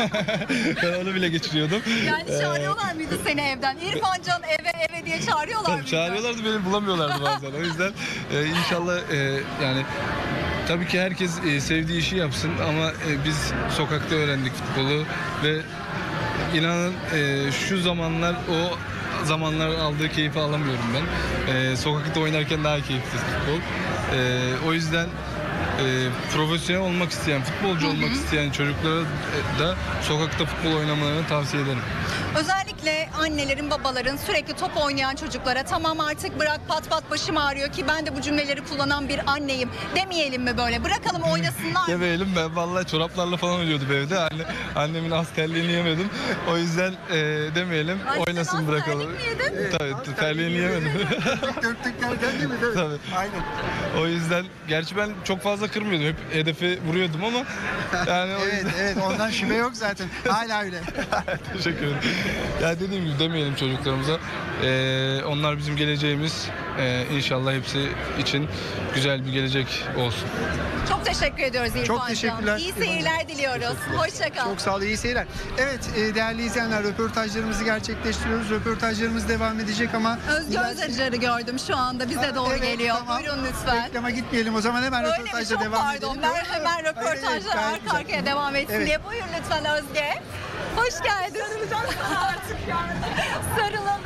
ben onu bile geçiriyordum. Yani çağırıyorlar mıydı seni evden? İrfan Can eve eve diye çağırıyorlar Tabii mıydı? çağırıyorlardı, beni bulamıyorlardı bazen. O yüzden e, inşallah e, yani tabii ki herkes e, sevdiği işi yapsın ama e, biz sokakta öğrendik futbolu ve inanın e, şu zamanlar o zamanlar aldığı keyfi alamıyorum ben. E, sokakta oynarken daha keyifli futbol. E, o yüzden e, profesyonel olmak isteyen, futbolcu olmak isteyen çocuklara da sokakta futbol oynamalarını tavsiye ederim. Özellikle annelerin, babaların sürekli top oynayan çocuklara tamam artık bırak, pat pat başım ağrıyor ki ben de bu cümleleri kullanan bir anneyim demeyelim mi böyle? Bırakalım oynasınlar. Demeyelim, ben vallahi çoraplarla falan oynuyordum evde. Anne, annemin askerliğini yemedim. O yüzden e, demeyelim, Ay, oynasın sen bırakalım. askerlik mi yedin? Tabii, terliğini yemedim. Dörtlüklerden değil mi? Tabii. Tabii. Aynen. O yüzden, gerçi ben çok fazla kırmıyordum. Hep hedefe vuruyordum ama yani o Evet, yüzden... evet, ondan şüphe yok zaten. Hala öyle. Teşekkür ederim. Ya dediğim gibi demeyelim çocuklarımıza. Ee, onlar bizim geleceğimiz. Ee, inşallah hepsi için güzel bir gelecek olsun. Çok teşekkür ediyoruz İrfan Çok Can. teşekkürler. İyi seyirler diliyoruz. Hoşça kal. Çok sağ ol, iyi seyirler. Evet, e, değerli izleyenler, röportajlarımızı gerçekleştiriyoruz. Röportajlarımız devam edecek ama... Özge Özacar'ı gördüm şu anda bize doğru Evet, geliyor. tamam. Buyurun lütfen. Reklama gitmeyelim o zaman, hemen Öyle mi? röportajla Çok devam pardon. edelim. Ben hemen röportajlar Hayır, hayır, arka gayet arkaya güzel. devam etsin Evet. diye. Buyurun lütfen Özge. Hoş geldin. Sarılacağız artık yani. Sarılalım.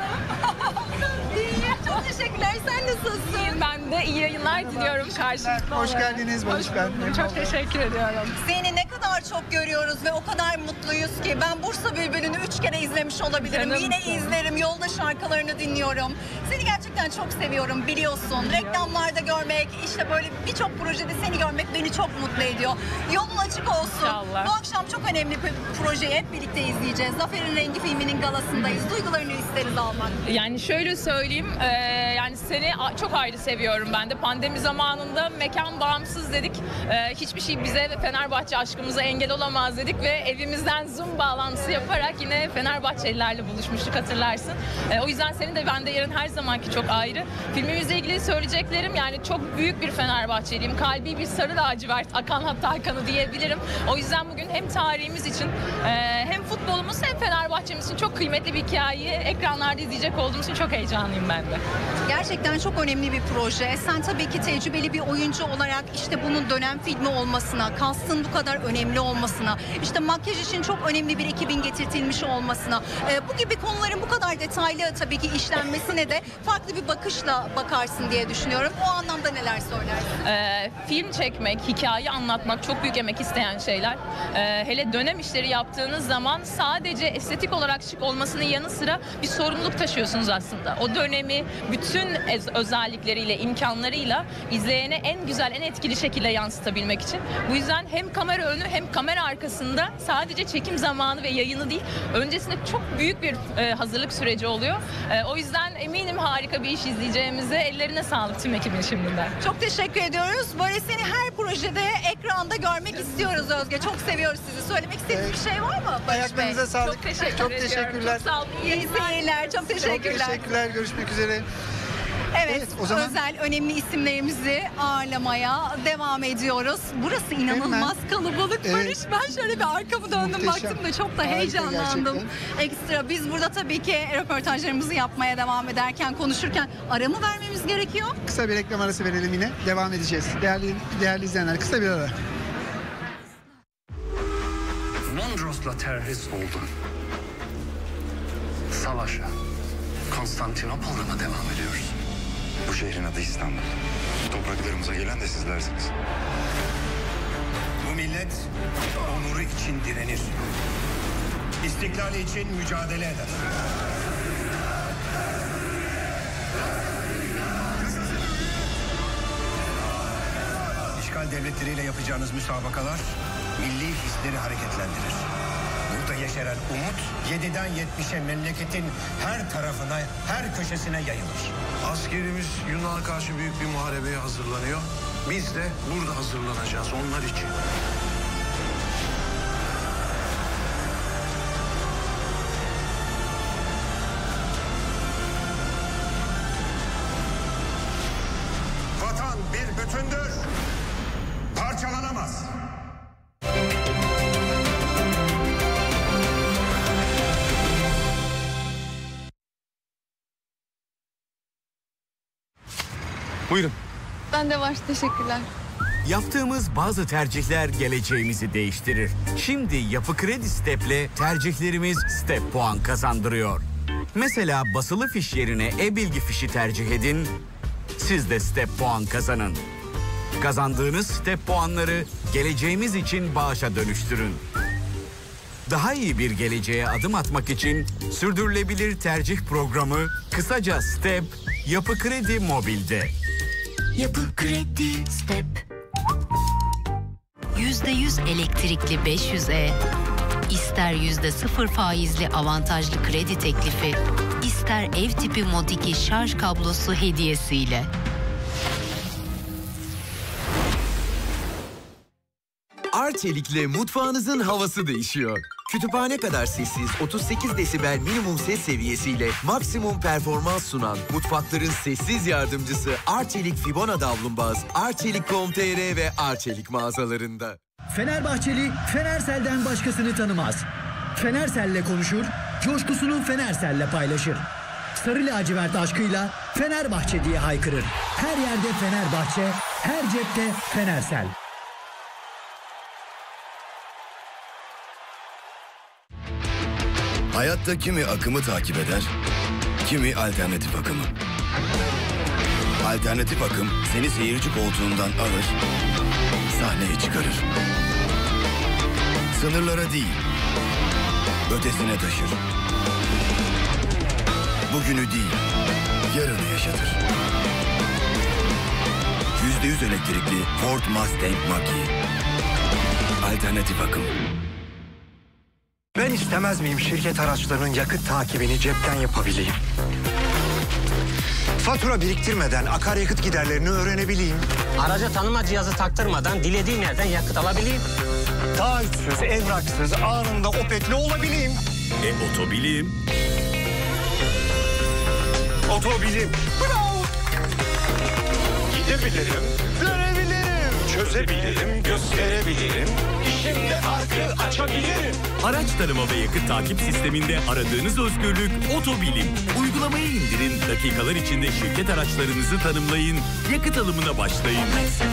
İyiyim. Çok teşekkürler. Sen nasılsın? İyiyim ben de. İyi yayınlar diliyorum karşılıklı Hoş olarak. geldiniz Barış Hoş ben. bulduk. Çok teşekkür ediyorum. Seni ne kadar çok görüyoruz ve o kadar mutluyuz ki ben Bursa Bülbülü'nü üç kere izlemiş olabilirim. Canımsın. Yine izlerim, yolda şarkılarını dinliyorum. Seni gerçekten çok seviyorum, biliyorsun. Reklamlarda görmek, işte böyle birçok projede seni görmek beni çok mutlu ediyor. Yolun açık olsun. İnşallah. Bu akşam çok önemli bir projeyi hep birlikte izleyeceğiz. Zafer'in Rengi filminin galasındayız. Duygularını isteriz almak. Yani şöyle söyleyeyim, e, yani seni a- çok ayrı seviyorum ben de. Pandemi zamanında mekan bağımsız dedik. E, hiçbir şey bize ve Fenerbahçe aşkımıza engel olamaz dedik ve evimizden Zoom bağlantısı yaparak yine Fenerbahçelilerle buluşmuştuk, hatırlarsın. E, o yüzden senin de bende yerin her zamanki çok ayrı. Filmimizle ilgili söyleyeceklerim, yani çok büyük bir Fenerbahçeliyim. Kalbi bir sarı lacivert, akan hatta akanı diyebilirim. O yüzden bugün hem tarihimiz için e, hem futbolumuz hem Fenerbahçemiz için çok kıymetli bir hikayeyi ekranlarda izleyecek olduğum için çok heyecanlıyım ben de. Gerçekten çok önemli bir proje. Sen tabii ki tecrübeli bir oyuncu olarak işte bunun dönem filmi olmasına, kastın bu kadar önemli olmasına, işte makyaj için çok önemli bir ekibin getirtilmiş olmasına, e, bu gibi konuların bu kadar detaylı tabii ki işlenmesine de farklı bir bakışla bakarsın diye düşünüyorum. O anlamda neler söylersin? Ee, film çekmek, hikaye anlatmak çok büyük emek isteyen şeyler. Ee, hele dönem işleri yaptığınız zaman sadece estetik olarak şık olmasının yanı sıra bir sorumluluk taşıyorsunuz aslında. O dönemi bütün ez- özellikleriyle, imkanlarıyla imkanlarıyla izleyene en güzel, en etkili şekilde yansıtabilmek için. Bu yüzden hem kamera önü hem kamera arkasında sadece çekim zamanı ve yayını değil, öncesinde çok büyük bir e, hazırlık süreci oluyor. E, o yüzden eminim harika bir iş izleyeceğimize. Ellerine sağlık tüm ekibin şimdiden. Çok teşekkür ediyoruz. Böyle seni her projede ekranda görmek istiyoruz Özge. Çok seviyoruz sizi. Söylemek istediğiniz bir şey var mı Barış Bey? Ayaklarınıza sağlık. Çok teşekkür Çok ediyorum. teşekkürler. Çok sağ olun. İyi seyirler. Çok teşekkürler. Çok teşekkürler. Görüşmek üzere. Evet, Evet, o zaman- özel önemli isimlerimizi ağırlamaya devam ediyoruz. Burası inanılmaz kalabalık Evet. Barış. Ben şöyle bir arkamı döndüm, Muhteşem. baktım da çok da Harika heyecanlandım. gerçekten. Ekstra biz burada tabii ki röportajlarımızı yapmaya devam ederken, konuşurken ara mı vermemiz gerekiyor? Kısa bir reklam arası verelim yine. Devam edeceğiz. Değerli değerli izleyenler, kısa bir ara. Mondros'la terhis oldun. Savaşa, Konstantinopol'da mı devam ediyoruz? Bu şehrin adı İstanbul. Topraklarımıza gelen de sizlersiniz. Bu millet onuru için direnir. İstiklali için mücadele eder. İşgal devletleriyle yapacağınız müsabakalar milli hisleri hareketlendirir. Burada yeşeren umut yediden yetmişe memleketin her tarafına, her köşesine yayılır. Askerimiz Yunan'a karşı büyük bir muharebeye hazırlanıyor. Biz de burada hazırlanacağız onlar için. Vatan bir bütündür, parçalanamaz. Buyurun. Ben de var, teşekkürler. Yaptığımız bazı tercihler geleceğimizi değiştirir. Şimdi Yapı Kredi Step'le tercihlerimiz Step puan kazandırıyor. Mesela basılı fiş yerine e-bilgi fişi tercih edin, siz de Step puan kazanın. Kazandığınız Step puanları geleceğimiz için bağışa dönüştürün. Daha iyi bir geleceğe adım atmak için sürdürülebilir tercih programı, kısaca Step, Yapı Kredi Mobil'de. Yapı Kredi Step. yüzde yüz elektrikli beş yüz E, ister yüzde sıfır faizli avantajlı kredi teklifi, ister ev tipi Mod iki şarj kablosu hediyesiyle. Arçelik'le mutfağınızın havası değişiyor. Kütüphane kadar sessiz otuz sekiz desibel minimum ses seviyesiyle maksimum performans sunan mutfakların sessiz yardımcısı Arçelik Fibona davlumbaz, arçelik nokta com nokta tr ve Arçelik mağazalarında. Fenerbahçeli Fenersel'den başkasını tanımaz. Fenersel'le konuşur, coşkusunu Fenersel'le paylaşır. Sarı lacivert aşkıyla Fenerbahçe diye haykırır. Her yerde Fenerbahçe, her cepte Fenersel. Hayatta kimi akımı takip eder, kimi alternatif akımı. Alternatif akım seni seyirci koltuğundan alır, sahneye çıkarır. Sınırlara değil, ötesine taşır. Bugünü değil, yarını yaşatır. Yüzde yüz elektrikli Ford Mustang Mach-E. Alternatif akım. Ben istemez miyim şirket araçlarının yakıt takibini cepten yapabileyim? Fatura biriktirmeden akaryakıt giderlerini öğrenebileyim. Araca tanıma cihazı taktırmadan dilediğim yerden yakıt alabileyim. Taahhütsüz, evraksız, anında Opet'li olabileyim. E otobilim. Otobilim. Bravo! Gidebilirim, görebilirim, çözebilirim, gösterebilirim. İşimde farkı açabilirim. Araç tanıma ve yakıt takip sisteminde aradığınız özgürlük Otobilim. Uygulamayı indirin, dakikalar içinde şirket araçlarınızı tanımlayın, yakıt alımına başlayın.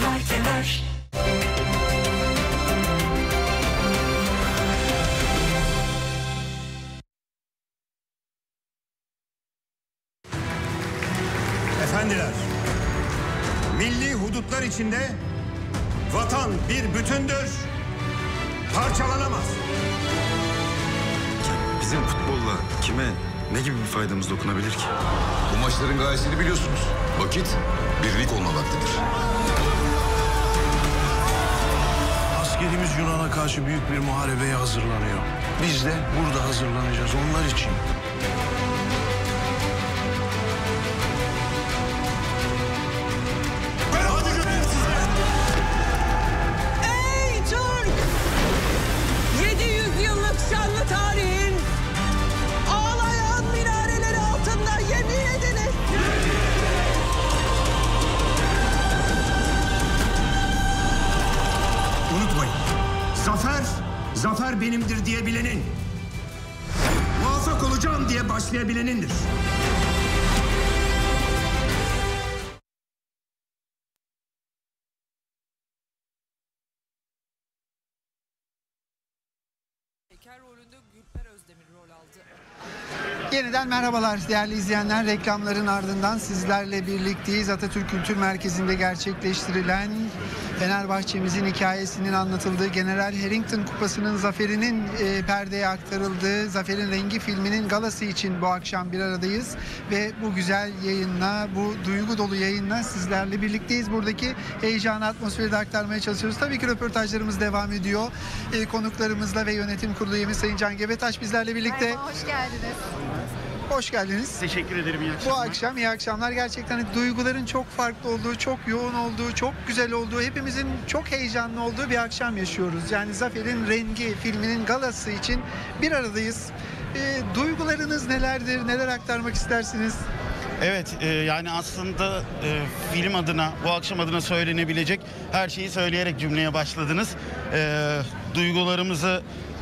Efendiler, milli hudutlar içinde vatan bir bütündür, parçalanamaz. Bizim futbolla kime ne gibi bir faydamız dokunabilir ki? Bu maçların gayesini biliyorsunuz. Vakit birlik olma vaktidir. Askerimiz Yunan'a karşı büyük bir muharebeye hazırlanıyor. Biz de burada hazırlanacağız onlar için. Ey Türk! yedi yüz yıllık şanlı tarihin ağlayan minareleri altında yemin ediniz. Unutmayın. Zafer, zafer benimdir diyebilenin. Muvaffak olacağım diye başlayabilenindir. Şeker rolünde Gülper Özdemir rol aldı. Yeniden merhabalar değerli izleyenler. Reklamların ardından sizlerle birlikteyiz. Atatürk Kültür Merkezi'nde gerçekleştirilen Fenerbahçe'mizin hikayesinin anlatıldığı, General Harrington Kupası'nın zaferinin e, perdeye aktarıldığı Zaferin Rengi filminin galası için bu akşam bir aradayız. Ve bu güzel yayınla, bu duygu dolu yayınla sizlerle birlikteyiz. Buradaki heyecanı, atmosferi de aktarmaya çalışıyoruz. Tabii ki röportajlarımız devam ediyor. E, konuklarımızla ve yönetim kurulu üyemiz Sayın Can Gebetaş bizlerle birlikte. Merhaba, hoş geldiniz. Hoş geldiniz. Teşekkür ederim. İyi Bu akşamlar. akşam iyi akşamlar. Gerçekten duyguların çok farklı olduğu, çok yoğun olduğu, çok güzel olduğu, hepimizin çok heyecanlı olduğu bir akşam yaşıyoruz. Yani Zafer'in Rengi filminin galası için bir aradayız. E, duygularınız nelerdir? Neler aktarmak istersiniz? Evet, e, yani aslında e, film adına, bu akşam adına söylenebilecek her şeyi söyleyerek cümleye başladınız. E, duygularımızı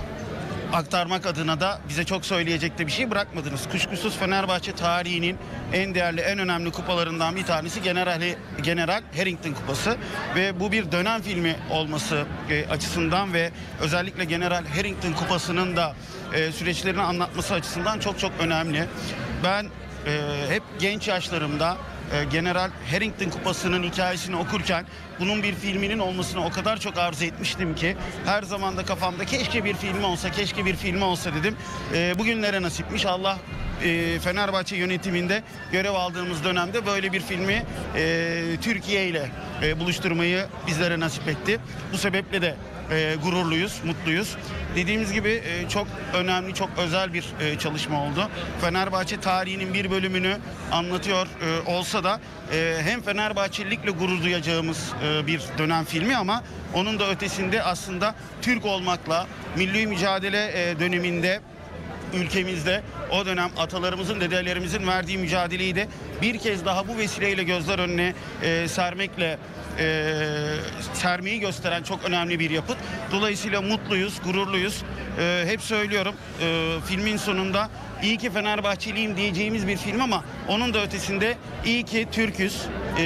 aktarmak adına da bize çok söyleyecek de bir şey bırakmadınız. Kuşkusuz Fenerbahçe tarihinin en değerli, en önemli kupalarından bir tanesi General, General Harrington Kupası. Ve bu bir dönem filmi olması e, açısından ve özellikle General Harrington Kupası'nın da e, süreçlerini anlatması açısından çok çok önemli. Ben e, hep genç yaşlarımda General Harrington Kupası'nın hikayesini okurken bunun bir filminin olmasını o kadar çok arzu etmiştim ki her zaman da kafamda keşke bir filmi olsa, keşke bir filmi olsa dedim. E, bugünlere nasipmiş. Allah e, Fenerbahçe yönetiminde görev aldığımız dönemde böyle bir filmi e, Türkiye ile e, buluşturmayı bizlere nasip etti. Bu sebeple de e, gururluyuz, mutluyuz. Dediğimiz gibi e, çok önemli, çok özel bir e, çalışma oldu. Fenerbahçe tarihinin bir bölümünü anlatıyor e, olsa da e, hem Fenerbahçelilikle gurur duyacağımız e, bir dönem filmi ama onun da ötesinde aslında Türk olmakla, milli mücadele e, döneminde ülkemizde o dönem atalarımızın, dedelerimizin verdiği mücadeleyi de bir kez daha bu vesileyle gözler önüne e, sermekle e, sermeyi gösteren çok önemli bir yapıt. Dolayısıyla mutluyuz, gururluyuz. E, hep söylüyorum e, filmin sonunda iyi ki Fenerbahçeliyim diyeceğimiz bir film ama onun da ötesinde iyi ki Türküz,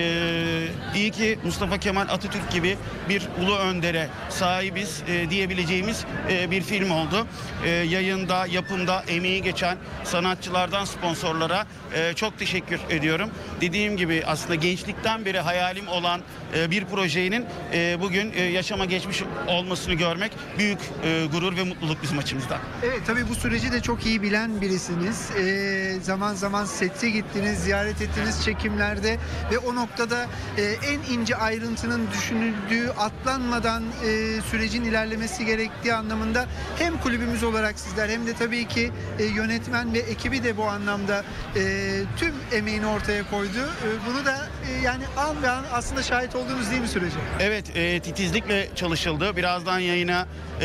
e, iyi ki Mustafa Kemal Atatürk gibi bir ulu öndere sahibiz e, diyebileceğimiz e, bir film oldu. E, yayında, yapımda emeği geçen sanatçılardan sponsorlara e, çok teşekkür ediyorum. Dediğim gibi aslında gençlikten beri hayalim olan e, bir projenin e, bugün e, yaşama geçmiş olmasını görmek büyük e, gurur ve mutluluk bizim açımızdan. Evet, tabii bu süreci de çok iyi bilen birisiniz. Ee, zaman zaman sette gittiniz, ziyaret ettiniz çekimlerde ve o noktada e, en ince ayrıntının düşünüldüğü, atlanmadan e, sürecin ilerlemesi gerektiği anlamında hem kulübümüz olarak sizler hem de tabii ki e, yönetmen ve ekibi de bu anlamda e, tüm emeğini ortaya koydu. E, bunu da e, yani an ve an aslında şahit olduğunuz değil mi sürece? Evet, e, titizlikle çalışıldı. Birazdan yayına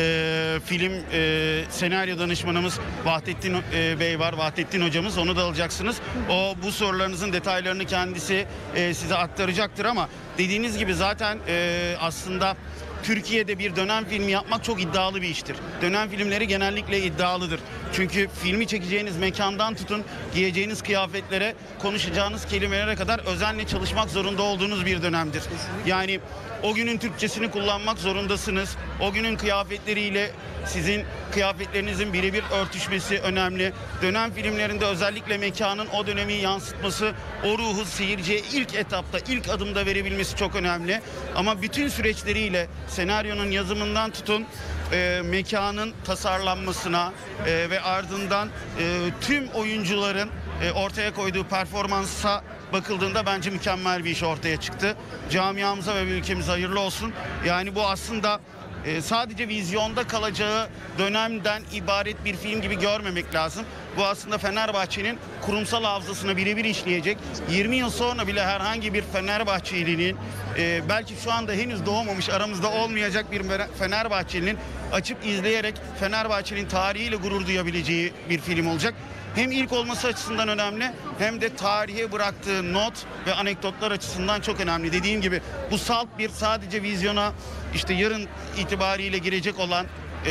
e, film e, senaryo danışmanımız Vahdettin e, Bey var, Vahdettin hocamız, onu da alacaksınız. O bu sorularınızın detaylarını kendisi e, size aktaracaktır ama dediğiniz gibi zaten e, aslında Türkiye'de bir dönem filmi yapmak çok iddialı bir iştir. Dönem filmleri genellikle iddialıdır. Çünkü filmi çekeceğiniz mekandan tutun, giyeceğiniz kıyafetlere, konuşacağınız kelimelere kadar özenle çalışmak zorunda olduğunuz bir dönemdir. Yani o günün Türkçesini kullanmak zorundasınız. O günün kıyafetleriyle sizin kıyafetlerinizin birebir örtüşmesi önemli. Dönem filmlerinde özellikle mekanın o dönemi yansıtması, o ruhu seyirciye ilk etapta, ilk adımda verebilmesi çok önemli. Ama bütün süreçleriyle senaryonun yazımından tutun, e, mekanın tasarlanmasına e, ve ardından e, tüm oyuncuların e, ortaya koyduğu performansa bakıldığında bence mükemmel bir iş ortaya çıktı. Camiamıza ve ülkemize hayırlı olsun. Yani bu aslında e, sadece vizyonda kalacağı dönemden ibaret bir film gibi görmemek lazım. Bu aslında Fenerbahçe'nin kurumsal hafızasına birebir işleyecek. yirmi yıl sonra bile herhangi bir Fenerbahçeli'nin e, belki şu anda henüz doğmamış, aramızda olmayacak bir Fenerbahçeli'nin açıp izleyerek Fenerbahçe'nin tarihiyle gurur duyabileceği bir film olacak. Hem ilk olması açısından önemli hem de tarihe bıraktığı not ve anekdotlar açısından çok önemli. Dediğim gibi bu salt bir sadece vizyona işte yarın itibariyle girecek olan e,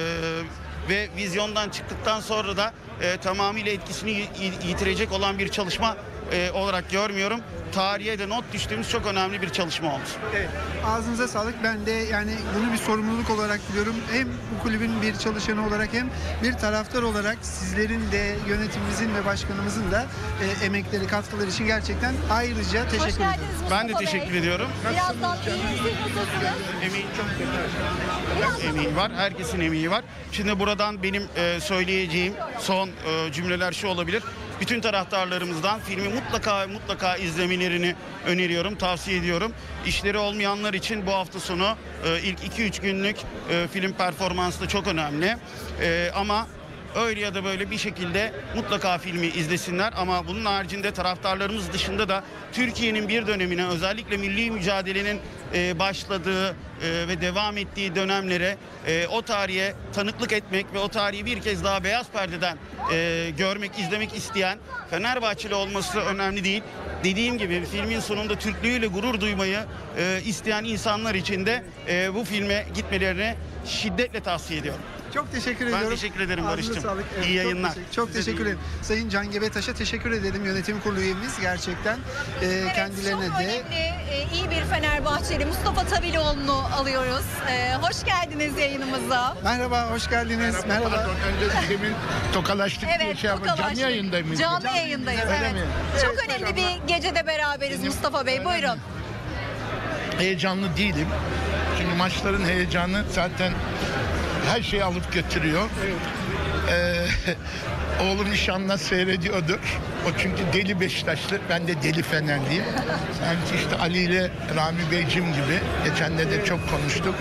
ve vizyondan çıktıktan sonra da e, tamamıyla etkisini yitirecek olan bir çalışma e, olarak görmüyorum. Tarihe de not düştüğümüz çok önemli bir çalışma oldu. Evet, ağzınıza sağlık. Ben de yani bunu bir sorumluluk olarak biliyorum. Hem bu kulübün bir çalışanı olarak hem bir taraftar olarak sizlerin de yönetimimizin ve başkanımızın da e, emekleri, katkıları için gerçekten ayrıca teşekkür Hoş ederim. geldiniz Mustafa Ben de Bey. teşekkür ediyorum. Birazdan iyiyim, siz nasılsınız? Emeği çok Biraz emeği var. Herkesin emeği var. Şimdi buradan benim e, söyleyeceğim son e, cümleler şu olabilir. Bütün taraftarlarımızdan filmi mutlaka mutlaka izlemelerini öneriyorum, tavsiye ediyorum. İşleri olmayanlar için bu hafta sonu e, ilk iki üç günlük e, film performansı da çok önemli. E, ama öyle ya da böyle bir şekilde mutlaka filmi izlesinler. Ama bunun haricinde taraftarlarımız dışında da Türkiye'nin bir dönemine, özellikle milli mücadelenin e, başladığı e, ve devam ettiği dönemlere e, o tarihe tanıklık etmek ve o tarihi bir kez daha beyaz perdeden e, görmek, izlemek isteyen Fenerbahçeli olması önemli değil. Dediğim gibi filmin sonunda Türklüğüyle gurur duymayı e, isteyen insanlar için de e, bu filme gitmelerini şiddetle tavsiye ediyorum. Çok teşekkür Ben ediyorum. teşekkür ederim Ağzınıza Barış'cığım. sağlık. İyi çok yayınlar. teşekkür- Çok, Size de teşekkür iyi. ederim. Sayın Can Gebetaş'a teşekkür edelim. Yönetim kurulu üyemiz gerçekten. Ee, Evet, kendilerine çok de. önemli, e, iyi bir Fenerbahçeli Mustafa Tabiloğlu'nu alıyoruz. E, hoş geldiniz yayınımıza. Merhaba, hoş geldiniz. Merhaba. Demin tokalaştık diye Evet, şey yapın. Canlı tokalaştık. yayındayım. Canlı yayındayız, Öyle evet. mi? Çok önemli bir gecede beraberiz Mustafa Bey, buyurun. Heyecanlı değilim. Çünkü maçların heyecanı zaten her şeyi alıp götürüyor. Ee, oğlum inşallah seyrediyordur. O çünkü deli Beşiktaşlı, ben de deli Fenerliyim. Sanki işte Ali ile Rami Beyciğim gibi. Geçen de de çok konuştuk.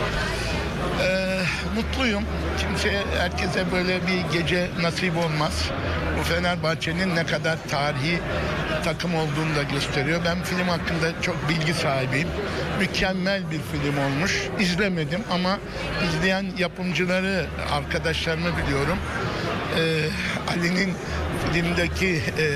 Ee, mutluyum. Kimseye, herkese böyle bir gece nasip olmaz. Bu Fenerbahçe'nin ne kadar tarihi takım olduğunu da gösteriyor. Ben film hakkında çok bilgi sahibiyim. Mükemmel bir film olmuş. İzlemedim ama izleyen yapımcıları, arkadaşlarımı biliyorum. Ee, Ali'nin filmdeki e,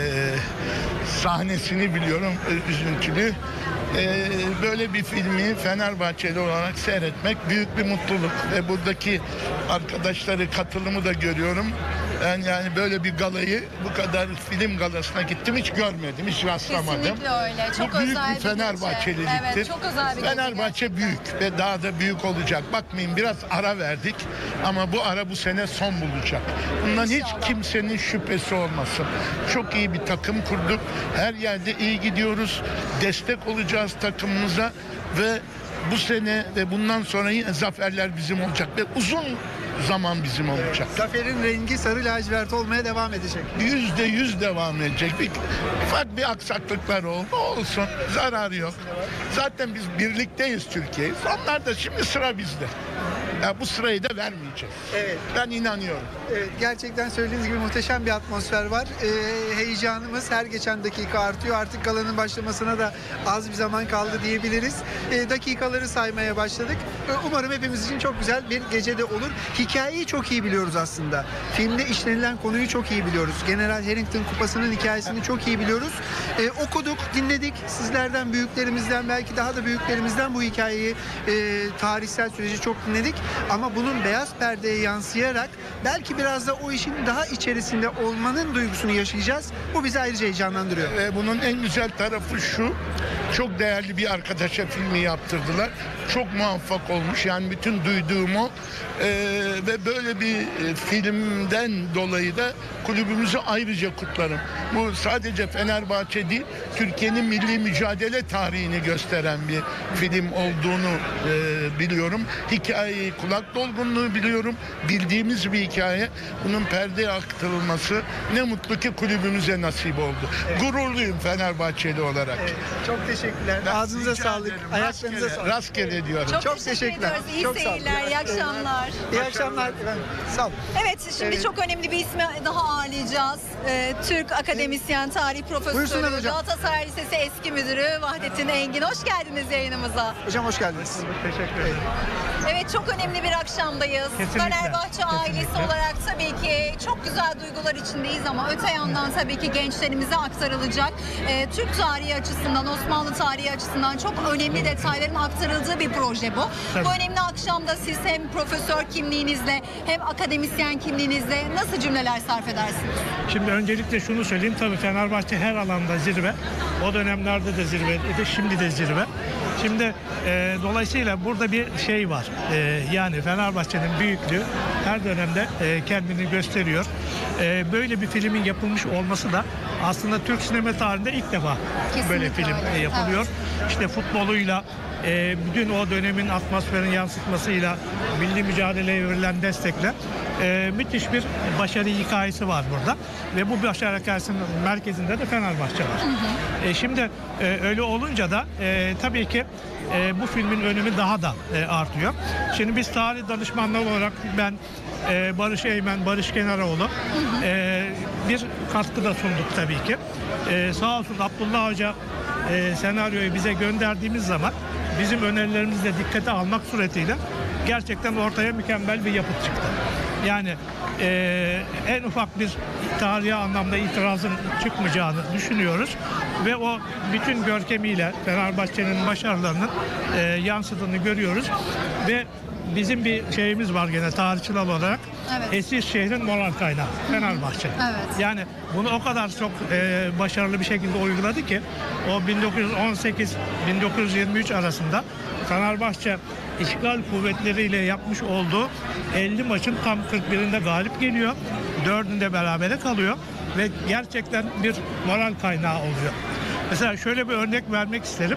sahnesini biliyorum, üzüntülü. Ee, böyle bir filmi Fenerbahçeli olarak seyretmek büyük bir mutluluk ve buradaki arkadaşları, katılımı da görüyorum. Yani, yani böyle bir galayı, bu kadar film galasına gittim, hiç görmedim, hiç rastlamadım. Kesinlikle öyle. Çok bu büyük özel bir bir Fenerbahçeliliktir. gece. Evet, çok özel bir gece Fenerbahçe büyük ve daha da büyük olacak. Bakmayın, biraz ara verdik ama bu ara bu sene son bulacak. Bundan hiç kimsenin şüphesi olmasın. Çok iyi bir takım kurduk. Her yerde iyi gidiyoruz. Destek olacağız takımımıza ve bu sene ve bundan sonra yine zaferler bizim olacak ve uzun zaman bizim olacak. Zafer'in rengi sarı lacivert olmaya devam edecek. Yüzde yüz devam edecek. Bir, ufak bir aksaklıklar oldu. Olsun. Zararı yok. Zaten biz birlikteyiz Türkiye'yiz. Onlar da şimdi sıra bizde. Ya bu sırayı da vermeyeceğiz. Evet. Ben inanıyorum. Evet, gerçekten söylediğiniz gibi muhteşem bir atmosfer var. Ee, heyecanımız her geçen dakika artıyor. Artık galanın başlamasına da az bir zaman kaldı diyebiliriz. Ee, dakikaları saymaya başladık. Ee, umarım hepimiz için çok güzel bir gecede olur. Hikayeyi çok iyi biliyoruz aslında. Filmde işlenilen konuyu çok iyi biliyoruz. General Harrington Kupası'nın hikayesini çok iyi biliyoruz. Ee, okuduk, dinledik. Sizlerden, büyüklerimizden, belki daha da büyüklerimizden bu hikayeyi, e, tarihsel süreci çok dinledik. Ama bunun beyaz perdeye yansıyarak belki biraz da o işin daha içerisinde olmanın duygusunu yaşayacağız. Bu bizi ayrıca heyecanlandırıyor. Ve bunun en güzel tarafı şu, çok değerli bir arkadaşa filmi yaptırdılar. Çok muvaffak olmuş. Yani bütün duyduğumu, e, ve böyle bir e, filmden dolayı da kulübümüzü ayrıca kutlarım. Bu sadece Fenerbahçe değil, Türkiye'nin milli mücadele tarihini gösteren bir film olduğunu e, biliyorum. Hikayeyi, kulak dolgunluğu biliyorum. Bildiğimiz bir hikaye. Bunun perdeye aktarılması ne mutlu ki kulübümüze nasip oldu. Evet. Gururluyum Fenerbahçeli olarak. Evet. Çok teşekkürler. Ağzınıza sağlık. Ayaklarınıza sağlık. Rastgele diyorum. Çok, Çok teşekkür teşekkürler. ediyoruz. İyi Çok sağ olun. seyirler, iyi akşamlar. İyi akşamlar efendim. Sağ olun. Evet, şimdi Evet. çok önemli bir ismi daha ağırlayacağız. Ee, Türk akademisyen, tarih Buyursunlar profesörü, hocam. Galatasaray Lisesi eski müdürü Vahdettin Engin. Hoş geldiniz yayınımıza. Hocam hoş geldiniz. Teşekkür ederim. Evet, çok önemli bir akşamdayız. Kesinlikle, Fenerbahçe ailesi kesinlikle. olarak tabii ki çok güzel duygular içindeyiz ama öte yandan tabii ki gençlerimize aktarılacak. Ee, Türk tarihi açısından, Osmanlı tarihi açısından çok önemli detayların aktarıldığı bir proje bu. Tabii. Bu önemli akşamda siz hem profesör kimliğinizle hem akademisyen kimliğinizle nasıl cümleler sarf edersiniz? Şimdi öncelikle şunu söyleyeyim. Tabii Fenerbahçe her alanda zirve. O dönemlerde de zirvedeydi, şimdi de zirve. Şimdi e, dolayısıyla burada bir şey var. E, yani Fenerbahçe'nin büyüklüğü her dönemde e, kendini gösteriyor. E, böyle bir filmin yapılmış olması da aslında Türk sinema tarihinde ilk defa Kesinlikle böyle film öyle. yapılıyor. Evet. İşte futboluyla, e, bütün o dönemin atmosferin yansıtmasıyla, milli mücadeleye verilen destekle e, müthiş bir başarı hikayesi var burada. Ve bu başarı hikayesinin merkezinde de Fenerbahçe var. Hı hı. E, şimdi e, öyle olunca da e, tabii ki e, bu filmin önemi daha da e, artıyor. Şimdi biz tarih danışmanları olarak ben e, Barış Eymen, Barış Kenaroğlu e, bir katkıda sunduk tabii ki. E, sağ olsun Abdullah Hoca e, senaryoyu bize gönderdiğimiz zaman bizim önerilerimizi de dikkate almak suretiyle gerçekten ortaya mükemmel bir yapıt çıktı. Yani e, en ufak bir tarihi anlamda itirazın çıkmayacağını düşünüyoruz ve o bütün görkemiyle Fenerbahçe'nin başarılarının e, yansıdığını görüyoruz ve bizim bir şeyimiz var gene tarihçiler olarak. Evet. Eskişehir'in moral kaynağı Fenerbahçe. Evet. Yani bunu o kadar çok e, başarılı bir şekilde uyguladı ki o bin dokuz yüz on sekiz bin dokuz yüz yirmi üç arasında Fenerbahçe işgal kuvvetleriyle yapmış olduğu elli maçın tam kırk birinde galip geliyor. dördünde berabere kalıyor ve gerçekten bir moral kaynağı oluyor. Mesela şöyle bir örnek vermek isterim.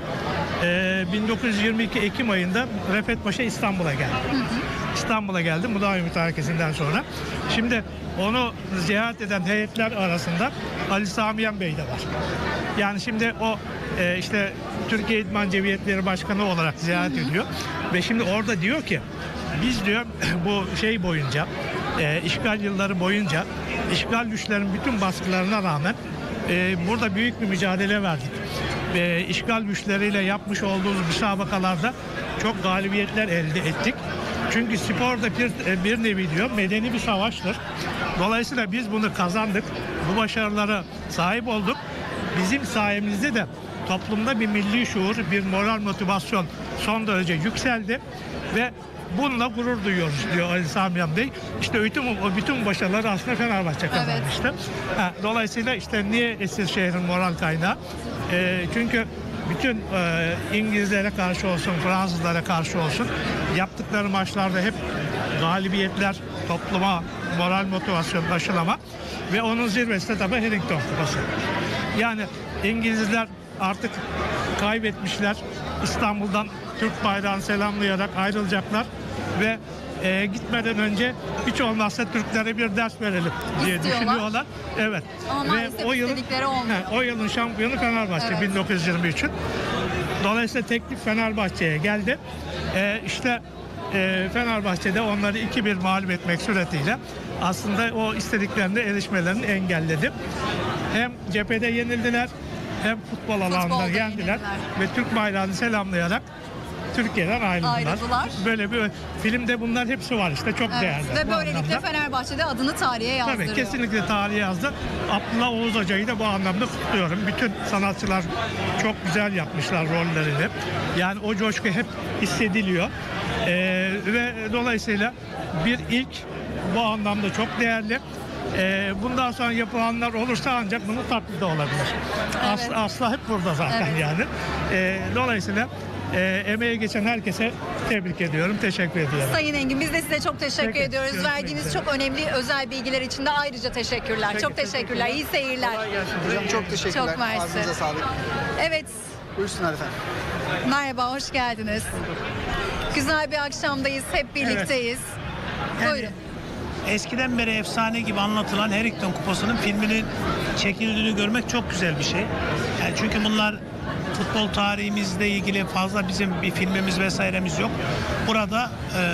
Ee, bin dokuz yüz yirmi iki Ekim ayında Refet Paşa İstanbul'a geldi. Hı hı. İstanbul'a geldi Mudavi Mütarekesi'nden sonra. Şimdi onu ziyaret eden heyetler arasında Ali Samiyen Bey de var. Yani şimdi o e, işte Türkiye İdman Cemiyetleri Başkanı olarak ziyaret hı hı. ediyor. Ve şimdi orada diyor ki biz diyor bu şey boyunca e, işgal yılları boyunca işgal güçlerin bütün baskılarına rağmen e, burada büyük bir mücadele verdik. E, işgal güçleriyle yapmış olduğumuz müsabakalarda çok galibiyetler elde ettik. Çünkü spor da bir, bir nevi diyor medeni bir savaştır. Dolayısıyla biz bunu kazandık. Bu başarılara sahip olduk. Bizim sayemizde de toplumda bir milli şuur, bir moral motivasyon son derece yükseldi ve bununla gurur duyuyoruz diyor Ali Samiyen Bey. İşte bütün, o bütün başarıları aslında Fenerbahçe kazanmıştı. Evet. Ha, dolayısıyla işte niye Eskişehir'in moral kaynağı? E, çünkü bütün e, İngilizlere karşı olsun, Fransızlara karşı olsun yaptıkları maçlarda hep galibiyetler, topluma moral motivasyon aşılama ve onun zirvesi de tabii Harrington Kupası. Yani İngilizler artık kaybetmişler. İstanbul'dan Türk bayrağını selamlayarak ayrılacaklar ve e, gitmeden önce hiç olmazsa Türklere bir ders verelim diye İstiyorlar. düşünüyorlar. Evet. Ama ve o yılın he, o yılın şampiyonu Fenerbahçe evet. bin dokuz yüz yirmi üçün. Dolayısıyla teklif Fenerbahçe'ye geldi. E, işte e, Fenerbahçe'de onları iki bir mağlup etmek suretiyle aslında o istediklerine erişmelerini engelledi. Hem cephede yenildiler hem futbol alanında yendiler, yenildiler ve Türk bayrağını selamlayarak Türkiye'den ayrıldılar. ayrıldılar. Böyle bir filmde bunlar hepsi var işte çok evet. değerli. Ve böylelikle Fenerbahçe'de adını tarihe yazdırıyor. Tabii kesinlikle tarihe yazdı. Abdullah Oğuz Hoca'yı da bu anlamda kutluyorum. Bütün sanatçılar çok güzel yapmışlar rollerini. Yani o coşku hep hissediliyor. Ee, ve dolayısıyla bir ilk bu anlamda çok değerli. Ee, bundan sonra yapılanlar olursa ancak bunun taklidi olabilir. Evet. Aslı, aslı hep burada zaten evet. yani. Ee, dolayısıyla E, emeği geçen herkese tebrik ediyorum. Teşekkür ediyorum. Sayın Engin, biz de size çok teşekkür Teşekkür- ediyoruz. Görüşmek Verdiğiniz üzere. çok önemli özel bilgiler için de ayrıca teşekkürler. Peki, çok teşekkürler. İyi seyirler. Hocam çok teşekkürler. Çok mersi. Ağzınıza sağlık. Evet. Buyursunlar efendim. Merhaba, hoş geldiniz. Güzel bir akşamdayız, hep birlikteyiz. Buyurun. Eskiden beri efsane gibi anlatılan Harrington Kupası'nın filminin çekildiğini görmek çok güzel bir şey. Yani çünkü bunlar futbol tarihimizle ilgili fazla bizim bir filmimiz vesairemiz yok. Burada eee,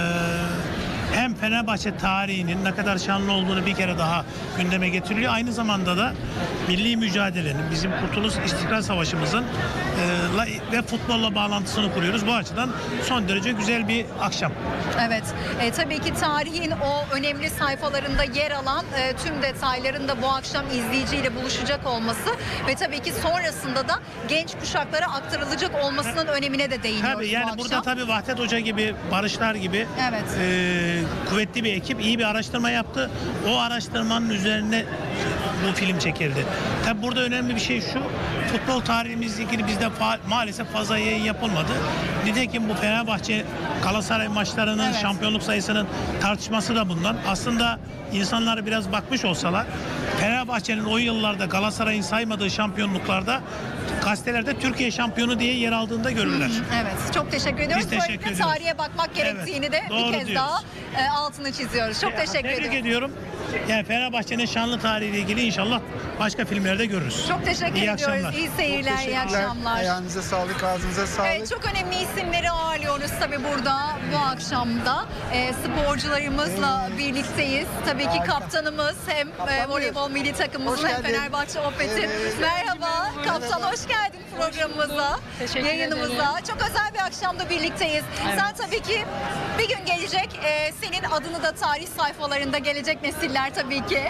hem Fenerbahçe tarihinin ne kadar şanlı olduğunu bir kere daha gündeme getiriliyor. Aynı zamanda da milli mücadelenin, bizim Kurtuluş İstiklal Savaşımızın eee, la- ve futbolla bağlantısını kuruyoruz. Bu açıdan son derece güzel bir akşam. Evet, e, tabii ki tarihin o önemli sayfalarında yer alan e, tüm detayların da bu akşam izleyiciyle buluşacak olması ve tabii ki sonrasında da genç kuşaklara aktarılacak olmasının önemine de değiniyoruz Tabii bu yani akşam. burada tabii Vahdet Hoca gibi, Barışlar gibi Evet. e, kuvvetli bir ekip iyi bir araştırma yaptı. O araştırmanın üzerine bu film çekildi. Tabii burada önemli bir şey şu, futbol tarihimizle ilgili bizde fa- maalesef fazla yayın yapılmadı. Nitekim bu Fenerbahçe Galatasaray maçlarının Evet. şampiyonluk sayısının tartışması da bundan. Aslında insanlar biraz bakmış olsalar Fenerbahçe'nin o yıllarda Galatasaray'ın saymadığı şampiyonluklarda gazetelerde Türkiye şampiyonu diye yer aldığında görürler. Evet, çok teşekkür ediyoruz. Biz teşekkür Böylelikle ediyoruz. tarihe bakmak gerektiğini de doğru bir kez diyoruz. daha e, altını çiziyoruz. Çok teşekkür Tebrik ediyorum. ediyorum. Yani Fenerbahçe'nin şanlı tarihiyle ilgili inşallah başka filmlerde görürüz. Çok teşekkür İyi ediyoruz. akşamlar. İyi seyirler, iyi Teşekkürler. akşamlar. Ayağınıza sağlık, ağzınıza sağlık. Evet, çok önemli isimleri ağırlıyoruz tabii burada bu akşamda. E, sporcularımızla birlikteyiz. Tabii ki Harika. kaptanımız hem e, voleybol milli takımımızın Hoş hem geldin. Fenerbahçe Opet'in. Evet. Merhaba kaptan, hoş geldin programımıza, Teşekkür yayınımıza. ederim. Çok özel bir akşamda birlikteyiz. Evet. Sen tabii ki bir gün gelecek, e, senin adını da tarih sayfalarında gelecek nesiller tabii ki.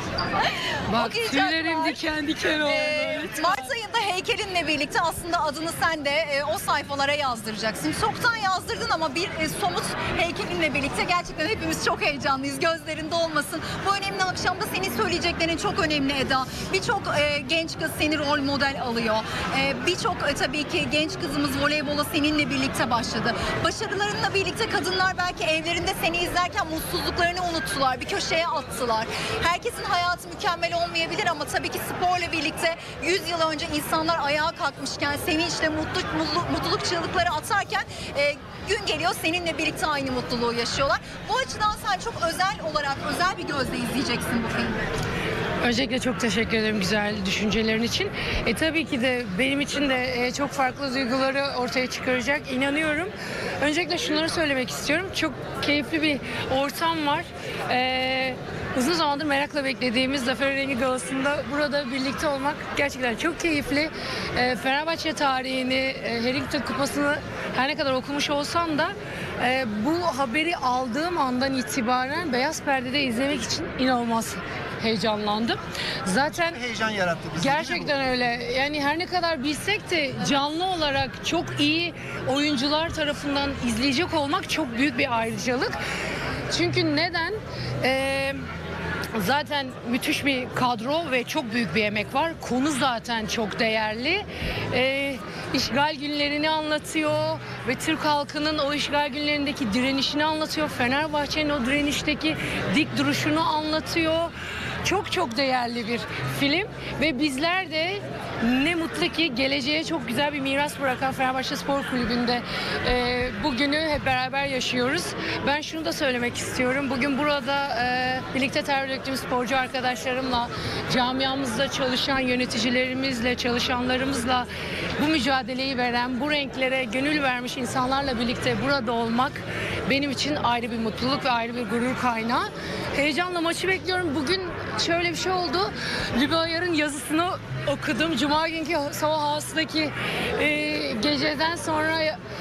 Bak, okuyacaklar. tüylerim diken diken oldu. E, Mart ayında heykelinle birlikte aslında adını sen de e, o sayfalara yazdıracaksın. Çoktan yazdırdın ama bir e, somut heykelinle birlikte gerçekten hepimiz çok heyecanlıyız. Gözlerinde olmasın. Bu önemli akşamda senin söyleyeceklerin çok önemli Eda. Birçok e, genç kız seni rol model alıyor. E, Birçok e, tabii ki genç kızımız voleybola seninle birlikte başladı. Başarılarınla birlikte kadınlar belki evlerinde seni izlerken mutsuzluklarını unuttular. Bir köşeye attılar. Herkesin hayatı mükemmel olmayabilir ama tabii ki sporla birlikte yüz yıl önce insanlar ayağa kalkmışken, sevinçle mutluluk, mutluluk, mutluluk çığlıkları atarken e, gün geliyor seninle birlikte aynı mutluluğu yaşıyorlar. Bu açıdan sen çok özel olarak, özel bir gözle izleyeceksin bu filmi. Öncelikle çok teşekkür ederim güzel düşüncelerin için. E, tabii ki de benim için de e, çok farklı duyguları ortaya çıkaracak inanıyorum. Öncelikle şunları söylemek istiyorum. Çok keyifli bir ortam var. E, uzun zamandır merakla beklediğimiz Zafer Rengi Galası'nda burada birlikte olmak gerçekten çok keyifli. E, Fenerbahçe tarihini, e, Harrington Kupası'nı her ne kadar okumuş olsam da e, bu haberi aldığım andan itibaren Beyaz Perde'de izlemek için inanılmaz heyecanlandım. Zaten Heyecan yarattı bizi. gerçekten öyle. Yani her ne kadar bilsek de canlı olarak çok iyi oyuncular tarafından izleyecek olmak çok büyük bir ayrıcalık. Çünkü neden? Ee, Zaten müthiş bir kadro ve çok büyük bir emek var. Konu zaten çok değerli. Ee, işgal günlerini anlatıyor ve Türk halkının o işgal günlerindeki direnişini anlatıyor. Fenerbahçe'nin o direnişteki dik duruşunu anlatıyor. Çok çok değerli bir film ve bizler de ne mutlu ki geleceğe çok güzel bir miras bırakan Fenerbahçe Spor Kulübü'nde e, bugünü hep beraber yaşıyoruz. Ben şunu da söylemek istiyorum. Bugün burada e, birlikte tercih ettiğim sporcu arkadaşlarımla, camiamızda çalışan yöneticilerimizle, çalışanlarımızla bu mücadeleyi veren, bu renklere gönül vermiş insanlarla birlikte burada olmak benim için ayrı bir mutluluk ve ayrı bir gurur kaynağı. Heyecanla maçı bekliyorum. Bugün şöyle bir şey oldu. Lübayar'ın yazısını okudum. Cuma günkü sabah havasındaki e, geceden sonra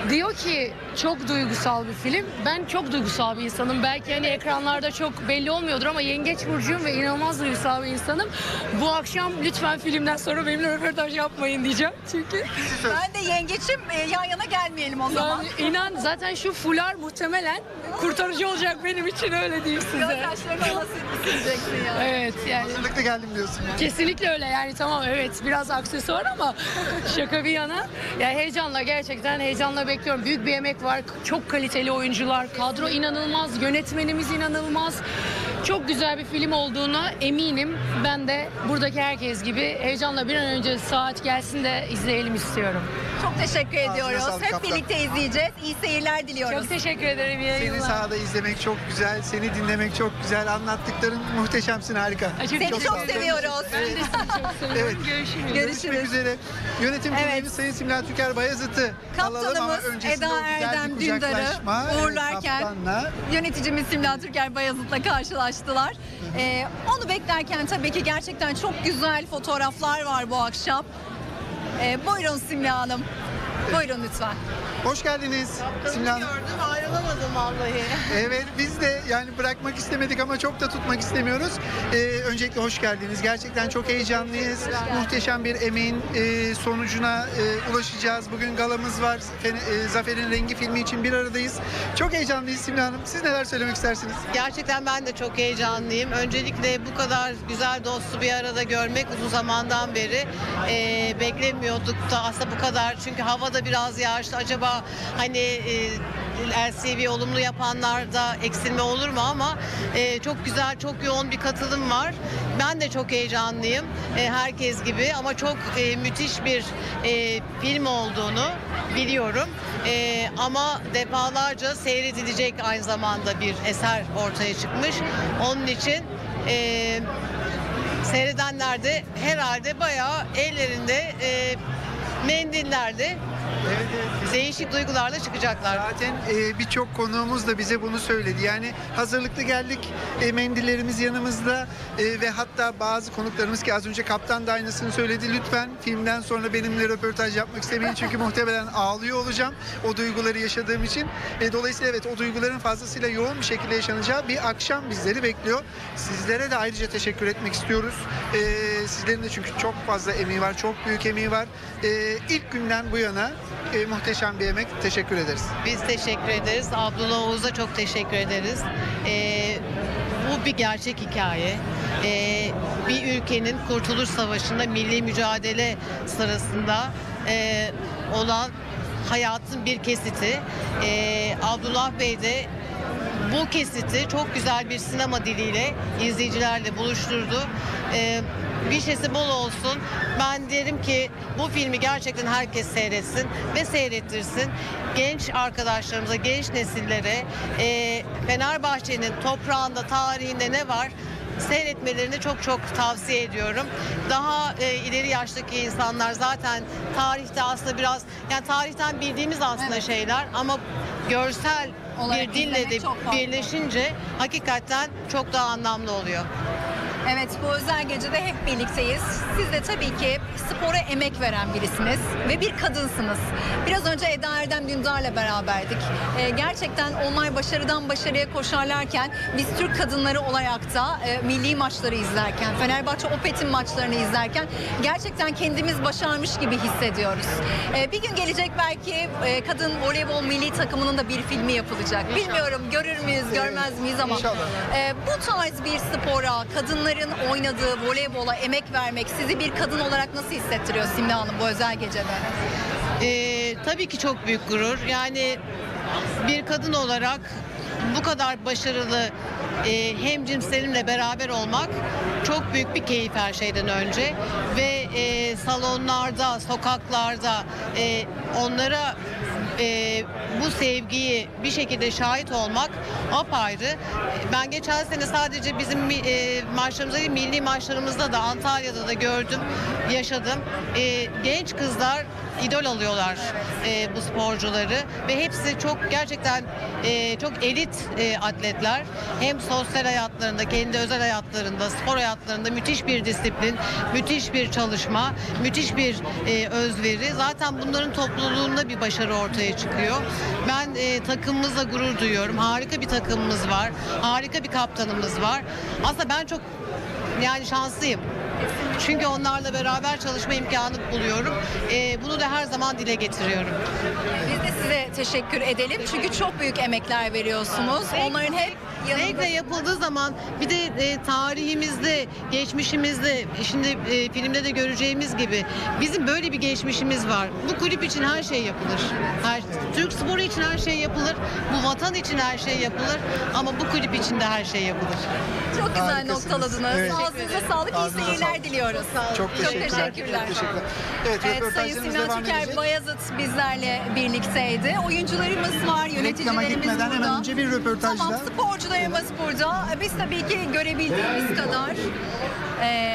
Diyor ki çok duygusal bir film. Ben çok duygusal bir insanım. Belki hani ekranlarda çok belli olmuyordur ama Yengeç burcuyum ve inanılmaz duygusal bir insanım. Bu akşam lütfen filmden sonra benimle röportaj yapmayın diyeceğim. Çünkü Ben de yengeçim, e, yan yana gelmeyelim o zaman. yani inan zaten şu fular muhtemelen kurtarıcı olacak benim için, öyle diyeyim size. Gözyaşlarını nasıl sileceksin ya? Evet yani. Hazırlıklı geldim diyorsun yani. Kesinlikle öyle yani, tamam evet biraz aksesuar ama şaka bir yana. Yani heyecanla, gerçekten heyecanla bekliyorum. Büyük bir emek var. Çok kaliteli oyuncular. Kadro inanılmaz. Yönetmenimiz inanılmaz. Çok güzel bir film olduğuna eminim. Ben de buradaki herkes gibi heyecanla bir an önce saat gelsin de izleyelim istiyorum. Çok teşekkür ediyoruz. sağlık Hep kaptan. birlikte izleyeceğiz. İyi seyirler diliyoruz. Çok teşekkür ederim. İyi Seni yayınlar. sahada izlemek çok güzel, seni dinlemek çok güzel. Anlattıkların muhteşemsin, harika. Seni çok, sağ ol. seviyoruz. Ben de sizi çok seviyorum. Evet. Görüşürüz. Görüşmek üzere. Yönetim Evet. kurulu Sayın Simla Tüker Bayazıt'ı alalım ama Kaptanımız öncesinde Eda o güzel Erdem bir Dündar'ı kucaklaşma, evet, uğurlarken kaptanla. yöneticimiz Simla Türker Bayazıt'la karşılaştılar. Ee, onu beklerken tabii ki gerçekten çok güzel fotoğraflar var bu akşam. Ee, buyurun Simla Hanım. Buyurun lütfen. Hoş geldiniz Simla Hanım. Gördüm, ayrılamadım vallahi. Evet, biz de yani bırakmak istemedik ama çok da tutmak istemiyoruz. Ee, öncelikle hoş geldiniz. Gerçekten çok heyecanlıyız. Muhteşem bir emeğin e, sonucuna e, ulaşacağız. Bugün galamız var. Fen- e, Zafer'in Rengi filmi için bir aradayız. Çok heyecanlıyız Simla Hanım. Siz neler söylemek istersiniz? Gerçekten ben de çok heyecanlıyım. Öncelikle bu kadar güzel dostu bir arada görmek uzun zamandan beri e, beklemiyorduk da aslında bu kadar. Çünkü hava da biraz yağışlı. Acaba hani e, L C V olumlu yapanlarda eksilme olur mu ama e, çok güzel, çok yoğun bir katılım var. Ben de çok heyecanlıyım. E, herkes gibi ama çok e, müthiş bir e, film olduğunu biliyorum. E, ama defalarca seyredilecek aynı zamanda bir eser ortaya çıkmış. Onun için e, seyredenler de herhalde bayağı ellerinde e, mendillerde Evet, evet. değişik duygularla çıkacaklar. Zaten e, birçok konuğumuz da bize bunu söyledi. Yani hazırlıklı geldik, e, mendillerimiz yanımızda e, ve hatta bazı konuklarımız ki az önce kaptan da aynısını söyledi. Lütfen filmden sonra benimle röportaj yapmak istemeyin çünkü muhtemelen ağlıyor olacağım o duyguları yaşadığım için. E, dolayısıyla evet, o duyguların fazlasıyla yoğun bir şekilde yaşanacağı bir akşam bizleri bekliyor. Sizlere de ayrıca teşekkür etmek istiyoruz. E, sizlerin de çünkü çok fazla emeği var, çok büyük emeği var. E, ilk günden bu yana E, muhteşem bir emek. Teşekkür ederiz. Biz teşekkür ederiz. Abdullah Oğuz'a çok teşekkür ederiz. Ee, bu bir gerçek hikaye. Ee, bir ülkenin Kurtuluş Savaşı'nda milli mücadele sırasında e, olan hayatın bir kesiti. Ee, Abdullah Bey de bu kesiti çok güzel bir sinema diliyle izleyicilerle buluşturdu. Ee, bir şeysi bol olsun. Ben derim ki bu filmi gerçekten herkes seyretsin ve seyrettirsin. Genç arkadaşlarımıza, genç nesillere e, Fenerbahçe'nin toprağında, tarihinde ne var? Seyretmelerini çok çok tavsiye ediyorum. Daha e, ileri yaştaki insanlar zaten tarihte aslında biraz, yani tarihten bildiğimiz aslında Evet. şeyler ama görsel Olarak bir dille izlemek de çok farklı. birleşince hakikaten çok daha anlamlı oluyor. Evet, bu özel gecede hep birlikteyiz. Siz de tabii ki spora emek veren birisiniz ve bir kadınsınız. Biraz önce Eda Erdem Dündar'la beraberdik. Ee, gerçekten onlar başarıdan başarıya koşarlarken biz Türk kadınları olarak da e, milli maçları izlerken, Fenerbahçe Opet'in maçlarını izlerken gerçekten kendimiz başarmış gibi hissediyoruz. Ee, bir gün gelecek belki e, kadın voleybol milli takımının da bir filmi yapılacak. Bilmiyorum görür müyüz, görmez miyiz ama İnşallah. e, bu tarz bir spora, kadınların oynadığı voleybola emek vermek sizi bir kadın olarak nasıl hissettiriyor Simla Hanım bu özel gecede? Ee, tabii ki çok büyük gurur. Yani bir kadın olarak bu kadar başarılı e, hemcinslerimle beraber olmak çok büyük bir keyif her şeyden önce. Ve e, salonlarda, sokaklarda e, onlara e, bu sevgiyi bir şekilde şahit olmak apayrı. Ben geçen sene sadece bizim e, maçlarımızda değil, milli maçlarımızda da Antalya'da da gördüm, yaşadım. E, genç kızlar idol alıyorlar e, bu sporcuları ve hepsi çok gerçekten e, çok elit e, atletler. Hem sosyal hayatlarında, kendi özel hayatlarında, spor hayatlarında müthiş bir disiplin, müthiş bir çalışma, müthiş bir e, özveri. Zaten bunların topluluğunda bir başarı ortaya çıkıyor. Ben e, takımımızla gurur duyuyorum. Harika bir takımımız var. Harika bir kaptanımız var. Aslında ben çok yani şanslıyım. Çünkü onlarla beraber çalışma imkanı buluyorum. Ee, bunu da her zaman dile getiriyorum. Biz de size teşekkür edelim. Çünkü çok büyük emekler veriyorsunuz. Onların hep yanında... Zevkle yapıldığı zaman bir de e, tarihimizde, geçmişimizde, şimdi e, filmde de göreceğimiz gibi bizim böyle bir geçmişimiz var. Bu kulüp için her şey yapılır. Her, Türk sporu için her şey yapılır. Bu vatan için her şey yapılır. Ama bu kulüp için de her şey yapılır. Çok güzel noktaladınız. Evet. Ağzınıza sağlık, iyi seyirler diliyoruz. Çok teşekkürler. Çok teşekkürler. Çok teşekkürler. Evet, Evet, Sayın röportajlarımız Sinan devam Tüker edecek. Bayazıt bizlerle birlikteydi. Oyuncularımız var, Reklama yöneticilerimiz gitmeden burada. hemen önce bir röportajda. Tamam, sporcularımız burada. Biz tabii ki görebildiğimiz kadar e,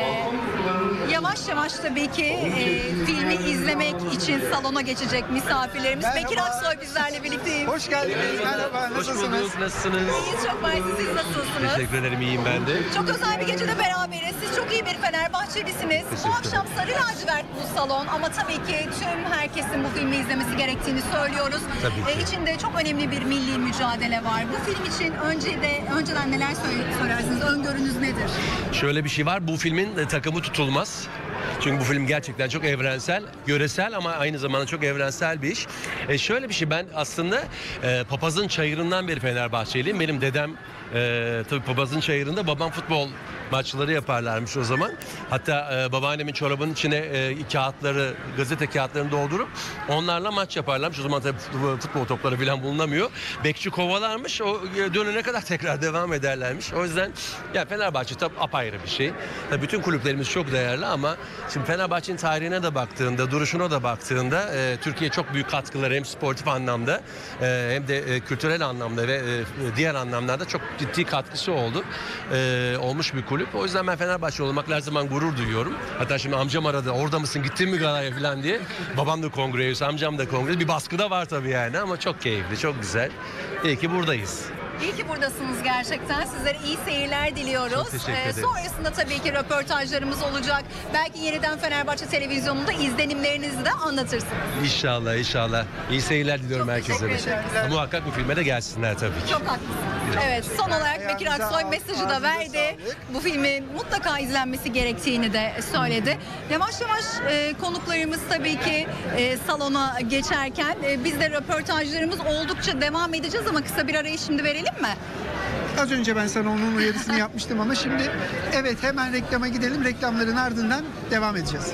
yavaş yavaş tabii ki e, filmi izlemek için salona geçecek misafirlerimiz. Merhaba. Bekir Aksoy bizlerle birlikteyim. Hoş geldiniz. Merhaba. Hoş Nasılsınız? bulduk. Nasılsınız? İyiyiz, çok mersi. Siz nasılsınız? Teşekkür ederim. İyiyim ben de. Çok özel bir gecede beraberiz. Siz çok iyi bir Fenerbahçelisiniz. Bu akşam sarı lacivert bu salon ama tabii ki tüm herkesin bu filmi izlemesi gerektiğini söylüyoruz. Tabii ki. Ee, içinde çok önemli bir milli mücadele var. Bu film için önce de önceden neler söyle- söylersiniz? Öngörünüz nedir? Şöyle bir şey var. Bu filmin e, takımı tutulmaz. Çünkü bu film gerçekten çok evrensel, yöresel ama aynı zamanda çok evrensel bir iş. E şöyle bir şey, ben aslında e, Papaz'ın Çayırı'ndan beri Fenerbahçeliyim. Benim dedem e, tabii Papaz'ın Çayırı'nda, babam futbol maçları yaparlarmış o zaman. Hatta e, babaannemin çorabının içine e, kağıtları, gazete kağıtlarını doldurup onlarla maç yaparlarmış. O zaman tabii futbol topları falan bulunamıyor. Bekçi kovalarmış. O e, dönene kadar tekrar devam ederlermiş. O yüzden ya Fenerbahçe tabii apayrı bir şey. Tabii bütün kulüplerimiz çok değerli ama şimdi Fenerbahçe'nin tarihine de baktığında, duruşuna da baktığında e, Türkiye çok büyük katkıları hem sportif anlamda e, hem de e, kültürel anlamda ve e, diğer anlamlarda çok ciddi katkısı oldu. E, olmuş bir kulüp. O yüzden ben Fenerbahçe olmakla her zaman gurur duyuyorum. Hatta şimdi amcam aradı. Orada mısın? Gittin mi galaya falan diye. Babam da kongre üyesi, amcam da kongre. Bir baskı da var tabii yani ama çok keyifli, çok güzel. İyi ki buradayız. İyi ki buradasınız gerçekten. Sizlere iyi seyirler diliyoruz. Çok teşekkür ederim. Sonrasında tabii ki röportajlarımız olacak. Belki yeniden Fenerbahçe televizyonunda izlenimlerinizi de anlatırsınız. İnşallah, inşallah. İyi seyirler diliyorum Çok herkese. teşekkür de. ediyoruz. Muhakkak bu filme de gelsinler tabii ki. Çok haklısınız. Evet, son olarak Bekir Ayağınıza Aksoy sağlık, mesajı da ağzınıza verdi. Bu filmin mutlaka izlenmesi gerektiğini de söyledi. Yavaş yavaş e, konuklarımız tabii ki e, salona geçerken e, biz de röportajlarımız oldukça devam edeceğiz ama kısa bir arayı şimdi verelim mi? Az önce ben sana onun uyarısını yapmıştım ama şimdi evet hemen reklama gidelim. Reklamların ardından devam edeceğiz.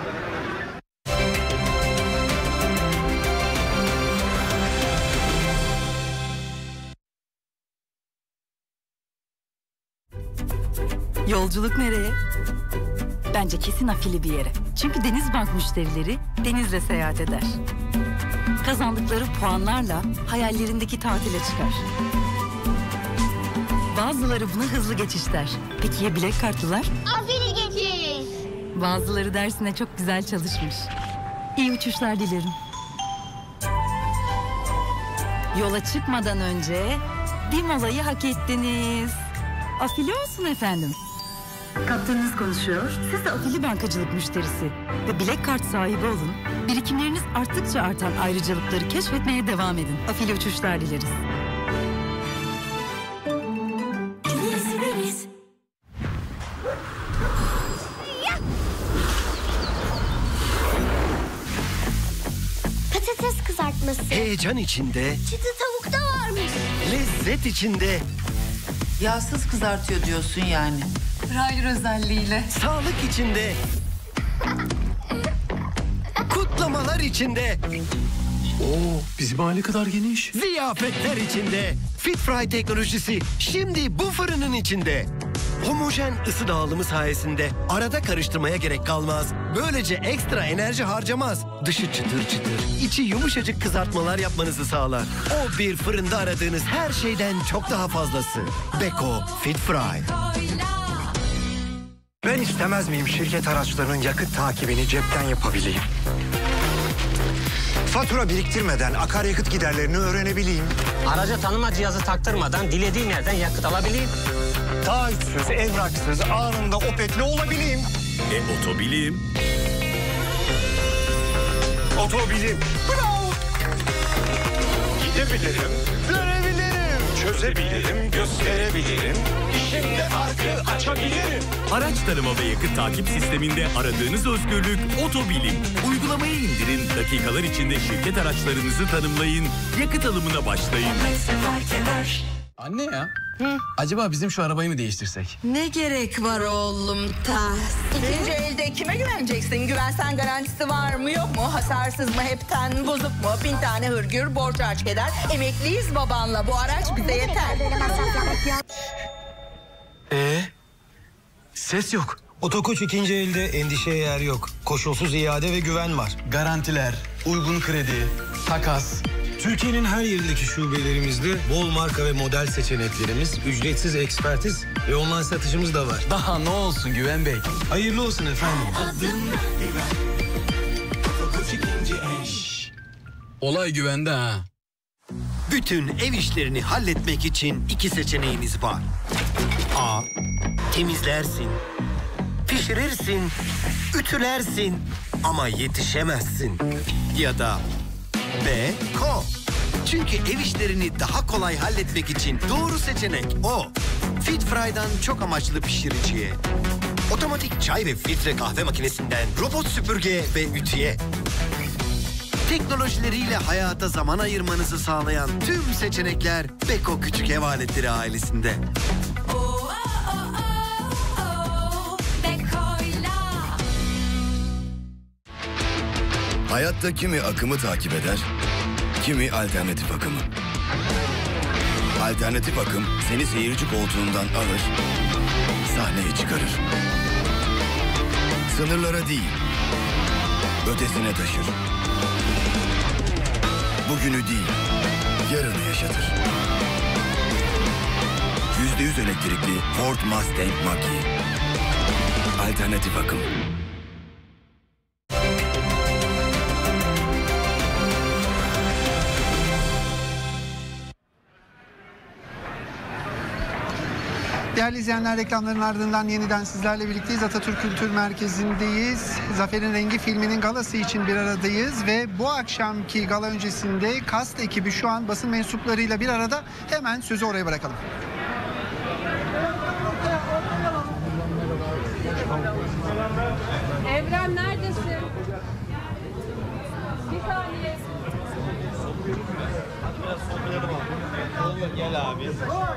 Yolculuk nereye? Bence kesin afili bir yere. Çünkü Denizbank müşterileri denizle seyahat eder. Kazandıkları puanlarla hayallerindeki tatile çıkar. Bazıları buna hızlı geçiş der. Peki ya bilek kartlılar? Afili geçiş. Bazıları dersine çok güzel çalışmış. İyi uçuşlar dilerim. Yola çıkmadan önce bir molayı hak ettiniz. Afili olsun efendim. Kaptanınız konuşuyor. Siz de afili bankacılık müşterisi ve bilek kart sahibi olun. Birikimleriniz arttıkça artan ayrıcalıkları keşfetmeye devam edin. Afili uçuşlar dileriz. Patates kızartması. Heyecan içinde, Çıtı tavuk da varmış. lezzet içinde, Yağsız kızartıyor diyorsun yani. Raylı özelliğiyle. sağlık içinde, kutlamalar içinde. Oo, bizim hali kadar geniş. Ziyafetler içinde. Fit Fry teknolojisi şimdi bu fırının içinde. Homojen ısı dağılımı sayesinde arada karıştırmaya gerek kalmaz. Böylece ekstra enerji harcamaz. Dışı çıtır çıtır, içi yumuşacık kızartmalar yapmanızı sağlar. O bir fırında aradığınız her şeyden çok daha fazlası. Beko Fit Fry. Ben istemez miyim şirket araçlarının yakıt takibini cepten yapabileyim? Fatura biriktirmeden akaryakıt giderlerini öğrenebileyim. Araca tanıma cihazı taktırmadan dilediğim yerden yakıt alabileyim. Taahhütsüz, evraksız, anında Opet'li olabileyim. E otobilim. Otobilim. Bravo. Gidebilirim, görebilirim, çözebilirim, gösterebilirim. Şimdi farkı açabilirim. Araç tanıma ve yakıt takip sisteminde aradığınız özgürlük otobilim. Uygulamayı indirin, dakikalar içinde şirket araçlarınızı tanımlayın, yakıt alımına başlayın. Anne ya. Hı? Acaba bizim şu arabayı mı değiştirsek? Ne gerek var oğlum Tahsin? İkinci elde kime güveneceksin? Güvensen garantisi var mı yok mu? Hasarsız mı hepten bozuk mu? Bin tane hırgür borç harç eder. Emekliyiz babanla, bu araç bize yeter. Ee, ses yok. Otokoç ikinci elde endişeye yer yok. Koşulsuz iade ve güven var. Garantiler, uygun kredi, takas. Türkiye'nin her yerindeki şubelerimizde bol marka ve model seçeneklerimiz, ücretsiz ekspertiz ve online satışımız da var. Daha ne olsun Güven Bey? Hayırlı olsun efendim. Olay güvende ha. Bütün ev işlerini halletmek için iki seçeneğiniz var. A. Temizlersin, pişirirsin, ütülersin ama yetişemezsin. Ya da B. Ko. Çünkü ev işlerini daha kolay halletmek için doğru seçenek o. Fitfry'dan çok amaçlı pişiriciye, otomatik çay ve filtre kahve makinesinden robot süpürge ve ütüye, teknolojileriyle hayata zaman ayırmanızı sağlayan tüm seçenekler Beko Küçük Ev Aletleri ailesinde. Hayatta kimi akımı takip eder, kimi alternatif akımı. Alternatif akım seni seyirci koltuğundan alır, sahneye çıkarır. Sınırlara değil, ötesine taşır. Bugünü değil, yarını yaşatır. Yüzde yüz elektrikli Ford Mustang Mach-E. Alternatif akım. Değerli izleyenler, reklamların ardından yeniden sizlerle birlikteyiz. Atatürk Kültür Merkezi'ndeyiz. Zafer'in Rengi filminin galası için bir aradayız ve bu akşamki gala öncesinde kast ekibi şu an basın mensuplarıyla bir arada. Hemen sözü oraya bırakalım. Evren neredesin? Bir saniye. Gel abi.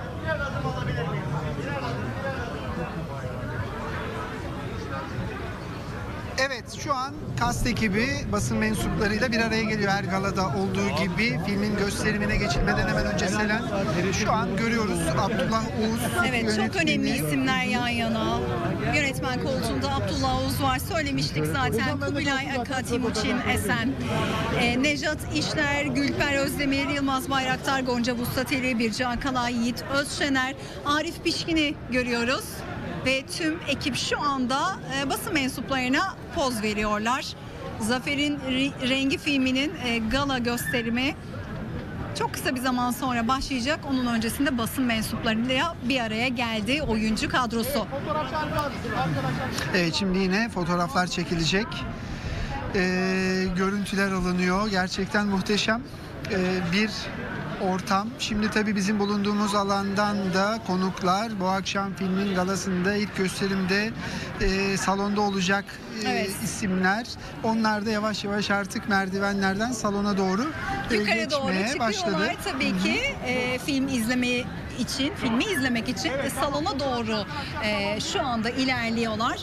Evet, şu an kast ekibi basın mensuplarıyla bir araya geliyor her galada olduğu gibi. Filmin gösterimine geçilmeden hemen önce Selen, şu an görüyoruz Abdullah Uğuz. Evet, çok önemli isimler yan yana. Yönetmen koltuğunda Abdullah Uğuz var. Söylemiştik zaten. Kubilay Aka, Timuçin Esen, e, Nejat İşler, Gülper Özdemir, Yılmaz Bayraktar, Gonca Vustateli, Bircan Kalay, Yiğit Özşener, Arif Pişkin'i görüyoruz. Ve tüm ekip şu anda e, basın mensuplarına poz veriyorlar. Zafer'in Rengi filminin e, gala gösterimi çok kısa bir zaman sonra başlayacak. Onun öncesinde basın mensuplarıyla bir araya geldi oyuncu kadrosu. Evet, şimdi yine fotoğraflar çekilecek. Ee, görüntüler alınıyor. Gerçekten muhteşem ee, bir ortam. Şimdi tabii bizim bulunduğumuz alandan da konuklar bu akşam filmin galasında ilk gösterimde e, salonda olacak e, evet. isimler. Onlar da yavaş yavaş artık merdivenlerden salona doğru e, yukarı doğru geçmeye başladı. Çıkıyorlar tabii ki e, film izlemeyi için, filmi izlemek için e, salona doğru e, şu anda ilerliyorlar.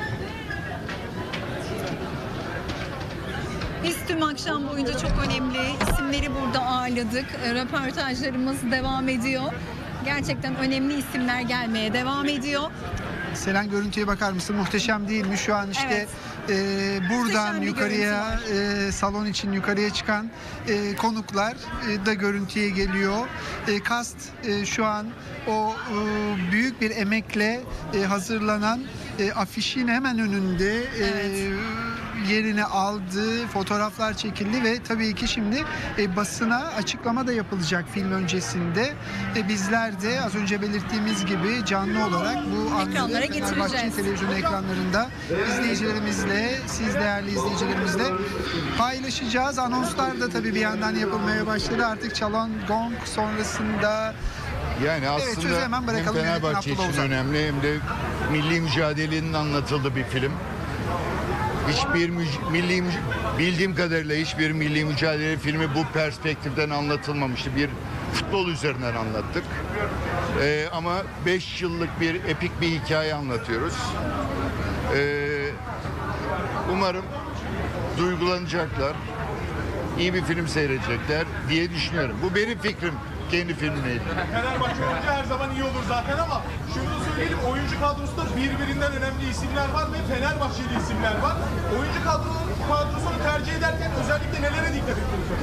Biz tüm akşam boyunca çok önemli isimleri burada ağırladık. Röportajlarımız devam ediyor. Gerçekten önemli isimler gelmeye devam ediyor. Selen, görüntüye bakar mısın? Muhteşem değil mi? Şu an işte evet. e, buradan yukarıya e, salon için yukarıya çıkan e, konuklar e, da görüntüye geliyor. E, kast e, şu an o e, büyük bir emekle e, hazırlanan e, afişin hemen önünde. E, evet. yerini aldı, fotoğraflar çekildi ve tabii ki şimdi e, basına açıklama da yapılacak film öncesinde. E, bizler de az önce belirttiğimiz gibi canlı olarak bu anları Ekranlara Fenerbahçe getireceğiz. televizyon ekranlarında izleyicilerimizle, siz değerli izleyicilerimizle paylaşacağız. Anonslar da tabii bir yandan yapılmaya başladı. Artık çalan gong sonrasında. Yani Evet, aslında sözü hemen hem bırakalım yönetmen Fenerbahçe Abdullah için Uzan. önemli hem de milli mücadelenin anlatıldığı bir film. Hiçbir müc- milli müc- bildiğim kadarıyla hiçbir milli mücadele filmi bu perspektiften anlatılmamıştı. Bir futbol üzerinden anlattık. Ee, ama beş yıllık bir epik bir hikaye anlatıyoruz. Ee, umarım duygulanacaklar, iyi bir film seyredecekler diye düşünüyorum. Bu benim fikrim. Kendi filmimle ilgili. Fenerbahçe olunca her zaman iyi olur zaten ama şunu da söyleyelim, oyuncu kadrosunda birbirinden önemli isimler var ve Fenerbahçeli isimler var. Oyuncu kadrosunun kadrosunu tercih ederken özellikle nelere dikkat ediyorsunuz?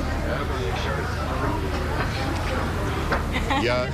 Ya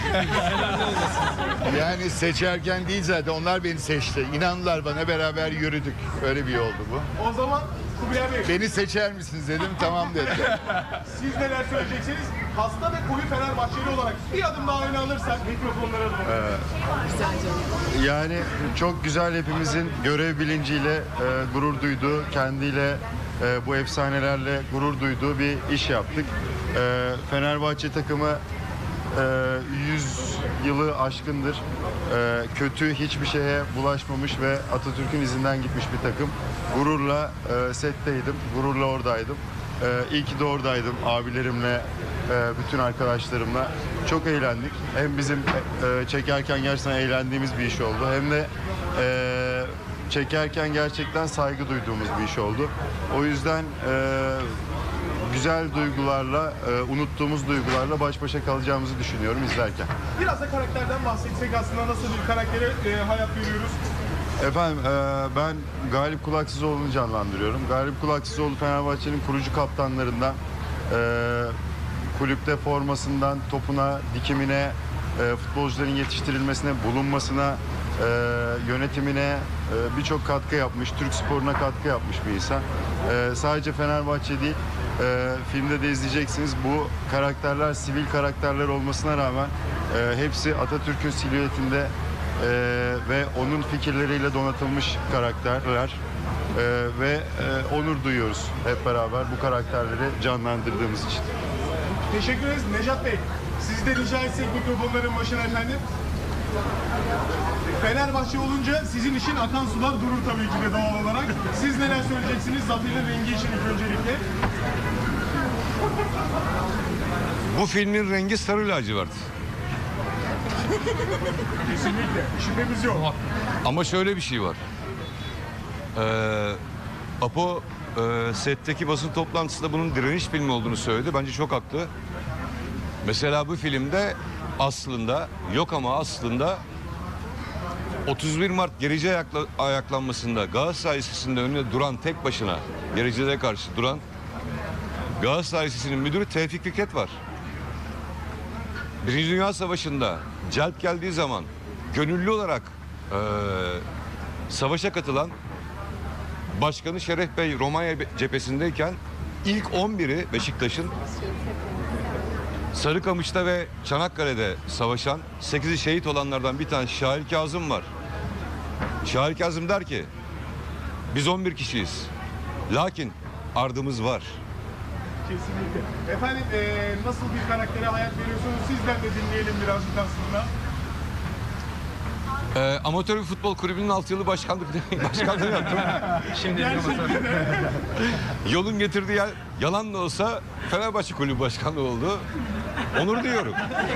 yani seçerken değil zaten onlar beni seçti. İnandılar bana, beraber yürüdük. Öyle bir yoldu bu. O zaman Kubilay Bey, Beni seçer misiniz dedim, tamam dediler. siz neler söyleyeceksiniz? Hasta ve koyu Fenerbahçeli olarak bir adım daha öne alırsak mikrofonlara doğru. Ee, yani çok güzel, hepimizin görev bilinciyle e, gurur duyduğu, kendiyle e, bu efsanelerle gurur duyduğu bir iş yaptık. E, Fenerbahçe takımı e, yüz yılı aşkındır. E, kötü hiçbir şeye bulaşmamış ve Atatürk'ün izinden gitmiş bir takım. Gururla e, setteydim, gururla oradaydım. E, iyi ki de oradaydım abilerimle, e, bütün arkadaşlarımla. Çok eğlendik. Hem bizim e, çekerken gerçekten eğlendiğimiz bir iş oldu. Hem de e, çekerken gerçekten saygı duyduğumuz bir iş oldu. O yüzden e, güzel duygularla, e, unuttuğumuz duygularla baş başa kalacağımızı düşünüyorum izlerken. Biraz da karakterden bahsetsek, aslında nasıl bir karaktere e, hayat veriyoruz? Efendim e, ben Galip Kulaksızoğlu'nu canlandırıyorum. Galip Kulaksızoğlu Fenerbahçe'nin kurucu kaptanlarından. E, kulüpte formasından topuna, dikimine, e, futbolcuların yetiştirilmesine, bulunmasına, e, yönetimine e, birçok katkı yapmış, Türk sporuna katkı yapmış bir insan. E, sadece Fenerbahçe değil, e, filmde de izleyeceksiniz. Bu karakterler sivil karakterler olmasına rağmen e, hepsi Atatürk'ün silüetinde e, ve onun fikirleriyle donatılmış karakterler. E, ve e, onur duyuyoruz hep beraber bu karakterleri canlandırdığımız için. Teşekkür ederiz. Nejat Bey, sizi de rica etsek mikrofonların başına efendim. Fenerbahçe olunca sizin için akan sular durur tabii ki de doğal olarak. Siz neler söyleyeceksiniz zaferin rengi için ilk öncelikle? Bu filmin rengi sarı lacivert. Kesinlikle. Şüphemiz yok. Ama şöyle bir şey var. Ee, Apo e, setteki basın toplantısında bunun direniş filmi olduğunu söyledi. Bence çok haklı. Mesela bu filmde aslında yok ama aslında otuz bir Mart gerici ayakla, ayaklanmasında Galatasaray Lisesi'nin önünde duran, tek başına gericilere karşı duran Galatasaray Lisesi'nin müdürü Tevfik Fikret var. Birinci Dünya Savaşı'nda celp geldiği zaman gönüllü olarak e, savaşa katılan Başkanı Şeref Bey Romanya cephesindeyken ilk on biri Beşiktaş'ın, Sarıkamış'ta ve Çanakkale'de savaşan, sekizi şehit olanlardan bir tane Şahir Kazım var. Şahir Kazım der ki biz on bir kişiyiz. Lakin ardımız var. Kesinlikle. Efendim e, nasıl bir karaktere hayat veriyorsunuz? Sizden de dinleyelim birazcık aslında. Ee, amatör bir futbol kulübünün altı yılı başkanlık başkanlığı yaptım. Şimdi yolun getirdiği yer, yalan da olsa Fenerbahçe kulübü başkanlığı oldu. Onur duyuyorum.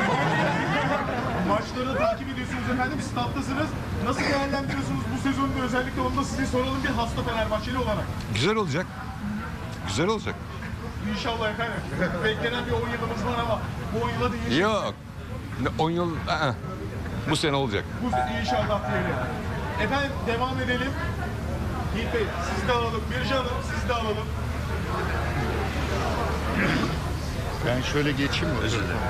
Maçları takip ediyorsunuz efendim, stat'tasınız. Nasıl değerlendiriyorsunuz bu sezonu, özellikle onu da size soralım bir hasta Fenerbahçeli olarak. Güzel olacak. Güzel olacak. İnşallah efendim. Beklenen bir on yılımız var ama bu on yıla değişecek. Yok. on yıl ı-ı. Bu sene olacak. Bu inşallah diyelim. Efendim devam edelim. Yiğit Bey sizi de alalım. Bircan Hanım sizi de alalım. Ben şöyle geçeyim mi? Özür dilerim.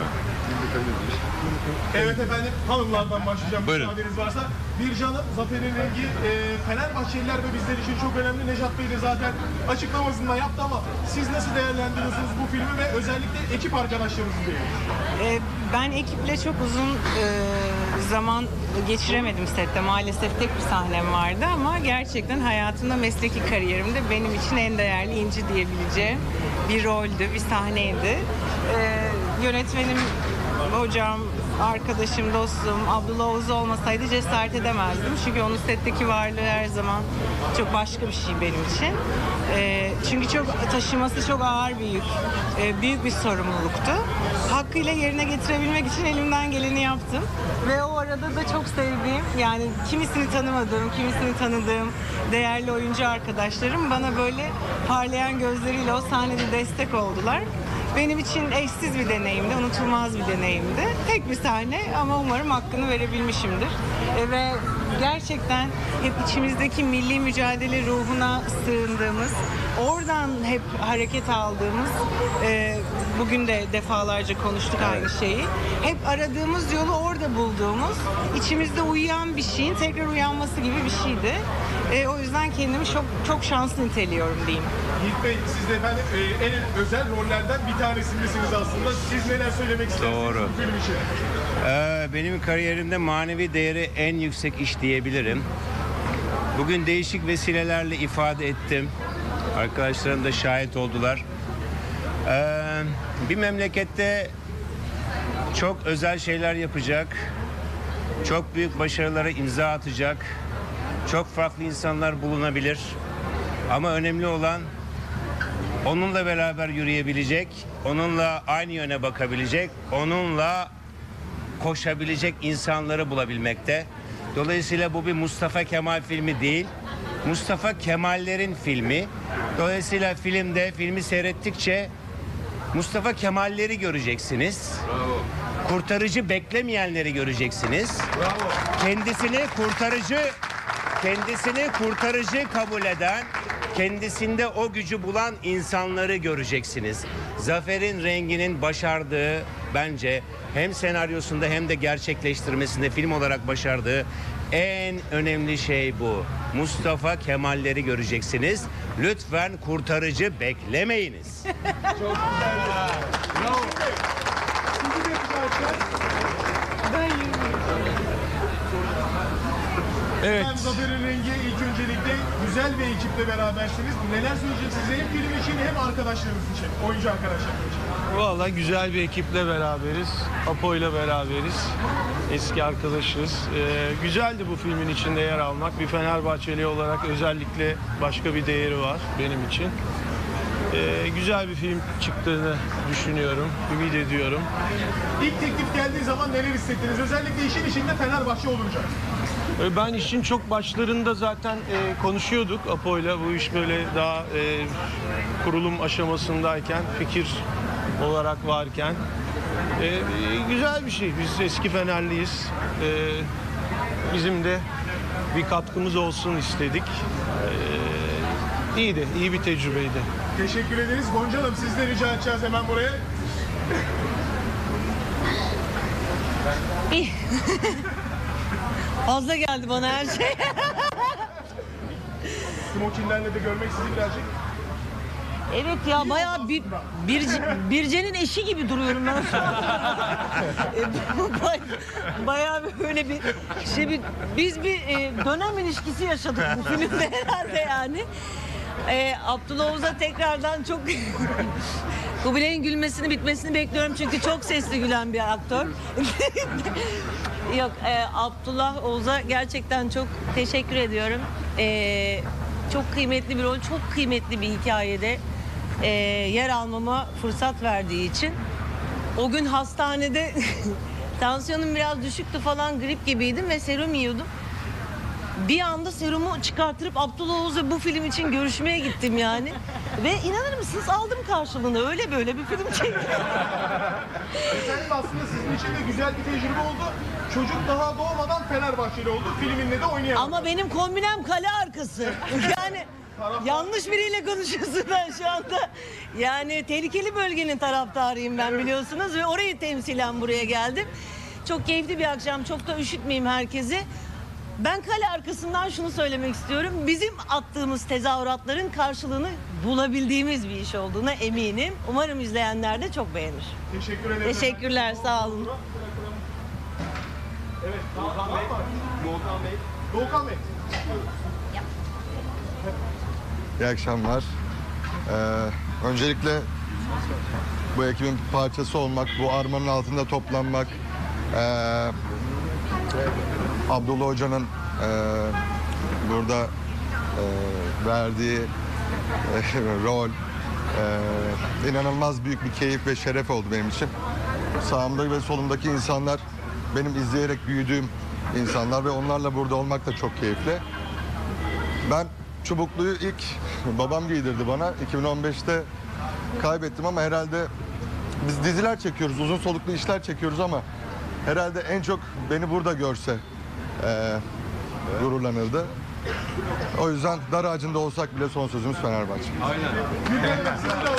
Evet efendim, hanımlardan başlayacağım. Buyurun. Müsaadeniz varsa. Bircan'ın Zafer'in rengi e, Fenerbahçeliler ve bizler için çok önemli. Nejat Bey de zaten açıklamasında yaptı ama siz nasıl değerlendiriyorsunuz bu filmi ve özellikle ekip arkadaşlarınızı diye? Ee, ben ekiple çok uzun e, zaman geçiremedim sette. Maalesef tek bir sahnem vardı ama gerçekten hayatımda, mesleki kariyerimde benim için en değerli inci diyebileceğim bir roldü, bir sahneydi. Ee, yönetmenim, hocam, arkadaşım, dostum Abdullah Oğuz olmasaydı cesaret edemezdim. Çünkü onun setteki varlığı her zaman çok başka bir şey benim için. Ee, çünkü çok taşıması çok ağır bir yük. Ee, büyük bir sorumluluktu. Hakkıyla yerine getirebilmek için elimden geleni yaptım. Ve o arada da çok sevdiğim, yani kimisini tanımadığım, kimisini tanıdığım değerli oyuncu arkadaşlarım bana böyle parlayan gözleriyle o sahnede destek oldular. Benim için eşsiz bir deneyimdi, unutulmaz bir deneyimdi. Tek bir sahne ama umarım hakkını verebilmişimdir. E, ve gerçekten hep içimizdeki milli mücadele ruhuna sığındığımız, oradan hep hareket aldığımız, e, bugün de defalarca konuştuk aynı şeyi. Hep aradığımız yolu orada bulduğumuz, içimizde uyuyan bir şeyin tekrar uyanması gibi bir şeydi. E, o yüzden kendimi çok çok şanslı niteliyorum diyeyim. Yiğit Bey, siz de efendim e, en özel rollerden bir tanesindesiniz aslında. Siz neler söylemek istersiniz Doğru. bu film için? Ee, benim kariyerimde manevi değeri en yüksek iş diyebilirim. Bugün değişik vesilelerle ifade ettim. Arkadaşlarım da şahit oldular. Ee, bir memlekette çok özel şeyler yapacak, çok büyük başarılara imza atacak, çok farklı insanlar bulunabilir. Ama önemli olan onunla beraber yürüyebilecek, onunla aynı yöne bakabilecek, onunla koşabilecek insanları bulabilmekte. Dolayısıyla bu bir Mustafa Kemal filmi değil, Mustafa Kemallerin filmi. Dolayısıyla filmde, filmi seyrettikçe Mustafa Kemalleri göreceksiniz. Bravo. Kurtarıcı beklemeyenleri göreceksiniz. Bravo. Kendisini kurtarıcı, kendisini kurtarıcı kabul eden, kendisinde o gücü bulan insanları göreceksiniz. Zafer'in Rengi'nin başardığı, bence hem senaryosunda hem de gerçekleştirmesinde film olarak başardığı en önemli şey bu. Mustafa Kemalleri göreceksiniz. Lütfen kurtarıcı beklemeyiniz. Çok güzel ya. Bravo. Sizi de Evet. Efendim, Zafer'in Rengi ilk öncelikle güzel bir ekiple berabersiniz. Neler söyleyeceksiniz hem film için hem arkadaşlarınız için, oyuncu arkadaşlarınız için? Valla güzel bir ekiple beraberiz. Apo ile beraberiz. Eski arkadaşız. Ee, güzeldi bu filmin içinde yer almak. Bir Fenerbahçeli olarak özellikle başka bir değeri var benim için. Ee, güzel bir film çıktığını düşünüyorum, ümit ediyorum. İlk teklif geldiği zaman neler hissettiniz? Özellikle işin içinde Fenerbahçe olunca. Ben işin çok başlarında zaten e, konuşuyorduk Apo'yla. Bu iş böyle daha e, kurulum aşamasındayken, fikir olarak varken. E, e, güzel bir şey. Biz eski Fenerliyiz. E, bizim de bir katkımız olsun istedik. E, iyiydi, iyi bir tecrübeydi. Teşekkür ederiz. Gonca Hanım, siz de rica edeceğiz hemen buraya. İyi. Fazla geldi bana her şey. Smokinlerle de görmek sizi birazcık. Evet ya, bayağı bir, bir Birce'nin eşi gibi duruyorum ben şu an. Bayağı böyle bir şey, bir, biz bir e, dönem ilişkisi yaşadık bu filmde herhalde yani. E, Abdullah Oğuz'a tekrardan çok Kubilay'ın gülmesini bitmesini bekliyorum çünkü çok sesli gülen bir aktör. Yok, e, Abdullah Oğuz'a gerçekten çok teşekkür ediyorum. E, çok kıymetli bir rol, çok kıymetli bir hikayede e, yer almama fırsat verdiği için. O gün hastanede tansiyonum biraz düşüktü falan, grip gibiydim ve serum yiyordum. Bir anda serumu çıkarttırıp Abdullah Oğuz'la bu film için görüşmeye gittim yani. Ve inanır mısınız, aldım karşılığını, öyle böyle bir film çektim. Efendim, aslında sizin için de güzel bir tecrübe oldu. Çocuk daha doğmadan Fenerbahçeli oldu. Filminde de oynayamadı. Ama benim kombinem kale arkası. Yani yanlış biriyle konuşuyorsun ben şu anda. Yani tehlikeli bölgenin taraftarıyım ben biliyorsunuz ve orayı temsilen buraya geldim. Çok keyifli bir akşam, çok da üşütmeyeyim herkesi. Ben kale arkasından şunu söylemek istiyorum. Bizim attığımız tezahüratların karşılığını bulabildiğimiz bir iş olduğuna eminim. Umarım izleyenler de çok beğenir. Teşekkür ederim. Teşekkürler, sağ olun. Evet, Doğukan Bey. Doğukan Bey. Doğukan Bey. İyi akşamlar. Ee, öncelikle bu ekibin parçası olmak, bu armanın altında toplanmak, ee, Abdullah Hoca'nın ee, burada ee, verdiği ee, rol ee, inanılmaz büyük bir keyif ve şeref oldu benim için. Sağımda ve solumdaki insanlar benim izleyerek büyüdüğüm insanlar ve onlarla burada olmak da çok keyifli. Ben çubukluyu ilk babam giydirdi bana. iki bin on beşte kaybettim ama herhalde biz diziler çekiyoruz, uzun soluklu işler çekiyoruz ama herhalde en çok beni burada görse e, gururlanırdı. O yüzden dar ağacında olsak bile son sözümüz Fenerbahçe. Aynen.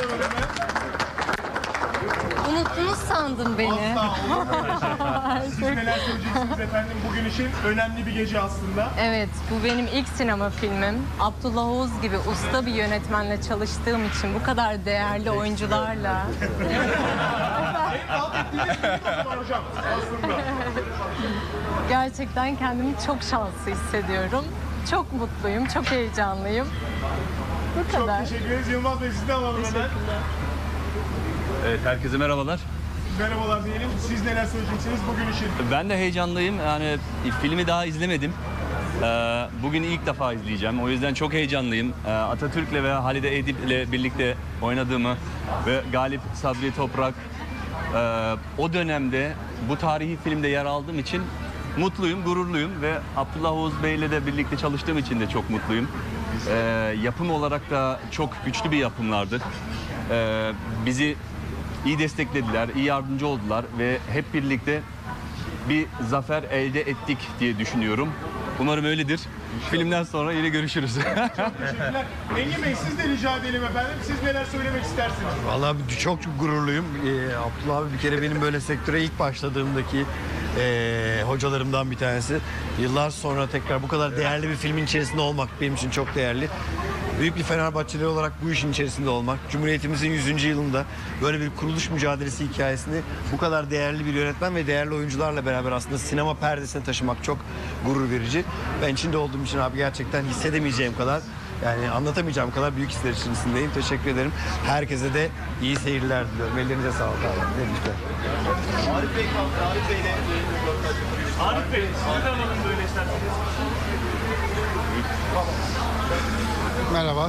Unuttunuz sandım beni. Siz neler söyleyeceksiniz efendim? Bugün için önemli bir gece aslında. Evet, bu benim ilk sinema filmim. Abdullah Oğuz gibi usta bir yönetmenle çalıştığım için bu kadar değerli oyuncularla. Hocam aslında. Gerçekten kendimi çok şanslı hissediyorum. Çok mutluyum, çok heyecanlıyım. Bu kadar. Çok teşekkür ederiz. Yılmaz Bey, sizi de alalım hemen. Evet, herkese merhabalar. Merhabalar diyelim. Siz neler söyleyeceksiniz bugün için? Ben de heyecanlıyım. Yani filmi daha izlemedim. Ee, Bugün ilk defa izleyeceğim. O yüzden çok heyecanlıyım. Ee, Atatürk'le ve Halide Edip'le birlikte oynadığımı ve Galip Sabri Toprak e, o dönemde bu tarihi filmde yer aldığım için mutluyum, gururluyum ve Abdullah Oğuz Bey'le de birlikte çalıştığım için de çok mutluyum. Ee, yapım olarak da çok güçlü bir yapımlardı. Ee, bizi iyi desteklediler, iyi yardımcı oldular ve hep birlikte bir zafer elde ettik diye düşünüyorum. Umarım öyledir. Filmden sonra yine görüşürüz. Çok teşekkürler. Engin Bey, siz de rica edelim efendim. Siz neler söylemek istersiniz? Vallahi çok çok gururluyum. Ee, Abdullah abi bir kere benim böyle sektöre ilk başladığımdaki e, hocalarımdan bir tanesi. Yıllar sonra tekrar bu kadar değerli bir filmin içerisinde olmak benim için çok değerli. Büyük bir Fenerbahçeli olarak bu işin içerisinde olmak, Cumhuriyetimizin yüzüncü yılında böyle bir kuruluş mücadelesi hikayesini bu kadar değerli bir yönetmen ve değerli oyuncularla beraber aslında sinema perdesine taşımak çok gurur verici. Ben içinde olduğum için abi gerçekten hissedemeyeceğim kadar, yani anlatamayacağım kadar büyük hisler içerisindeyim. Teşekkür ederim. Herkese de iyi seyirler diliyorum. Ellerinize sağlık abi. Denizde. Arif Bey kaldı. Arif Bey'le Arif Bey, siz de alalım böyle isterseniz. Merhaba.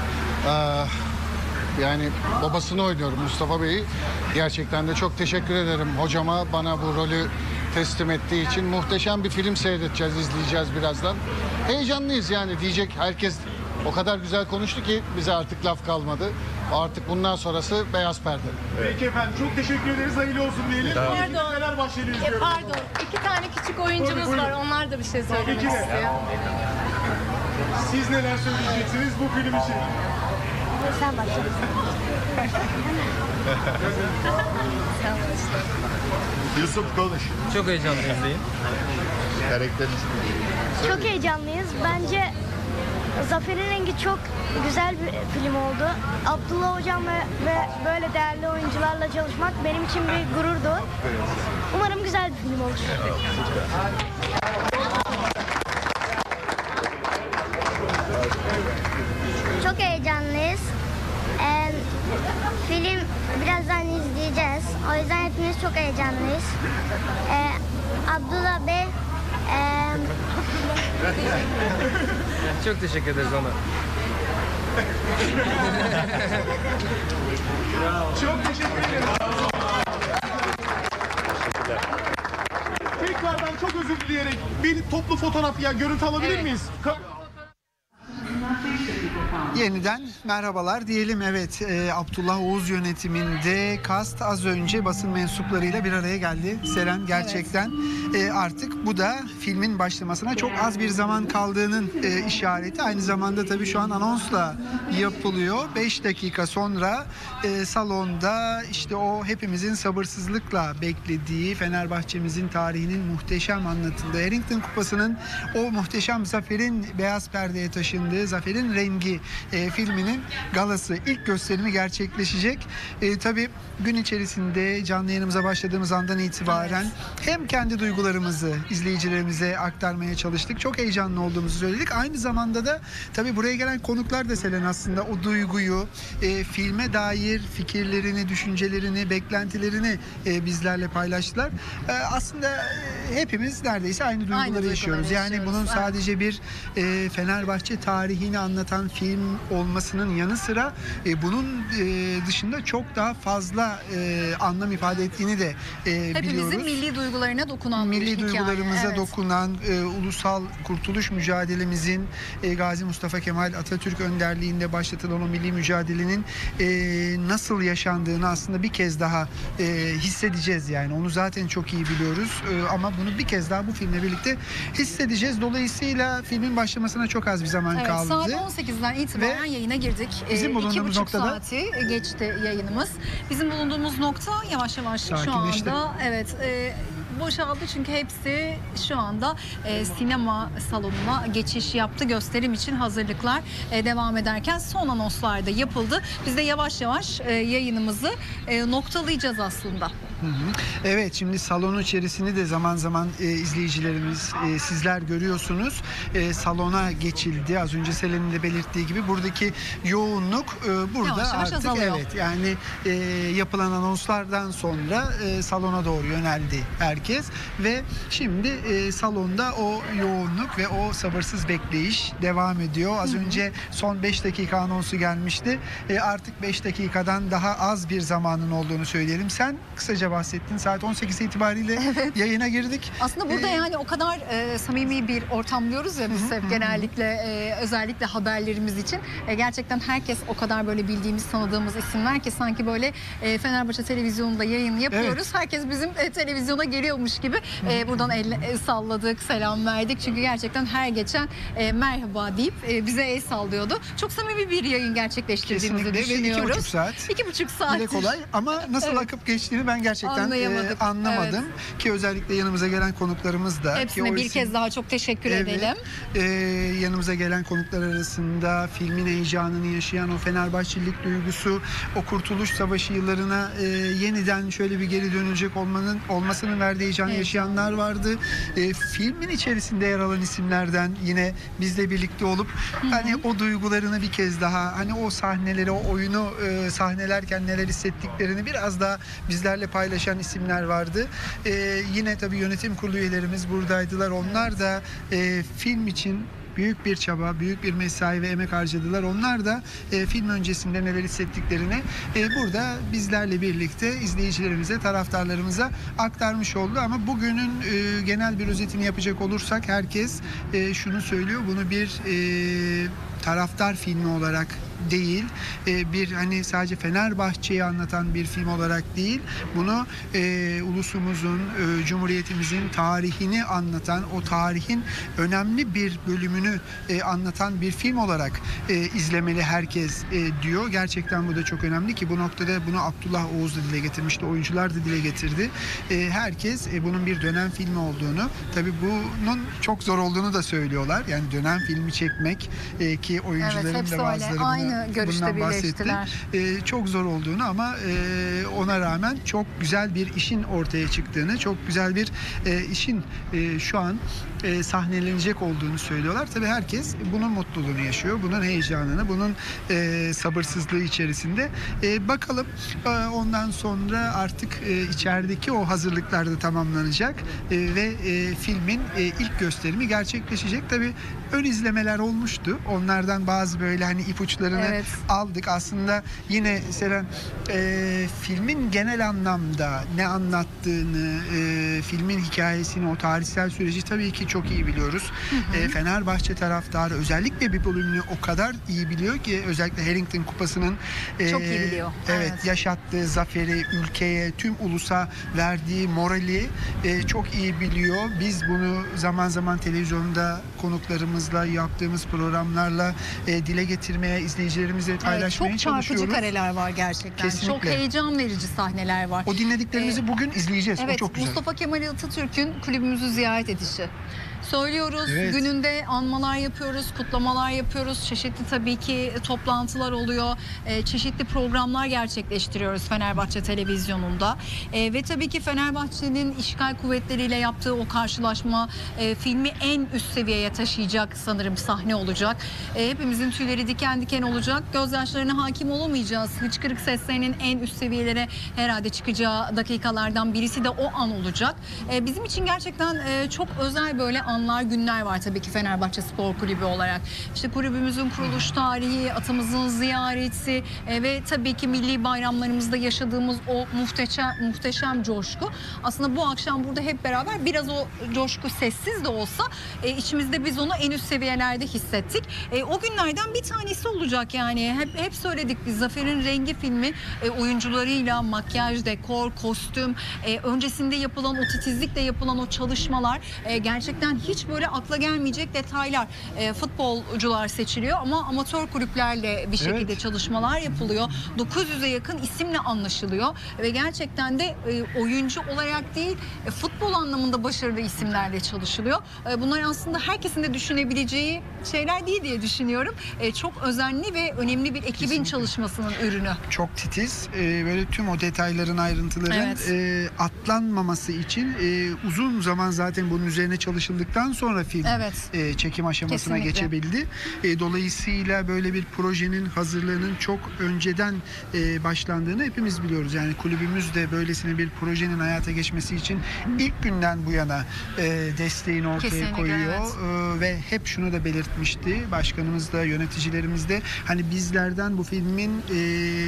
Ee, yani babasını oynuyorum Mustafa Bey'i. Gerçekten de çok teşekkür ederim hocama bana bu rolü teslim ettiği için. Muhteşem bir film seyredeceğiz, izleyeceğiz birazdan. Heyecanlıyız yani, diyecek herkes o kadar güzel konuştu ki bize artık laf kalmadı. Artık bundan sonrası beyaz perde. Peki efendim, çok teşekkür ederiz. Hayırlı olsun diyelim. Pardon. Fenerbahçeli E, izliyoruz. pardon. İki tane küçük oyuncumuz Buyurun, var. buyurun. Onlar da bir şey söylemek Tabii ki de. istiyor. Siz neler söyleyeceksiniz bu film için? Sen başla. Yusuf konuş. Çok heyecanlıyız diyeyim. Karakterin Çok heyecanlıyız. Bence Zafer'in Rengi çok güzel bir film oldu. Abdullah Hocam ve, ve böyle değerli oyuncularla çalışmak benim için bir gururdu. Umarım güzel bir film olur. Çok heyecanlıyız. Ee, film birazdan izleyeceğiz. O yüzden hepimiz çok heyecanlıyız. Ee, Abdullah Bey e, Çok teşekkür ederiz ona. Çok teşekkür ederim. Tekrardan çok özür dileyerek bir toplu fotoğraf, ya görüntü alabilir miyiz? Ka- Yeniden merhabalar diyelim. Evet, e, Abdullah Oğuz yönetiminde kast az önce basın mensuplarıyla bir araya geldi. Seren, gerçekten e, artık bu da filmin başlamasına çok az bir zaman kaldığının e, işareti. Aynı zamanda tabii şu an anonsla yapılıyor. beş dakika sonra e, salonda işte o hepimizin sabırsızlıkla beklediği Fenerbahçe'mizin tarihinin muhteşem anlatıldığı, Harrington Kupası'nın o muhteşem zaferin beyaz perdeye taşındığı Zaferin Rengi e, filminin galası, ilk gösterimi gerçekleşecek. E, tabii gün içerisinde canlı yayınımıza başladığımız andan itibaren hem kendi duygularımızı izleyicilerimize aktarmaya çalıştık. Çok heyecanlı olduğumuzu söyledik. Aynı zamanda da tabii buraya gelen konuklar da Selen aslında o duyguyu, e, filme dair fikirlerini, düşüncelerini, beklentilerini e, bizlerle paylaştılar. E, aslında e, hepimiz neredeyse aynı duyguları Aynı duyguları yaşıyoruz. Yani yaşıyoruz. bunun Evet. sadece bir e, Fenerbahçe tarihini anlatan film olmasının yanı sıra e, bunun e, dışında çok daha fazla e, anlam ifade ettiğini de e, Hepimizin biliyoruz. milli duygularına dokunan bir Milli hikaye. duygularımıza Evet. dokunan e, ulusal kurtuluş mücadelemizin e, Gazi Mustafa Kemal Atatürk önderliğinde başlatılan o milli mücadelenin e, nasıl yaşandığını aslında bir kez daha e, hissedeceğiz yani. Onu zaten çok iyi biliyoruz e, ama bunu bir kez daha bu filmle birlikte hissedeceğiz. Dolayısıyla filmin başlamasına çok az bir zaman Evet, kaldı. saat on sekizden itibaren yayına girdik. bizim Ee, iki bulunduğumuz buçuk noktada- saati geçti yayınımız. Bizim bulunduğumuz nokta yavaş yavaş şu Sakinleşti. anda evet e, boşaldı çünkü hepsi şu anda e, sinema salonuna geçiş yaptı. Gösterim için hazırlıklar e, devam ederken son anonslar da yapıldı. Biz de yavaş yavaş e, yayınımızı e, noktalayacağız aslında. Hı hı. Evet, şimdi salon içerisini de zaman zaman e, izleyicilerimiz e, sizler görüyorsunuz. E, salona geçildi. Az önce Selen'in de belirttiği gibi buradaki yoğunluk e, burada Yavaş yavaş artık azalıyor. evet yani e, yapılan anonslardan sonra e, salona doğru yöneldi herkes ve şimdi e, salonda o yoğunluk ve o sabırsız bekleyiş devam ediyor. Az Hı hı. önce son beş dakika anonsu gelmişti. E, artık beş dakikadan daha az bir zamanın olduğunu söyleyelim. Sen kısaca bahsettin. Saat on sekiz itibariyle yayına girdik. Aslında burada Ee, yani o kadar e, samimi bir ortam diyoruz ya biz hep genellikle e, özellikle haberlerimiz için. E, gerçekten herkes o kadar böyle bildiğimiz, tanıdığımız isimler ki sanki böyle e, Fenerbahçe televizyonunda yayın yapıyoruz. Evet. Herkes bizim e, televizyona geliyormuş gibi e, buradan el e, salladık, selam verdik. Çünkü gerçekten her geçen e, merhaba deyip e, bize el sallıyordu. Çok samimi bir yayın gerçekleştirdiğimizi Kesinlikle ve iki düşünüyoruz. buçuk saat. İki buçuk saat. Dile kolay ama nasıl Evet. akıp geçtiğini ben gerçekten e, Anlayamadık. anlamadım. Ki özellikle yanımıza gelen konuklarımız da. Hepsine ki o bir isim- kez daha çok teşekkür Evet. edelim. Ee, yanımıza gelen konuklar arasında filmin heyecanını yaşayan o Fenerbahçelilik duygusu, o Kurtuluş Savaşı yıllarına e, yeniden şöyle bir geri dönülecek olmanın olmasının verdiği heyecanı Evet. yaşayanlar vardı. E, filmin içerisinde yer alan isimlerden yine bizle birlikte olup hani o duygularını bir kez daha, hani o sahneleri, o oyunu e, sahnelerken neler hissettiklerini biraz daha bizlerle paylaşan isimler vardı. E, yine tabii yönetim kurulu üyelerimiz buradaydılar. Onlar da e, film için büyük bir çaba, büyük bir mesai ve emek harcadılar. Onlar da e, film öncesinde neler hissettiklerini e, burada bizlerle birlikte izleyicilerimize, taraftarlarımıza aktarmış oldu. Ama bugünün e, genel bir özetini yapacak olursak herkes e, şunu söylüyor. Bunu bir e, taraftar filmi olarak değil, e, bir hani sadece Fenerbahçe'yi anlatan bir film olarak değil, bunu e, ulusumuzun, e, cumhuriyetimizin tarihini anlatan, o tarihin önemli bir bölümünü e, anlatan bir film olarak e, izlemeli herkes e, diyor. Gerçekten bu da çok önemli ki bu noktada bunu Abdullah Oğuz da dile getirmişti, oyuncular da dile getirdi. E, herkes e, bunun bir dönem filmi olduğunu, tabii bunun çok zor olduğunu da söylüyorlar. Yani dönem filmi çekmek e, ki oyuncuların Evet, hepsi da öyle. bazıları buna- Aynı görüşte bundan bahsetti. birleştiler. Ee, çok zor olduğunu ama e, ona rağmen çok güzel bir işin ortaya çıktığını, çok güzel bir e, işin e, şu an e, sahnelenecek olduğunu söylüyorlar. Tabii herkes bunun mutluluğunu yaşıyor, bunun heyecanını, bunun e, sabırsızlığı içerisinde. E, bakalım e, ondan sonra artık e, içerideki o hazırlıklar da tamamlanacak e, ve e, filmin e, ilk gösterimi gerçekleşecek. Tabii ön izlemeler olmuştu. Onlardan bazı böyle hani ipuçlarını Evet. aldık. Aslında yine Seren e, filmin genel anlamda ne anlattığını, e, filmin hikayesini, o tarihsel süreci tabii ki çok çok iyi biliyoruz. Hı hı. E, Fenerbahçe taraftarı özellikle bir bölümünü o kadar iyi biliyor ki, özellikle Harrington Kupası'nın e, çok iyi biliyor. Evet, evet, yaşattığı zaferi, ülkeye, tüm ulusa verdiği morali e, çok iyi biliyor. Biz bunu zaman zaman televizyonda konuklarımızla yaptığımız programlarla e, dile getirmeye, izleyicilerimizle paylaşmaya evet, çok çalışıyoruz. Çok çarpıcı kareler var gerçekten. Kesinlikle. Çok heyecan verici sahneler var. O dinlediklerimizi ee, bugün izleyeceğiz. Evet, o çok güzel. Mustafa Kemal Atatürk'ün kulübümüzü ziyaret edişi. Söylüyoruz, evet. Gününde anmalar yapıyoruz, kutlamalar yapıyoruz. Çeşitli tabii ki toplantılar oluyor. E, çeşitli programlar gerçekleştiriyoruz Fenerbahçe televizyonunda. E, ve tabii ki Fenerbahçe'nin işgal kuvvetleriyle yaptığı o karşılaşma e, filmi en üst seviyeye taşıyacak sanırım sahne olacak. E, hepimizin tüyleri diken diken olacak. Gözyaşlarına hakim olamayacağız. Hıçkırık seslerinin en üst seviyelere herhalde çıkacağı dakikalardan birisi de o an olacak. E, bizim için gerçekten e, çok özel böyle anlar, günler var tabii ki Fenerbahçe Spor Kulübü olarak. İşte kulübümüzün kuruluş tarihi, atamızın ziyareti e, ve tabii ki milli bayramlarımızda yaşadığımız o muhteşem muhteşem coşku. Aslında bu akşam burada hep beraber biraz o coşku sessiz de olsa e, içimizde biz onu en üst seviyelerde hissettik. E, o günlerden bir tanesi olacak yani. Hep hep söyledik biz, Zafer'in Rengi filmi e, oyuncularıyla makyaj, dekor, kostüm, e, öncesinde yapılan o titizlikle yapılan o çalışmalar e, gerçekten hiç böyle akla gelmeyecek detaylar. E, futbolcular seçiliyor ama amatör kulüplerle bir şekilde evet. çalışmalar yapılıyor. dokuz yüze yakın isimle anlaşılıyor ve gerçekten de e, oyuncu olarak değil e, futbol anlamında başarılı isimlerle çalışılıyor. E, bunlar aslında herkesin de düşünebileceği şeyler değil diye düşünüyorum. E, çok özenli ve önemli bir ekibin Kesinlikle. çalışmasının ürünü. Çok titiz. E, böyle tüm o detayların, ayrıntıların evet. e, atlanmaması için e, uzun zaman zaten bunun üzerine çalışıldıktan sonra film evet. e, çekim aşamasına Kesinlikle. geçebildi. E, dolayısıyla böyle bir projenin hazırlığının çok önceden e, başlandığını hepimiz biliyoruz. Yani kulübümüz de böylesine bir projenin hayata geçmesi için ilk günden bu yana e, desteğini ortaya Kesinlikle, koyuyor. Evet. E, ve hep şunu da belirtmişti. Başkanımız da, yöneticilerimiz de, hani bizlerden bu filmin e,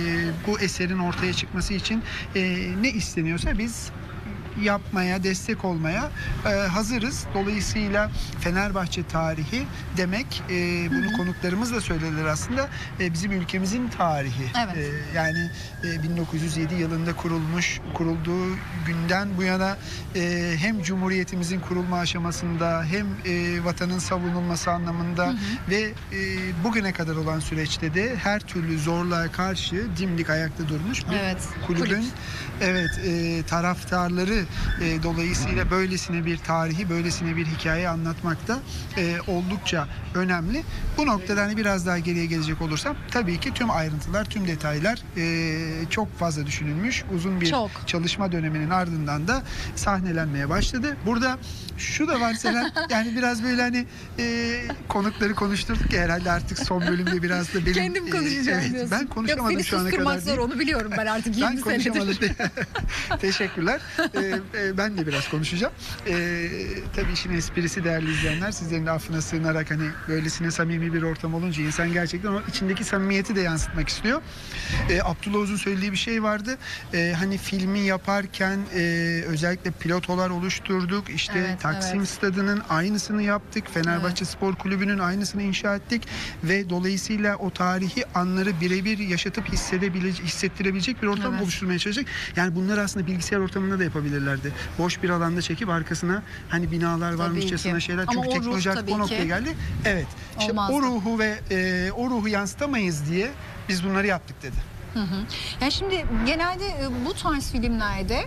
bu eserin ortaya çıkması için e, ne isteniyorsa biz yapmaya, destek olmaya e, hazırız. Dolayısıyla Fenerbahçe tarihi demek, e, bunu hı hı. konuklarımız da söylediler aslında, e, bizim ülkemizin tarihi. Evet. E, yani e, bin dokuz yüz yedi yılında kurulmuş, kurulduğu günden bu yana e, hem Cumhuriyetimizin kurulma aşamasında hem e, vatanın savunulması anlamında hı hı. ve e, bugüne kadar olan süreçte de her türlü zorluğa karşı dimdik ayakta durmuş bir evet. kulübün Kulüp. evet e, taraftarları E, dolayısıyla böylesine bir tarihi, böylesine bir hikaye anlatmakta e, oldukça önemli. Bu noktada hani biraz daha geriye gelecek olursam, tabii ki tüm ayrıntılar, tüm detaylar e, çok fazla düşünülmüş. Uzun bir çok. çalışma döneminin ardından da sahnelenmeye başladı. Burada şu da var Selen, yani biraz böyle hani e, konukları konuşturduk ya, herhalde artık son bölümde biraz da benim... Kendim konuşacağım e, evet, Ben konuşamadım Yok, şu ana kadar. Yok, zor, onu biliyorum ben artık yirmi senedir. Teşekkürler. E, e, ben de biraz konuşacağım. E, tabii işin esprisi değerli izleyenler, sizlerin de affına sığınarak, hani böylesine samimi bir ortam olunca insan gerçekten o içindeki samimiyeti de yansıtmak istiyor. E, Abdullah Uzun söylediği bir şey vardı. E, hani filmi yaparken e, özellikle pilotolar oluşturduk. İşte evet, Taksim evet. Stadının aynısını yaptık. Fenerbahçe evet. Spor Kulübü'nün aynısını inşa ettik ve dolayısıyla o tarihi anları birebir yaşatıp hissedebilecek, hissettirebilecek bir ortam evet. oluşturmaya çalıştık. Yani bunları aslında bilgisayar ortamında da yapabilirlerdi. Boş bir alanda çekip arkasına hani binalar varmışçasına şeyler. Ama çünkü teknoloji artık o noktaya geldi. Evet. İşte Olmazdı. o ruhu ve e, o ruhu yansıtamayız diye biz bunları yaptık dedi. Hı hı. Yani şimdi genelde bu tarz filmlerde,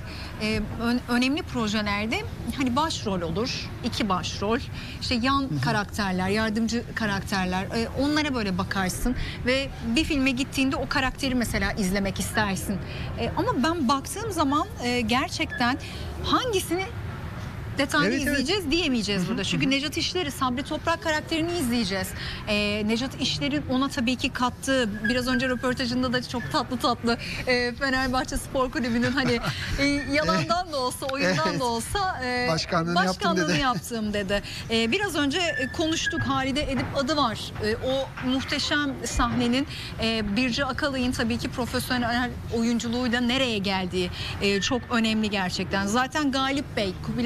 önemli projelerde hani başrol olur, iki başrol, işte yan hı hı. karakterler, yardımcı karakterler, onlara böyle bakarsın ve bir filme gittiğinde o karakteri mesela izlemek istersin. Ama ben baktığım zaman gerçekten hangisini detaylı evet, izleyeceğiz evet. diyemeyeceğiz hı hı, burada. Çünkü hı. Necat İşler'i, Sabri Toprak karakterini izleyeceğiz. Ee, Necat İşler'in ona tabii ki kattığı, biraz önce röportajında da çok tatlı tatlı e, Fenerbahçe Spor Kulübü'nün hani e, yalandan da olsa, oyundan evet. da olsa e, başkanlığını, başkanlığını yaptım yaptım dedi. dedi. E, biraz önce konuştuk, Halide Edip adı var. E, o muhteşem sahnenin e, Birce Akalay'ın tabii ki profesyonel oyunculuğuyla nereye geldiği e, çok önemli gerçekten. Zaten Galip Bey, Kubilay Akan'ın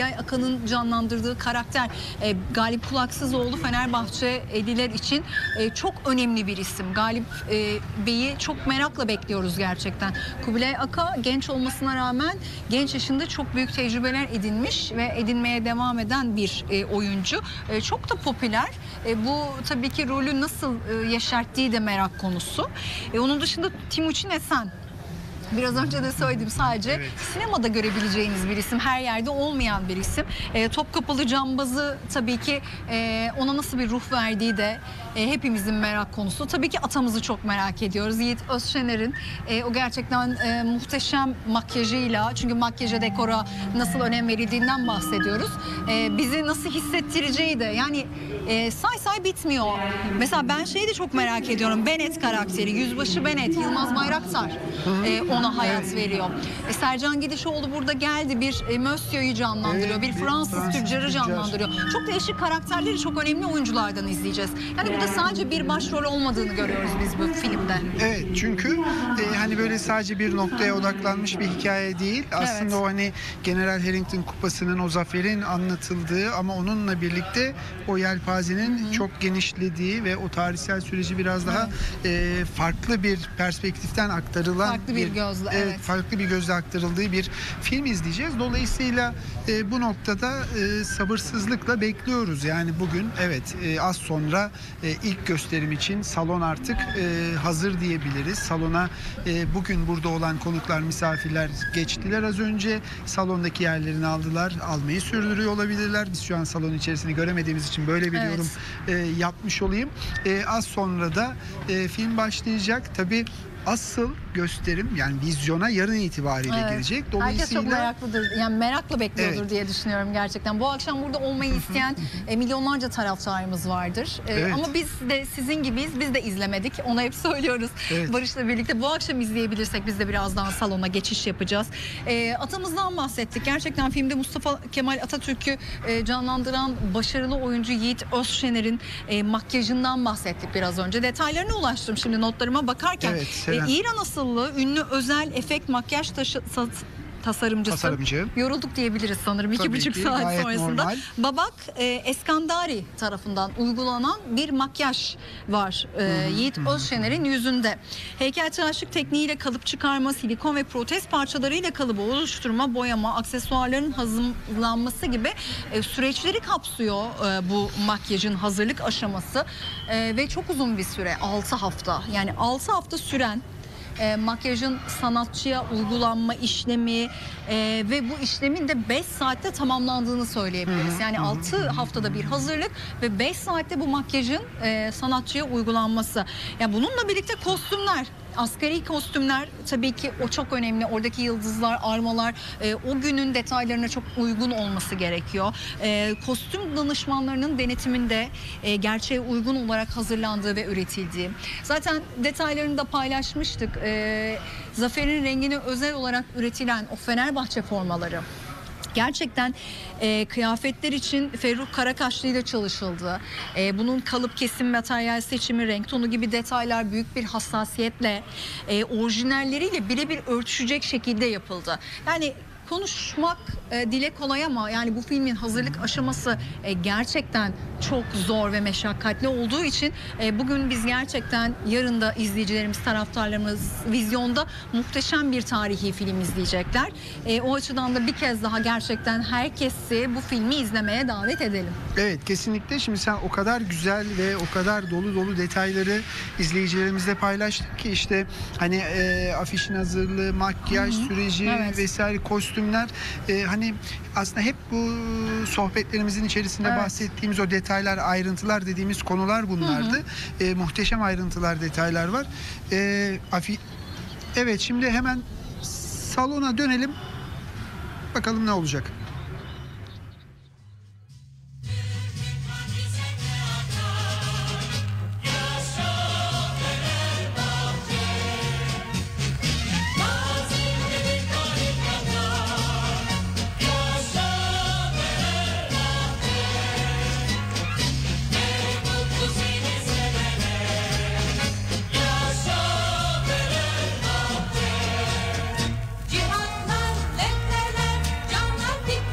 Akan'ın canlandırdığı karakter e, Galip Kulaksızoğlu Fenerbahçeliler için e, çok önemli bir isim. Galip e, Bey'i çok merakla bekliyoruz gerçekten. Kubilay Aka genç olmasına rağmen genç yaşında çok büyük tecrübeler edinmiş ve edinmeye devam eden bir e, oyuncu. E, çok da popüler. E, bu tabii ki rolü nasıl e, yeşerttiği de merak konusu. E, onun dışında Timuçin Esen. Biraz önce de söyledim, sadece evet. sinemada görebileceğiniz bir isim, her yerde olmayan bir isim. E, Topkapalı Cambazı tabii ki e, ona nasıl bir ruh verdiği de e, hepimizin merak konusu. Tabii ki atamızı çok merak ediyoruz. Yiğit Özşener'in e, o gerçekten e, muhteşem makyajıyla, çünkü makyaja, dekora nasıl önem verildiğinden bahsediyoruz. E, bizi nasıl hissettireceği de, yani e, say say bitmiyor. Mesela ben şeyi de çok merak ediyorum. Bennett karakteri, Yüzbaşı Bennett, Yılmaz Bayraktar e, ona hayat evet. veriyor. E, Sercan Gidişoğlu burada geldi, bir e, Monsieur'yu canlandırıyor, evet, bir Fransız, Fransız tüccarı canlandırıyor. Çok değişik karakterleri, çok önemli oyunculardan izleyeceğiz. Yani burada sadece bir başrol olmadığını görüyoruz biz bu filmde. Evet, çünkü e, hani böyle sadece bir noktaya odaklanmış bir hikaye değil. Aslında evet. o hani General Harrington Kupası'nın, o zaferin anlatıldığı ama onunla birlikte o yelpazenin Hı-hı. çok genişlediği ve o tarihsel süreci biraz daha e, farklı bir perspektiften aktarılan farklı bir, bir gözle, evet, evet. farklı bir gözle aktarıldığı bir film izleyeceğiz. Dolayısıyla e, bu noktada e, sabırsızlıkla bekliyoruz. Yani bugün evet e, az sonra e, ilk gösterim için salon artık e, hazır diyebiliriz. Salona e, bugün burada olan konuklar, misafirler geçtiler az önce. Salondaki yerlerini aldılar. Almayı sürdürüyor olabilirler. Biz şu an salon içerisini göremediğimiz için böyle bir evet. yorum e, yapmış olayım. E, az sonra da e, film başlayacak. Tabii asıl gösterim, yani vizyona yarın itibariyle evet. gelecek. Dolayısıyla herkes çok meraklıdır. Yani merakla bekliyordur evet. diye düşünüyorum gerçekten. Bu akşam burada olmayı isteyen e, milyonlarca taraftarımız vardır. E, evet. Ama biz de sizin gibiyiz. Biz de izlemedik. Onu hep söylüyoruz. Evet. Barış'la birlikte bu akşam izleyebilirsek biz de birazdan salona geçiş yapacağız. E, atamızdan bahsettik. Gerçekten filmde Mustafa Kemal Atatürk'ü e, canlandıran başarılı oyuncu Yiğit Özşener'in e, makyajından bahsettik biraz önce. Detaylarına ulaştım şimdi notlarıma bakarken. Evet, e, İran asıllı ünlü özel efekt makyaj taşı, tasarımcısı. Tasarımcı. Yorulduk diyebiliriz sanırım. Tabii iki buçuk ki, saat sonrasında. Normal. Babak e, Eskandari tarafından uygulanan bir makyaj var e, hı hı, Yiğit hı. Özşener'in yüzünde. Heykeltıraşlık tekniğiyle kalıp çıkarma, silikon ve protez parçalarıyla kalıbı oluşturma, boyama, aksesuarların hazırlanması gibi e, süreçleri kapsıyor e, bu makyajın hazırlık aşaması. E, ve çok uzun bir süre, altı hafta. Yani altı hafta süren E, makyajın sanatçıya uygulanma işlemi e, ve bu işlemin de beş saatte tamamlandığını söyleyebiliriz. Yani altı haftada bir hazırlık ve beş saatte bu makyajın e, sanatçıya uygulanması. Yani bununla birlikte kostümler, askeri kostümler tabii ki o çok önemli. Oradaki yıldızlar, armalar e, o günün detaylarına çok uygun olması gerekiyor. E, kostüm danışmanlarının denetiminde e, gerçeğe uygun olarak hazırlandığı ve üretildiği. Zaten detaylarını da paylaşmıştık. E, Zafer'in rengine özel olarak üretilen o Fenerbahçe formaları. Gerçekten e, kıyafetler için Ferruh Karakaşlı ile çalışıldı. E, bunun kalıp kesim, materyal seçimi, renk tonu gibi detaylar büyük bir hassasiyetle e, orijinalleriyle birebir örtüşecek şekilde yapıldı. Yani konuşmak e, dile kolay ama yani bu filmin hazırlık aşaması e, gerçekten çok zor ve meşakkatli olduğu için e, bugün biz gerçekten, yarın da izleyicilerimiz, taraftarlarımız vizyonda muhteşem bir tarihi film izleyecekler. E, o açıdan da bir kez daha gerçekten herkesi bu filmi izlemeye davet edelim. Evet, kesinlikle. Şimdi sen o kadar güzel ve o kadar dolu dolu detayları izleyicilerimizle paylaştık ki işte hani e, afişin hazırlığı, makyaj Hı-hı. süreci evet. vesaire, kostümler e, hani aslında hep bu sohbetlerimizin içerisinde evet. bahsettiğimiz o detaylar, ayrıntılar dediğimiz konular bunlardı. Hı hı. E, muhteşem ayrıntılar, detaylar var. E, afi... Evet, şimdi hemen salona dönelim. Bakalım ne olacak. Cihandan lepteler, canlar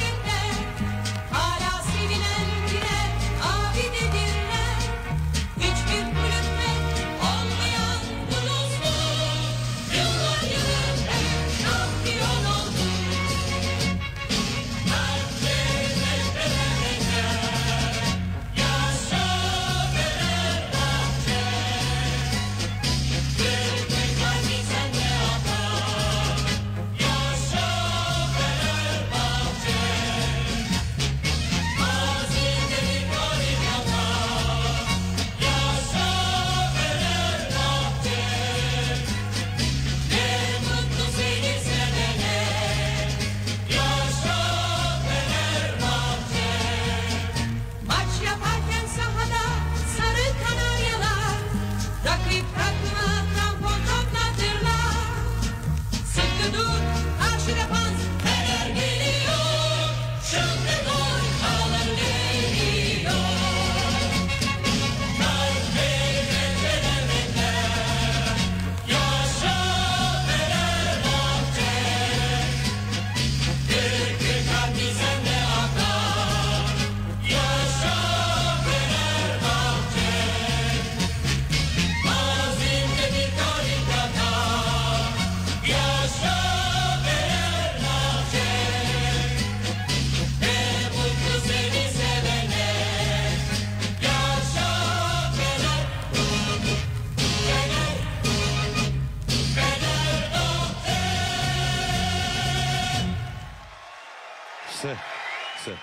S. S.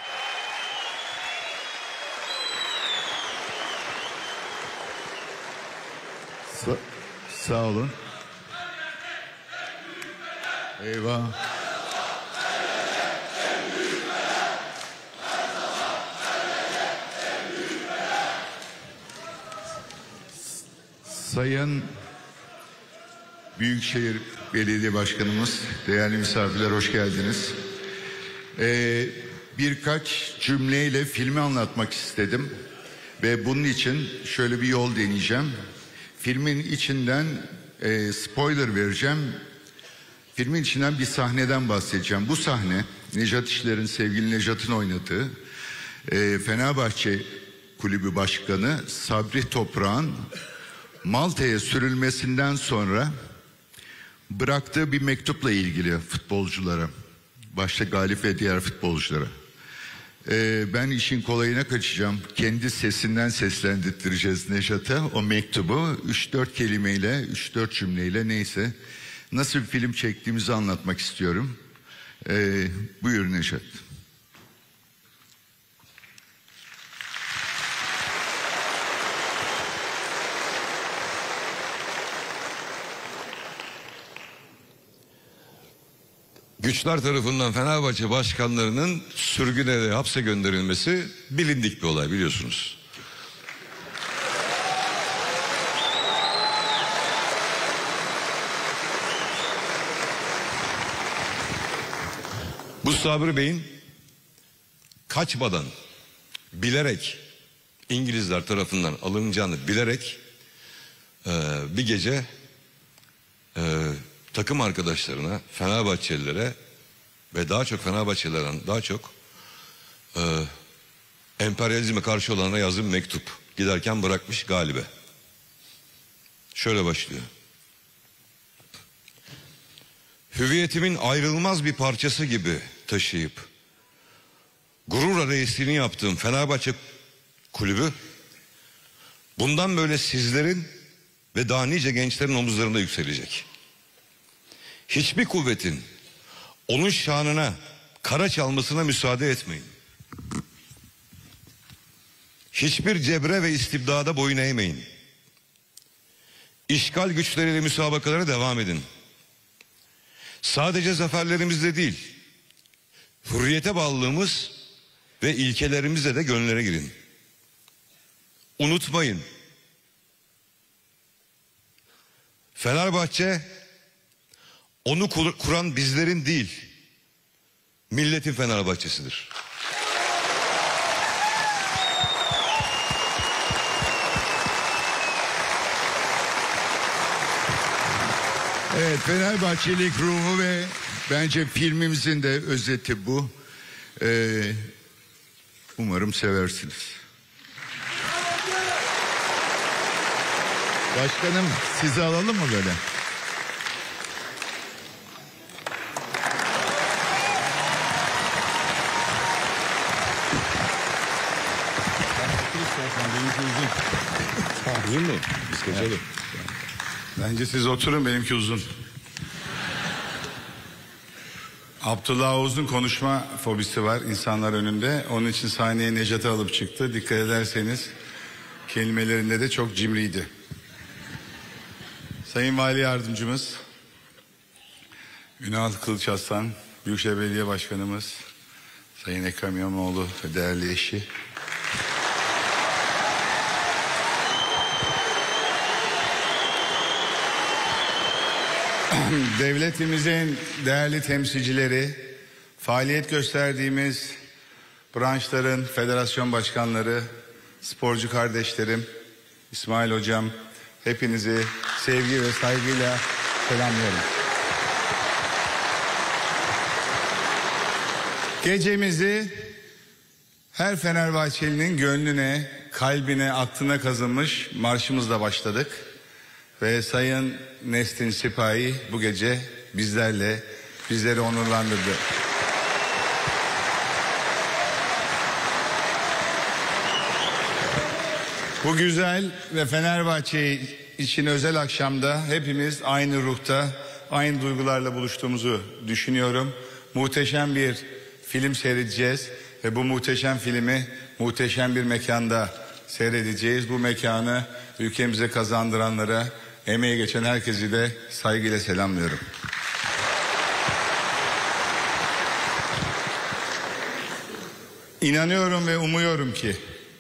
Sa sağ olun. Eyvah. Sayın Büyükşehir Belediye Başkanımız, değerli misafirler, hoş geldiniz. Ee, birkaç cümleyle filmi anlatmak istedim ve bunun için şöyle bir yol deneyeceğim. Filmin içinden e, spoiler vereceğim. Filmin içinden bir sahneden bahsedeceğim. Bu sahne Nejat İşler'in, sevgili Nejat'ın oynadığı e, Fenerbahçe Kulübü Başkanı Sabri Toprak'ın Malta'ya sürülmesinden sonra bıraktığı bir mektupla ilgili futbolculara, başta Galip ve diğer futbolculara. Ee, ben işin kolayına kaçacağım. Kendi sesinden seslendireceğiz Nejat'a o mektubu. üç dört kelimeyle, üç dört cümleyle, neyse. Nasıl bir film çektiğimizi anlatmak istiyorum. Ee, buyur Nejat. Güçler tarafından Fenerbahçe başkanlarının sürgüne ve hapse gönderilmesi bilindik bir olay, biliyorsunuz. Bu Sabri Bey'in kaçmadan, bilerek, İngilizler tarafından alınacağını bilerek e, bir gece e, takım arkadaşlarına, Fenerbahçelilere ve daha çok Fenerbahçelilerden daha çok e, emperyalizme karşı olanlara yazdığı bir mektup giderken bırakmış Galip'e. Şöyle başlıyor. Hüviyetimin ayrılmaz bir parçası gibi taşıyıp gururla reisliğini yaptığım Fenerbahçe Kulübü bundan böyle sizlerin ve daha nice gençlerin omuzlarında yükselecek. Hiçbir kuvvetin onun şanına kara çalmasına müsaade etmeyin. Hiçbir cebre ve istibdada boyun eğmeyin. İşgal güçleriyle müsabakalara devam edin. Sadece zaferlerimizle değil, hürriyete bağlılığımız ve ilkelerimizle de gönüllere girin. Unutmayın, Fenerbahçe onu kuran bizlerin değil, milletin Fenerbahçesidir. Evet, Fenerbahçelik ruhu ve bence filmimizin de özeti bu. Ee, umarım seversiniz. Başkanım, sizi alalım mı böyle? Uzun mu? Biz kaçalım. Bence siz oturun, benimki uzun. Abdullah Oğuz'un konuşma fobisi var insanlar önünde. Onun için sahneye Nejat'ı alıp çıktı. Dikkat ederseniz kelimelerinde de çok cimriydi. Sayın Vali Yardımcımız Ünal Kılıçarslan, Büyükşehir Belediye Başkanımız Sayın Ekrem İmamoğlu ve değerli eşi, devletimizin değerli temsilcileri, faaliyet gösterdiğimiz branşların federasyon başkanları, sporcu kardeşlerim, İsmail Hocam, hepinizi sevgi ve saygıyla selamlıyorum. Gecemizi her Fenerbahçelinin gönlüne, kalbine, aklına kazınmış marşımızla başladık. Ve Sayın Nesrin Sipahi bu gece bizlerle, bizleri onurlandırdı. Bu güzel ve Fenerbahçe için özel akşamda hepimiz aynı ruhta, aynı duygularla buluştuğumuzu düşünüyorum. Muhteşem bir film seyredeceğiz ve bu muhteşem filmi muhteşem bir mekanda seyredeceğiz. Bu mekanı ülkemize kazandıranlara, emeği geçen herkesi de saygıyla selamlıyorum. İnanıyorum ve umuyorum ki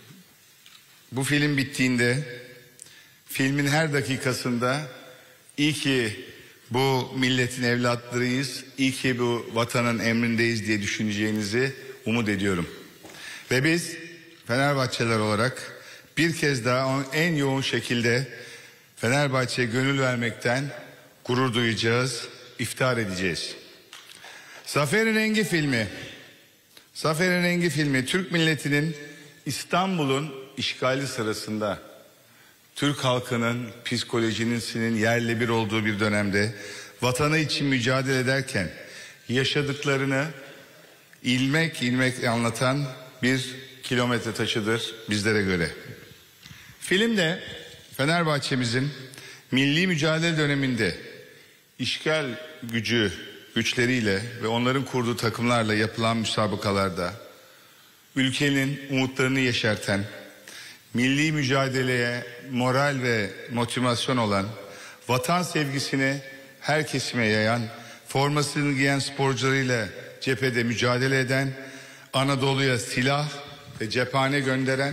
bu film bittiğinde filmin her dakikasında iyi ki bu milletin evlatlarıyız, iyi ki bu vatanın emrindeyiz diye düşüneceğinizi umut ediyorum. Ve biz Fenerbahçeliler olarak bir kez daha en yoğun şekilde Fenerbahçe'ye gönül vermekten gurur duyacağız, iftihar edeceğiz. Zaferin Rengi filmi, Zaferin Rengi filmi Türk milletinin İstanbul'un işgali sırasında Türk halkının psikolojisinin yerle bir olduğu bir dönemde vatanı için mücadele ederken yaşadıklarını ilmek ilmek anlatan bir kilometre taşıdır bizlere göre. Filmde Fenerbahçe'mizin milli mücadele döneminde işgal gücü güçleriyle ve onların kurduğu takımlarla yapılan müsabakalarda ülkenin umutlarını yeşerten, milli mücadeleye moral ve motivasyon olan, vatan sevgisini her kesime yayan, formasını giyen sporcularıyla cephede mücadele eden, Anadolu'ya silah ve cephane gönderen,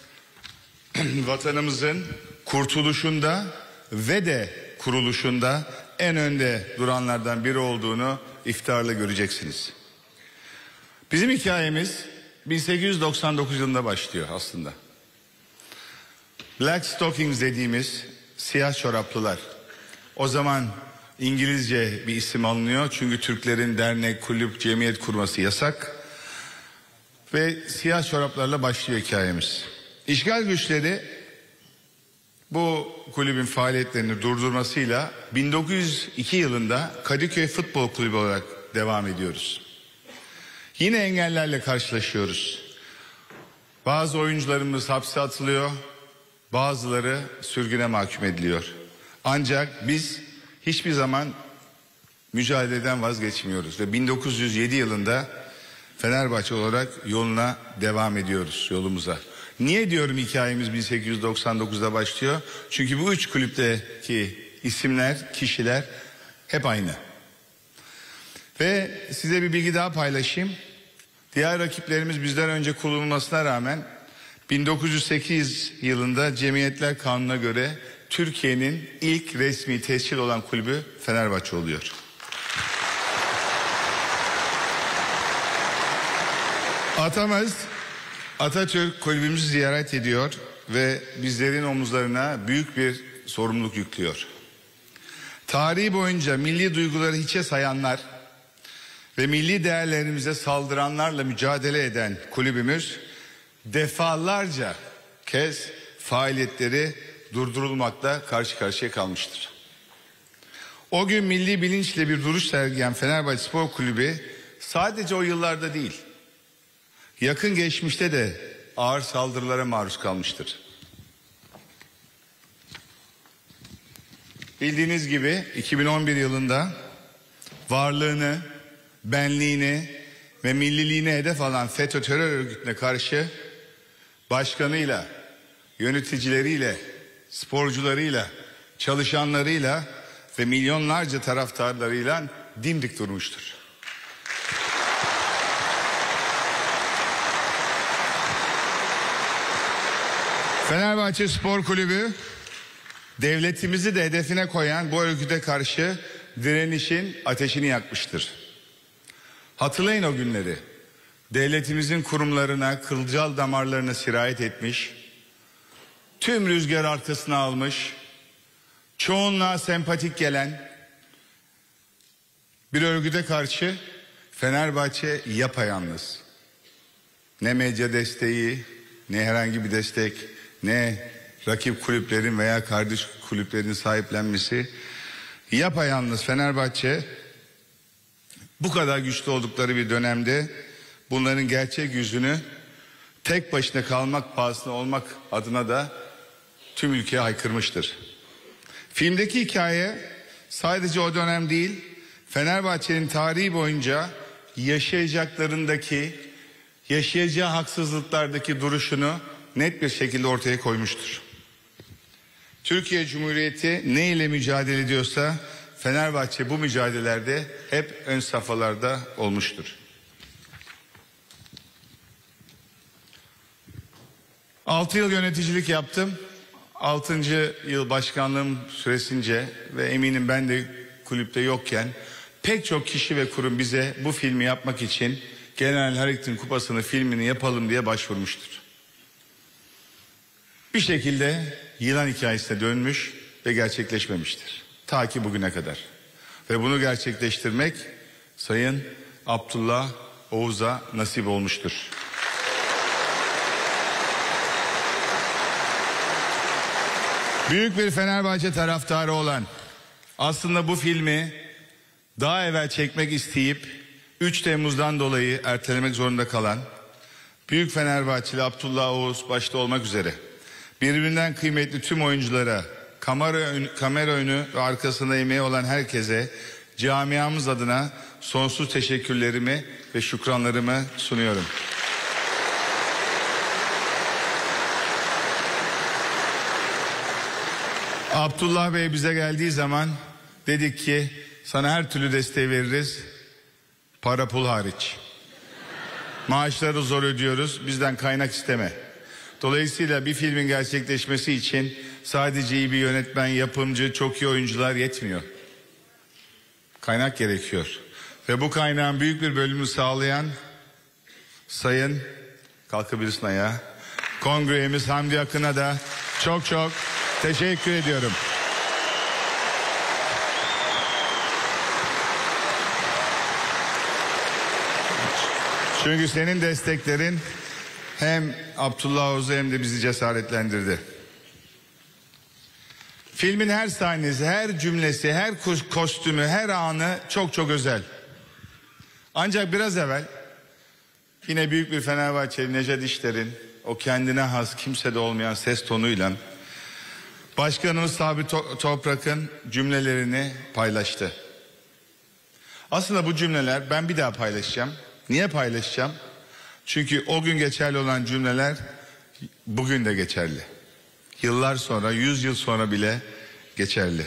vatanımızın kurtuluşunda ve de kuruluşunda en önde duranlardan biri olduğunu iftiharla göreceksiniz. Bizim hikayemiz bin sekiz yüz doksan dokuz yılında başlıyor aslında. Black Stockings dediğimiz siyah çoraplılar. O zaman İngilizce bir isim alınıyor çünkü Türklerin dernek, kulüp, cemiyet kurması yasak. Ve siyah çoraplarla başlıyor hikayemiz. İşgal güçleri bu kulübün faaliyetlerini durdurmasıyla bin dokuz yüz iki yılında Kadıköy Futbol Kulübü olarak devam ediyoruz. Yine engellerle karşılaşıyoruz. Bazı oyuncularımız hapse atılıyor, bazıları sürgüne mahkum ediliyor. Ancak biz hiçbir zaman mücadeleden vazgeçmiyoruz ve bin dokuz yüz yedi yılında Fenerbahçe olarak yoluna devam ediyoruz, yolumuza. Niye diyorum hikayemiz bin sekiz yüz doksan dokuzda başlıyor? Çünkü bu üç kulüpteki isimler, kişiler hep aynı. Ve size bir bilgi daha paylaşayım. Diğer rakiplerimiz bizden önce kurulmasına rağmen bin dokuz yüz sekiz yılında Cemiyetler Kanunu'na göre Türkiye'nin ilk resmi tescil olan kulübü Fenerbahçe oluyor. Atamız Atatürk kulübümüzü ziyaret ediyor ve bizlerin omuzlarına büyük bir sorumluluk yüklüyor. Tarihi boyunca milli duyguları hiçe sayanlar ve milli değerlerimize saldıranlarla mücadele eden kulübümüz defalarca kez faaliyetleri durdurulmakla karşı karşıya kalmıştır. O gün milli bilinçle bir duruş sergileyen Fenerbahçe Spor Kulübü sadece o yıllarda değil, yakın geçmişte de ağır saldırılara maruz kalmıştır. Bildiğiniz gibi iki bin on bir yılında varlığını, benliğini ve milliliğini hedef alan FETÖ terör örgütüne karşı başkanıyla, yöneticileriyle, sporcularıyla, çalışanlarıyla ve milyonlarca taraftarlarıyla dimdik durmuştur. Fenerbahçe Spor Kulübü devletimizi de hedefine koyan bu örgüte karşı direnişin ateşini yakmıştır. Hatırlayın o günleri. Devletimizin kurumlarına, kılcal damarlarına sirayet etmiş, tüm rüzgar arkasına almış, çoğunluğa sempatik gelen bir örgüte karşı Fenerbahçe yapayalnız. Ne medya desteği, ne herhangi bir destek, ne rakip kulüplerin veya kardeş kulüplerin sahiplenmesi, yapayalnız Fenerbahçe bu kadar güçlü oldukları bir dönemde bunların gerçek yüzünü tek başına kalmak pahasına olmak adına da tüm ülkeye haykırmıştır. Filmdeki hikaye sadece o dönem değil, Fenerbahçe'nin tarihi boyunca yaşayacaklarındaki, yaşayacağı haksızlıklardaki duruşunu net bir şekilde ortaya koymuştur. Türkiye Cumhuriyeti ne ile mücadele ediyorsa Fenerbahçe bu mücadelelerde hep ön safhalarda olmuştur. Altı yıl yöneticilik yaptım. Altıncı yıl başkanlığım süresince ve eminim ben de kulüpte yokken pek çok kişi ve kurum bize bu filmi yapmak için General Harettin Kupası'nı filmini yapalım diye başvurmuştur. Bir şekilde yılan hikayesine dönmüş ve gerçekleşmemiştir. Ta ki bugüne kadar. Ve bunu gerçekleştirmek Sayın Abdullah Oğuz'a nasip olmuştur. Büyük bir Fenerbahçe taraftarı olan, aslında bu filmi daha evvel çekmek isteyip üç Temmuz'dan dolayı ertelemek zorunda kalan büyük Fenerbahçeli Abdullah Oğuz başta olmak üzere birbirinden kıymetli tüm oyunculara, kamera önü, kamera önü ve arkasında emeği olan herkese camiamız adına sonsuz teşekkürlerimi ve şükranlarımı sunuyorum. Abdullah Bey bize geldiği zaman dedik ki sana her türlü desteği veririz, para pul hariç. Maaşları zor ödüyoruz, bizden kaynak isteme. Dolayısıyla bir filmin gerçekleşmesi için sadece iyi bir yönetmen, yapımcı, çok iyi oyuncular yetmiyor. Kaynak gerekiyor. Ve bu kaynağın büyük bir bölümünü sağlayan Sayın, kalkabilirsin ayağa, kongreyimiz Hamdi Akın'a da çok çok teşekkür ediyorum. Çünkü senin desteklerin hem Abdullah Oğuz'u hem de bizi cesaretlendirdi. Filmin her sahnesi, her cümlesi, her kostümü, her anı çok çok özel. Ancak biraz evvel yine büyük bir Fenerbahçeli Nejat İşler'in o kendine has, kimsede olmayan ses tonuyla Başkanımız Sabit Toprak'ın cümlelerini paylaştı. Aslında bu cümleler ben bir daha paylaşacağım. Niye paylaşacağım? Çünkü o gün geçerli olan cümleler bugün de geçerli. Yıllar sonra, yüz yıl sonra bile geçerli.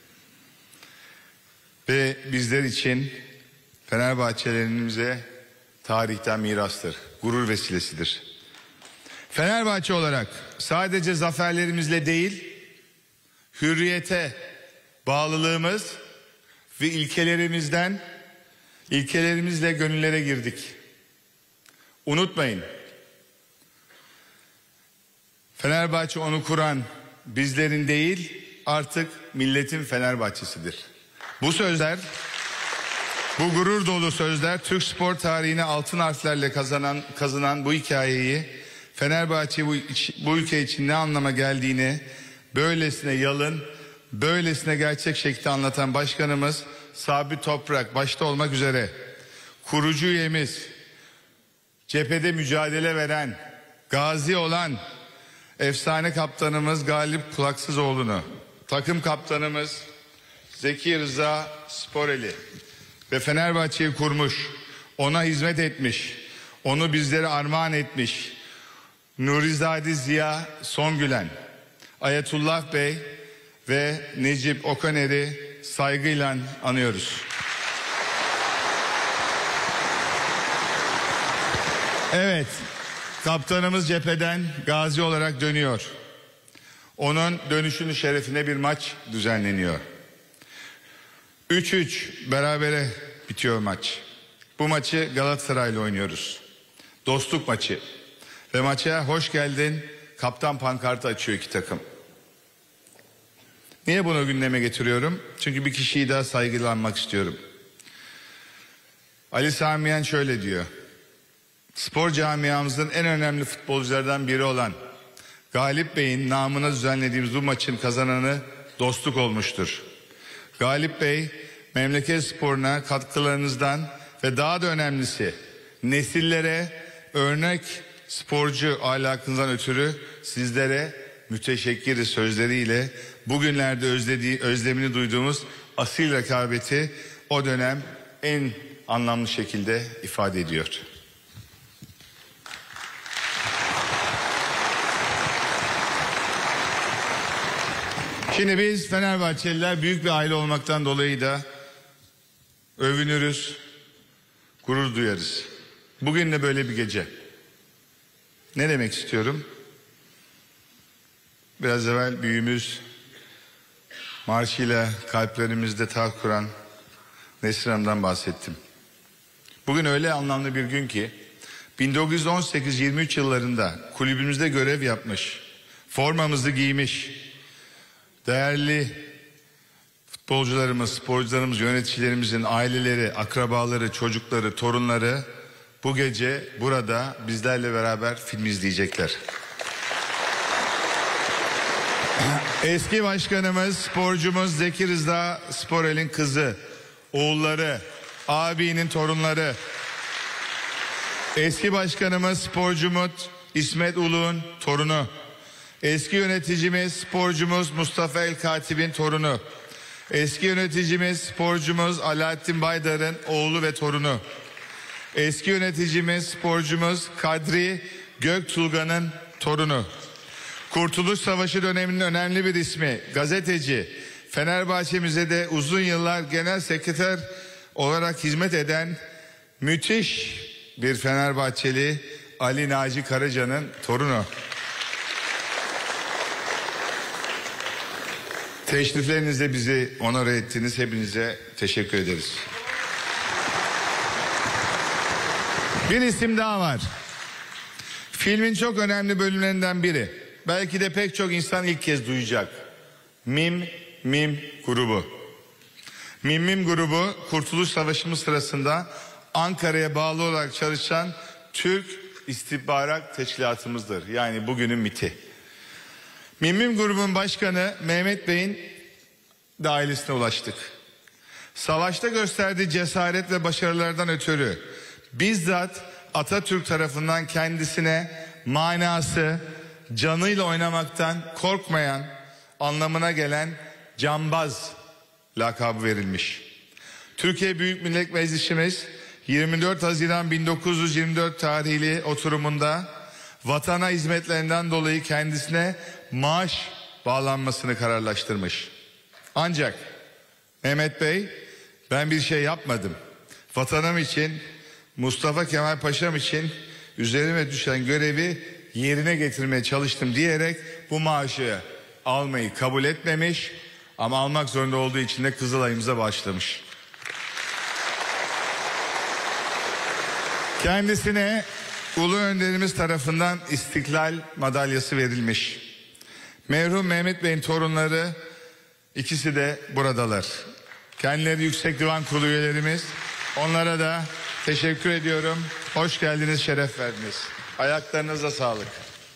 Ve bizler için Fenerbahçelerimize tarihten mirastır, gurur vesilesidir. Fenerbahçe olarak sadece zaferlerimizle değil, hürriyete bağlılığımız ve ilkelerimizden, ilkelerimizle gönüllere girdik. Unutmayın, Fenerbahçe onu kuran bizlerin değil, artık milletin Fenerbahçesidir. Bu sözler, bu gurur dolu sözler Türk spor tarihine altın harflerle kazanan, kazanan bu hikayeyi, Fenerbahçe bu, bu ülke için ne anlama geldiğini böylesine yalın, böylesine gerçek şekilde anlatan başkanımız Sabit Toprak başta olmak üzere kurucu üyemiz, cephede mücadele veren, gazi olan efsane kaptanımız Galip Kulaksızoğlu'nu, takım kaptanımız Zeki Rıza Sporeli ve Fenerbahçe'yi kurmuş, ona hizmet etmiş, onu bizlere armağan etmiş Nurizade Ziya Songülen, Ayetullah Bey ve Necip Okaner'i saygıyla anıyoruz. Evet, kaptanımız cepheden gazi olarak dönüyor. Onun dönüşünün şerefine bir maç düzenleniyor. üç üç berabere bitiyor maç. Bu maçı Galatasaray'la oynuyoruz. Dostluk maçı. Ve maça hoş geldin kaptan pankartı açıyor iki takım. Niye bunu gündeme getiriyorum? Çünkü bir kişiyi daha saygılanmak istiyorum. Ali Samiyen şöyle diyor. Spor camiamızın en önemli futbolculardan biri olan Galip Bey'in namına düzenlediğimiz bu maçın kazananı dostluk olmuştur. Galip Bey, memleket sporuna katkılarınızdan ve daha da önemlisi nesillere örnek sporcu ahlakınızdan ötürü sizlere müteşekkiriz sözleriyle bugünlerde özlediği, özlemini duyduğumuz asil rekabeti o dönem en anlamlı şekilde ifade ediyor. Şimdi biz Fenerbahçeliler büyük bir aile olmaktan dolayı da övünürüz, gurur duyarız. Bugün de böyle bir gece. Ne demek istiyorum? Biraz evvel büyüğümüz marşıyla kalplerimizde taht kuran Nesrin Hanım'dan bahsettim. Bugün öyle anlamlı bir gün ki bin dokuz yüz on sekiz yirmi üç yıllarında kulübümüzde görev yapmış, formamızı giymiş, değerli futbolcularımız, sporcularımız, yöneticilerimizin aileleri, akrabaları, çocukları, torunları bu gece burada bizlerle beraber film izleyecekler. Eski başkanımız, sporcumuz Zeki Rıza Sporel'in kızı, oğulları, abinin torunları. Eski başkanımız, sporcumuz İsmet Uluğ'un torunu. Eski yöneticimiz, sporcumuz Mustafa El Katib'in torunu. Eski yöneticimiz, sporcumuz Alaaddin Baydar'ın oğlu ve torunu. Eski yöneticimiz, sporcumuz Kadri Göktulga'nın torunu. Kurtuluş Savaşı döneminin önemli bir ismi, gazeteci, Fenerbahçe'mize de uzun yıllar genel sekreter olarak hizmet eden müthiş bir Fenerbahçeli Ali Naci Karaca'nın torunu. Teşriflerinizle bizi onore ettiniz. Hepinize teşekkür ederiz. Bir isim daha var. Filmin çok önemli bölümlerinden biri. Belki de pek çok insan ilk kez duyacak. Mim Mim grubu. Mim Mim grubu Kurtuluş Savaşı'mız sırasında Ankara'ya bağlı olarak çalışan Türk İstihbarat Teşkilatımızdır. Yani bugünün MİT'i. Mim Mim grubun başkanı Mehmet Bey'in de ailesine ulaştık. Savaşta gösterdiği cesaret ve başarılardan ötürü bizzat Atatürk tarafından kendisine manası, canıyla oynamaktan korkmayan anlamına gelen cambaz lakabı verilmiş. Türkiye Büyük Millet Meclisimiz yirmi dört Haziran bin dokuz yüz yirmi dört tarihli oturumunda vatana hizmetlerinden dolayı kendisine maaş bağlanmasını kararlaştırmış. Ancak Mehmet Bey, ben bir şey yapmadım. Vatanım için, Mustafa Kemal Paşa'm için üzerime düşen görevi yerine getirmeye çalıştım diyerek bu maaşı almayı kabul etmemiş ama almak zorunda olduğu için de Kızılay'ımıza başlamış. Kendisine Ulu Önderimiz tarafından İstiklal Madalyası verilmiş. Merhum Mehmet Bey'in torunları ikisi de buradalar. Kendileri Yüksek Divan Kurulu üyelerimiz. Onlara da teşekkür ediyorum. Hoş geldiniz, şeref verdiniz. Ayaklarınıza sağlık.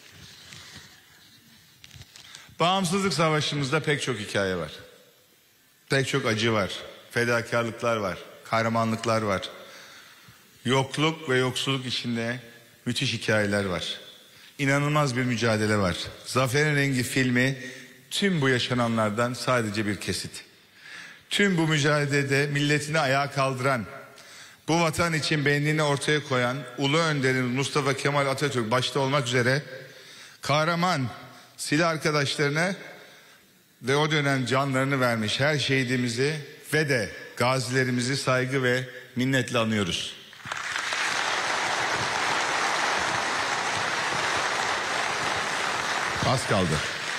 Bağımsızlık savaşımızda pek çok hikaye var. Pek çok acı var. Fedakarlıklar var. Kahramanlıklar var. Yokluk ve yoksulluk içinde müthiş hikayeler var. İnanılmaz bir mücadele var. Zaferin Rengi filmi tüm bu yaşananlardan sadece bir kesit. Tüm bu mücadelede milletini ayağa kaldıran, bu vatan için benliğini ortaya koyan Ulu Önderimiz Mustafa Kemal Atatürk başta olmak üzere kahraman silah arkadaşlarına ve o dönem canlarını vermiş her şehidimizi ve de gazilerimizi saygı ve minnetle anıyoruz. Az kaldı.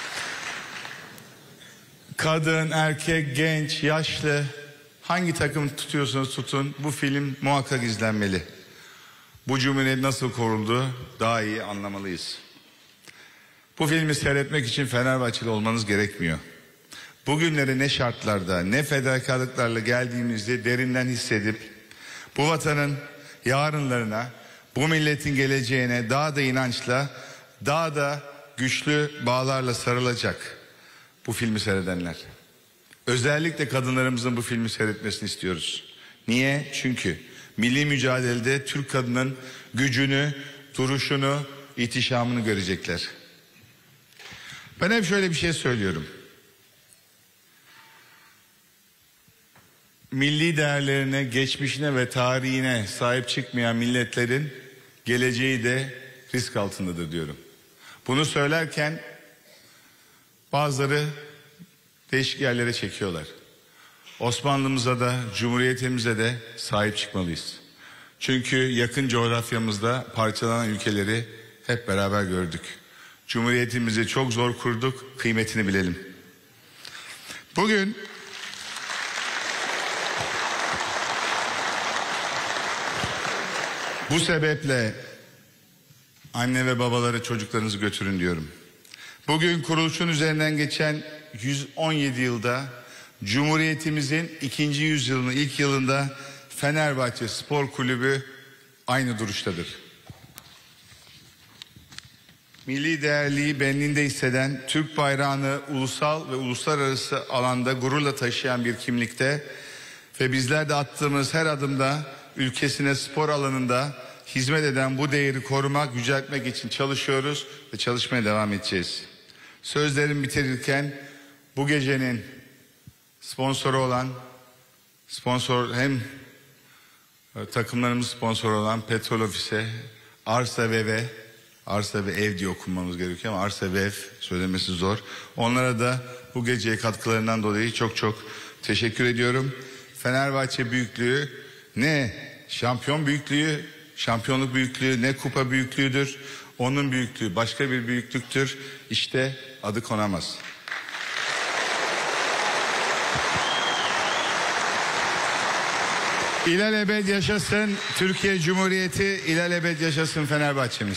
Kadın, erkek, genç, yaşlı, hangi takım tutuyorsanız tutun, bu film muhakkak izlenmeli. Bu cumhuriyet nasıl kuruldu daha iyi anlamalıyız. Bu filmi seyretmek için Fenerbahçeli olmanız gerekmiyor. Bugünleri ne şartlarda, ne fedakarlıklarla geldiğimizi derinden hissedip bu vatanın yarınlarına, bu milletin geleceğine daha da inançla, daha da güçlü bağlarla sarılacak bu filmi seyredenler. Özellikle kadınlarımızın bu filmi seyretmesini istiyoruz. Niye? Çünkü milli mücadelede Türk kadının gücünü, duruşunu, ihtişamını görecekler. Ben hep şöyle bir şey söylüyorum. milli değerlerine, geçmişine ve tarihine sahip çıkmayan milletlerin geleceği de risk altındadır diyorum. Bunu söylerken bazıları değişik yerlere çekiyorlar. Osmanlımıza da, Cumhuriyetimize de sahip çıkmalıyız. Çünkü yakın coğrafyamızda parçalanan ülkeleri hep beraber gördük. Cumhuriyetimizi çok zor kurduk, kıymetini bilelim. Bugün bu sebeple anne ve babaları çocuklarınızı götürün diyorum. Bugün kuruluşun üzerinden geçen yüz on yedi yılda Cumhuriyetimizin ikinci yüzyılının ilk yılında Fenerbahçe Spor Kulübü aynı duruştadır. Milli değerliği benliğinde hisseden, Türk bayrağını ulusal ve uluslararası alanda gururla taşıyan bir kimlikte ve bizler de attığımız her adımda ülkesine spor alanında hizmet eden bu değeri korumak, yüceltmek için çalışıyoruz ve çalışmaya devam edeceğiz. Sözlerimi bitirirken bu gecenin sponsoru olan, sponsor hem takımlarımız sponsor olan Petrol Ofis'e, Arsa ve Ev, Arsa ve Ev diye okunmamız gerekiyor ama Arsa ve Ev söylemesi zor. Onlara da bu geceye katkılarından dolayı çok çok teşekkür ediyorum. Fenerbahçe büyüklüğü ne şampiyon büyüklüğü, şampiyonluk büyüklüğü, ne kupa büyüklüğüdür. Onun büyüklüğü başka bir büyüklüktür. İşte adı konamaz. İlelebet yaşasın Türkiye Cumhuriyeti, ilelebet yaşasın Fenerbahçemiz.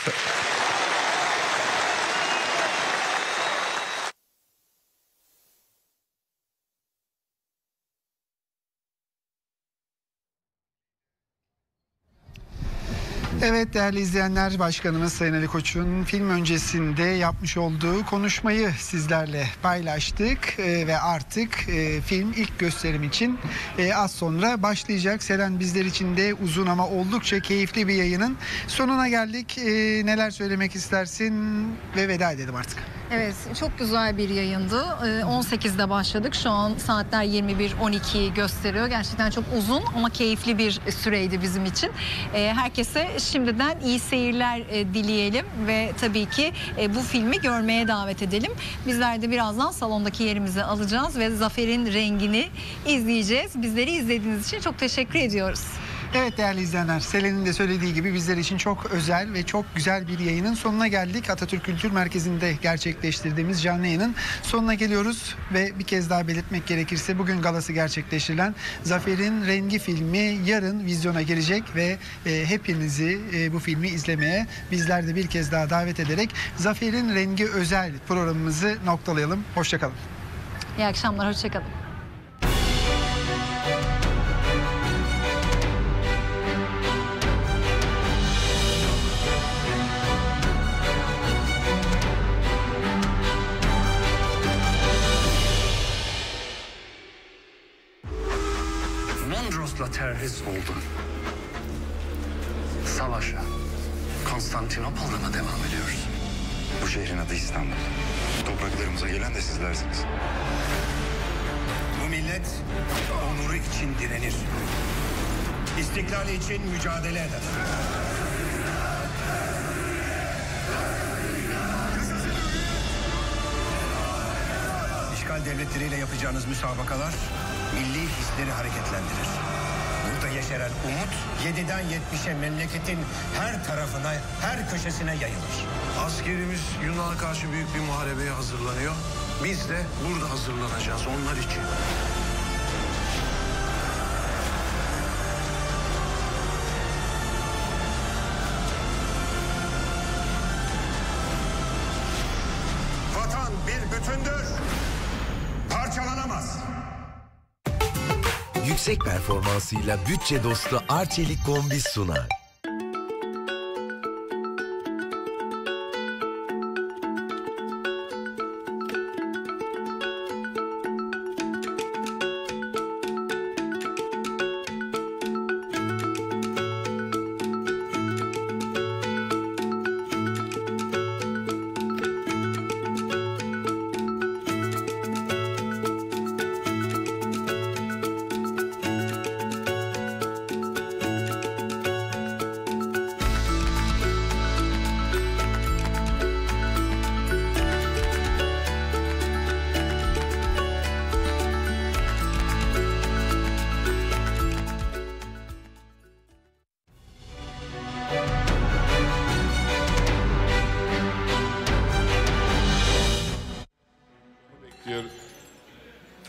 Evet değerli izleyenler, Başkanımız Sayın Ali Koç'un film öncesinde yapmış olduğu konuşmayı sizlerle paylaştık ee, ve artık e, film ilk gösterim için e, az sonra başlayacak. Selen, bizler için de uzun ama oldukça keyifli bir yayının sonuna geldik. E, neler söylemek istersin ve veda edelim artık. Evet, çok güzel bir yayındı. on sekizde başladık. Şu an saatler yirmi bir on ikiyi gösteriyor. Gerçekten çok uzun ama keyifli bir süreydi bizim için. Herkese şimdiden iyi seyirler dileyelim ve tabii ki bu filmi görmeye davet edelim. Bizler de birazdan salondaki yerimizi alacağız ve Zafer'in Rengini izleyeceğiz. Bizleri izlediğiniz için çok teşekkür ediyoruz. Evet değerli izleyenler, Selen'in de söylediği gibi bizler için çok özel ve çok güzel bir yayının sonuna geldik. Atatürk Kültür Merkezi'nde gerçekleştirdiğimiz canlı yayının sonuna geliyoruz ve bir kez daha belirtmek gerekirse bugün galası gerçekleştirilen Zafer'in Rengi filmi yarın vizyona girecek ve e, hepinizi e, bu filmi izlemeye bizler de bir kez daha davet ederek Zafer'in Rengi özel programımızı noktalayalım. Hoşçakalın. İyi akşamlar, hoşçakalın. Mondros'la terhis oldum. Savaşa Konstantinopol'da mı devam ediyoruz? Bu şehrin adı İstanbul. Topraklarımıza gelen de sizlersiniz. Bu millet onuru için direnir. İstiklali için mücadele eder. İşgal devletleriyle yapacağınız müsabakalar milli hisleri hareketlendirir. Burada yeşeren umut yediden yetmişe memleketin her tarafına, her köşesine yayılır. Askerimiz Yunan'a karşı büyük bir muharebeye hazırlanıyor. Biz de burada hazırlanacağız onlar için. Vatan bir bütündür. Parçalanamaz. Yüksek performansıyla bütçe dostu Arçelik Kombis sunar.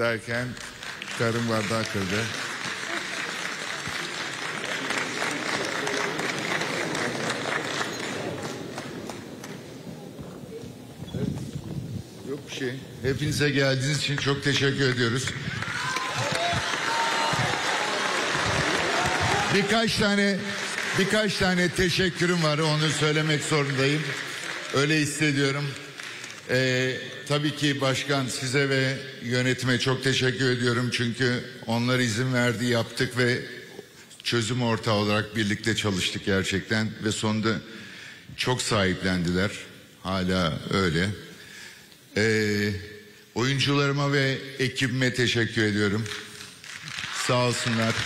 derken karım bardağı kırdı. Yok bir şey. Hepinize geldiğiniz için çok teşekkür ediyoruz. Birkaç tane birkaç tane teşekkürüm var, onu söylemek zorundayım. Öyle hissediyorum. Ee, tabii ki başkan, size ve yönetime çok teşekkür ediyorum. Çünkü onlar izin verdi, yaptık ve çözüm ortağı olarak birlikte çalıştık gerçekten. Ve sonunda çok sahiplendiler. Hala öyle. Ee, oyuncularıma ve ekibime teşekkür ediyorum. Sağ olsunlar.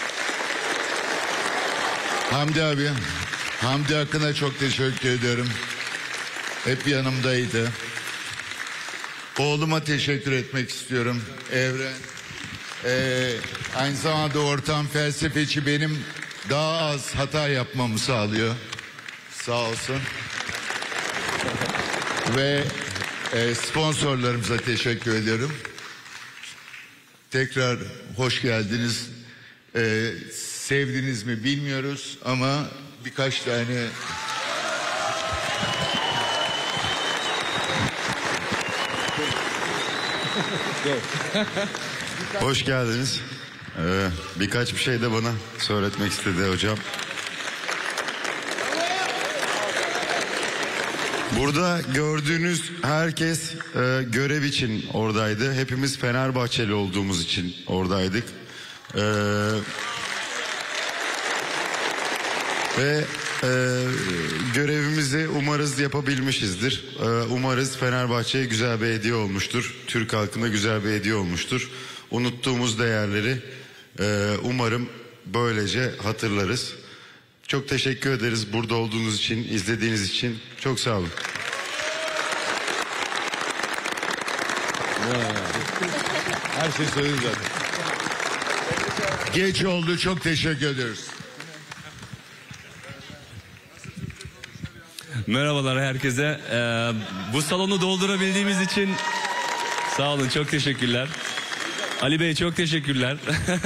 Hamdi abi, Hamdi Akın'a çok teşekkür ediyorum. Hep yanımdaydı. Oğluma teşekkür etmek istiyorum. Evren. Ee, aynı zamanda ortam felsefeci, benim daha az hata yapmamı sağlıyor. Sağ olsun. Ve e, sponsorlarımıza teşekkür ediyorum. Tekrar hoş geldiniz. Ee, sevdiniz mi bilmiyoruz ama birkaç tane Hoş geldiniz. Ee, birkaç bir şey de bana söyletmek istedi hocam. Burada gördüğünüz herkes e, görev için oradaydı. Hepimiz Fenerbahçeli olduğumuz için oradaydık. Ee, ve e, görevimizi umarız yapabilmişizdir. Ee, umarız Fenerbahçe'ye güzel bir hediye olmuştur. Türk halkına güzel bir hediye olmuştur. Unuttuğumuz değerleri e, umarım böylece hatırlarız. Çok teşekkür ederiz burada olduğunuz için, izlediğiniz için. Çok sağ olun. Her şey söyledim zaten. Geç oldu, çok teşekkür ediyoruz. Merhabalar herkese. Ee, bu salonu doldurabildiğimiz için sağ olun, çok teşekkürler. Ali Bey çok teşekkürler.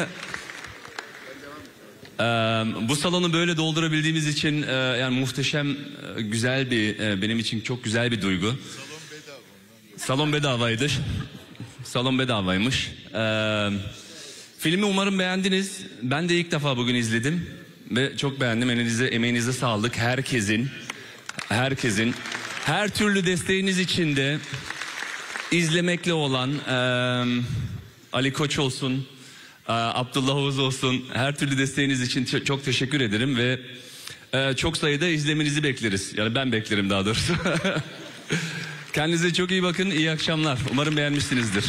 ee, bu salonu böyle doldurabildiğimiz için e, yani muhteşem, e, güzel bir, e, benim için çok güzel bir duygu. Salon bedavaydı. Salon bedavaymış. Ee, filmi umarım beğendiniz. Ben de ilk defa bugün izledim ve çok beğendim. Elinize, emeğinize sağlık herkesin. Herkesin. Her türlü desteğiniz için de izlemekle olan e, Ali Koç olsun, e, Abdullah Oğuz olsun, her türlü desteğiniz için çok, çok teşekkür ederim ve e, çok sayıda izlemenizi bekleriz. Yani ben beklerim daha doğrusu. Kendinize çok iyi bakın, iyi akşamlar. Umarım beğenmişsinizdir.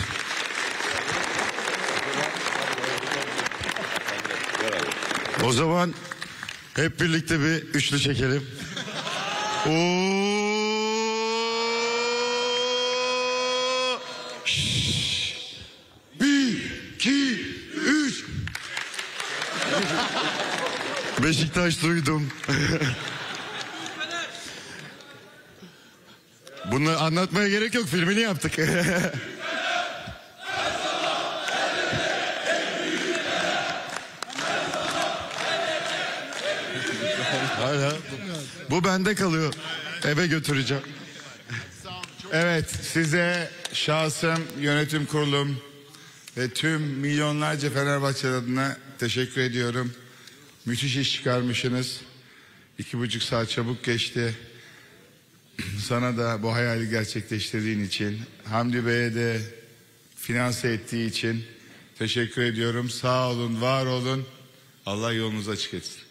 O zaman hep birlikte bir üçlü çekelim. Oo! Şşş! Bir, iki, üç. Beşiktaş duydum. Bunu anlatmaya gerek yok, filmini yaptık. Hala. Bu bende kalıyor. Eve götüreceğim. Evet, size şahsım, yönetim kurulum ve tüm milyonlarca Fenerbahçeli adına teşekkür ediyorum. Müthiş iş çıkarmışsınız. İki buçuk saat çabuk geçti. Sana da bu hayali gerçekleştirdiğin için, Hamdi Bey'e de finanse ettiği için teşekkür ediyorum. Sağ olun, var olun. Allah yolunuzu açık etsin.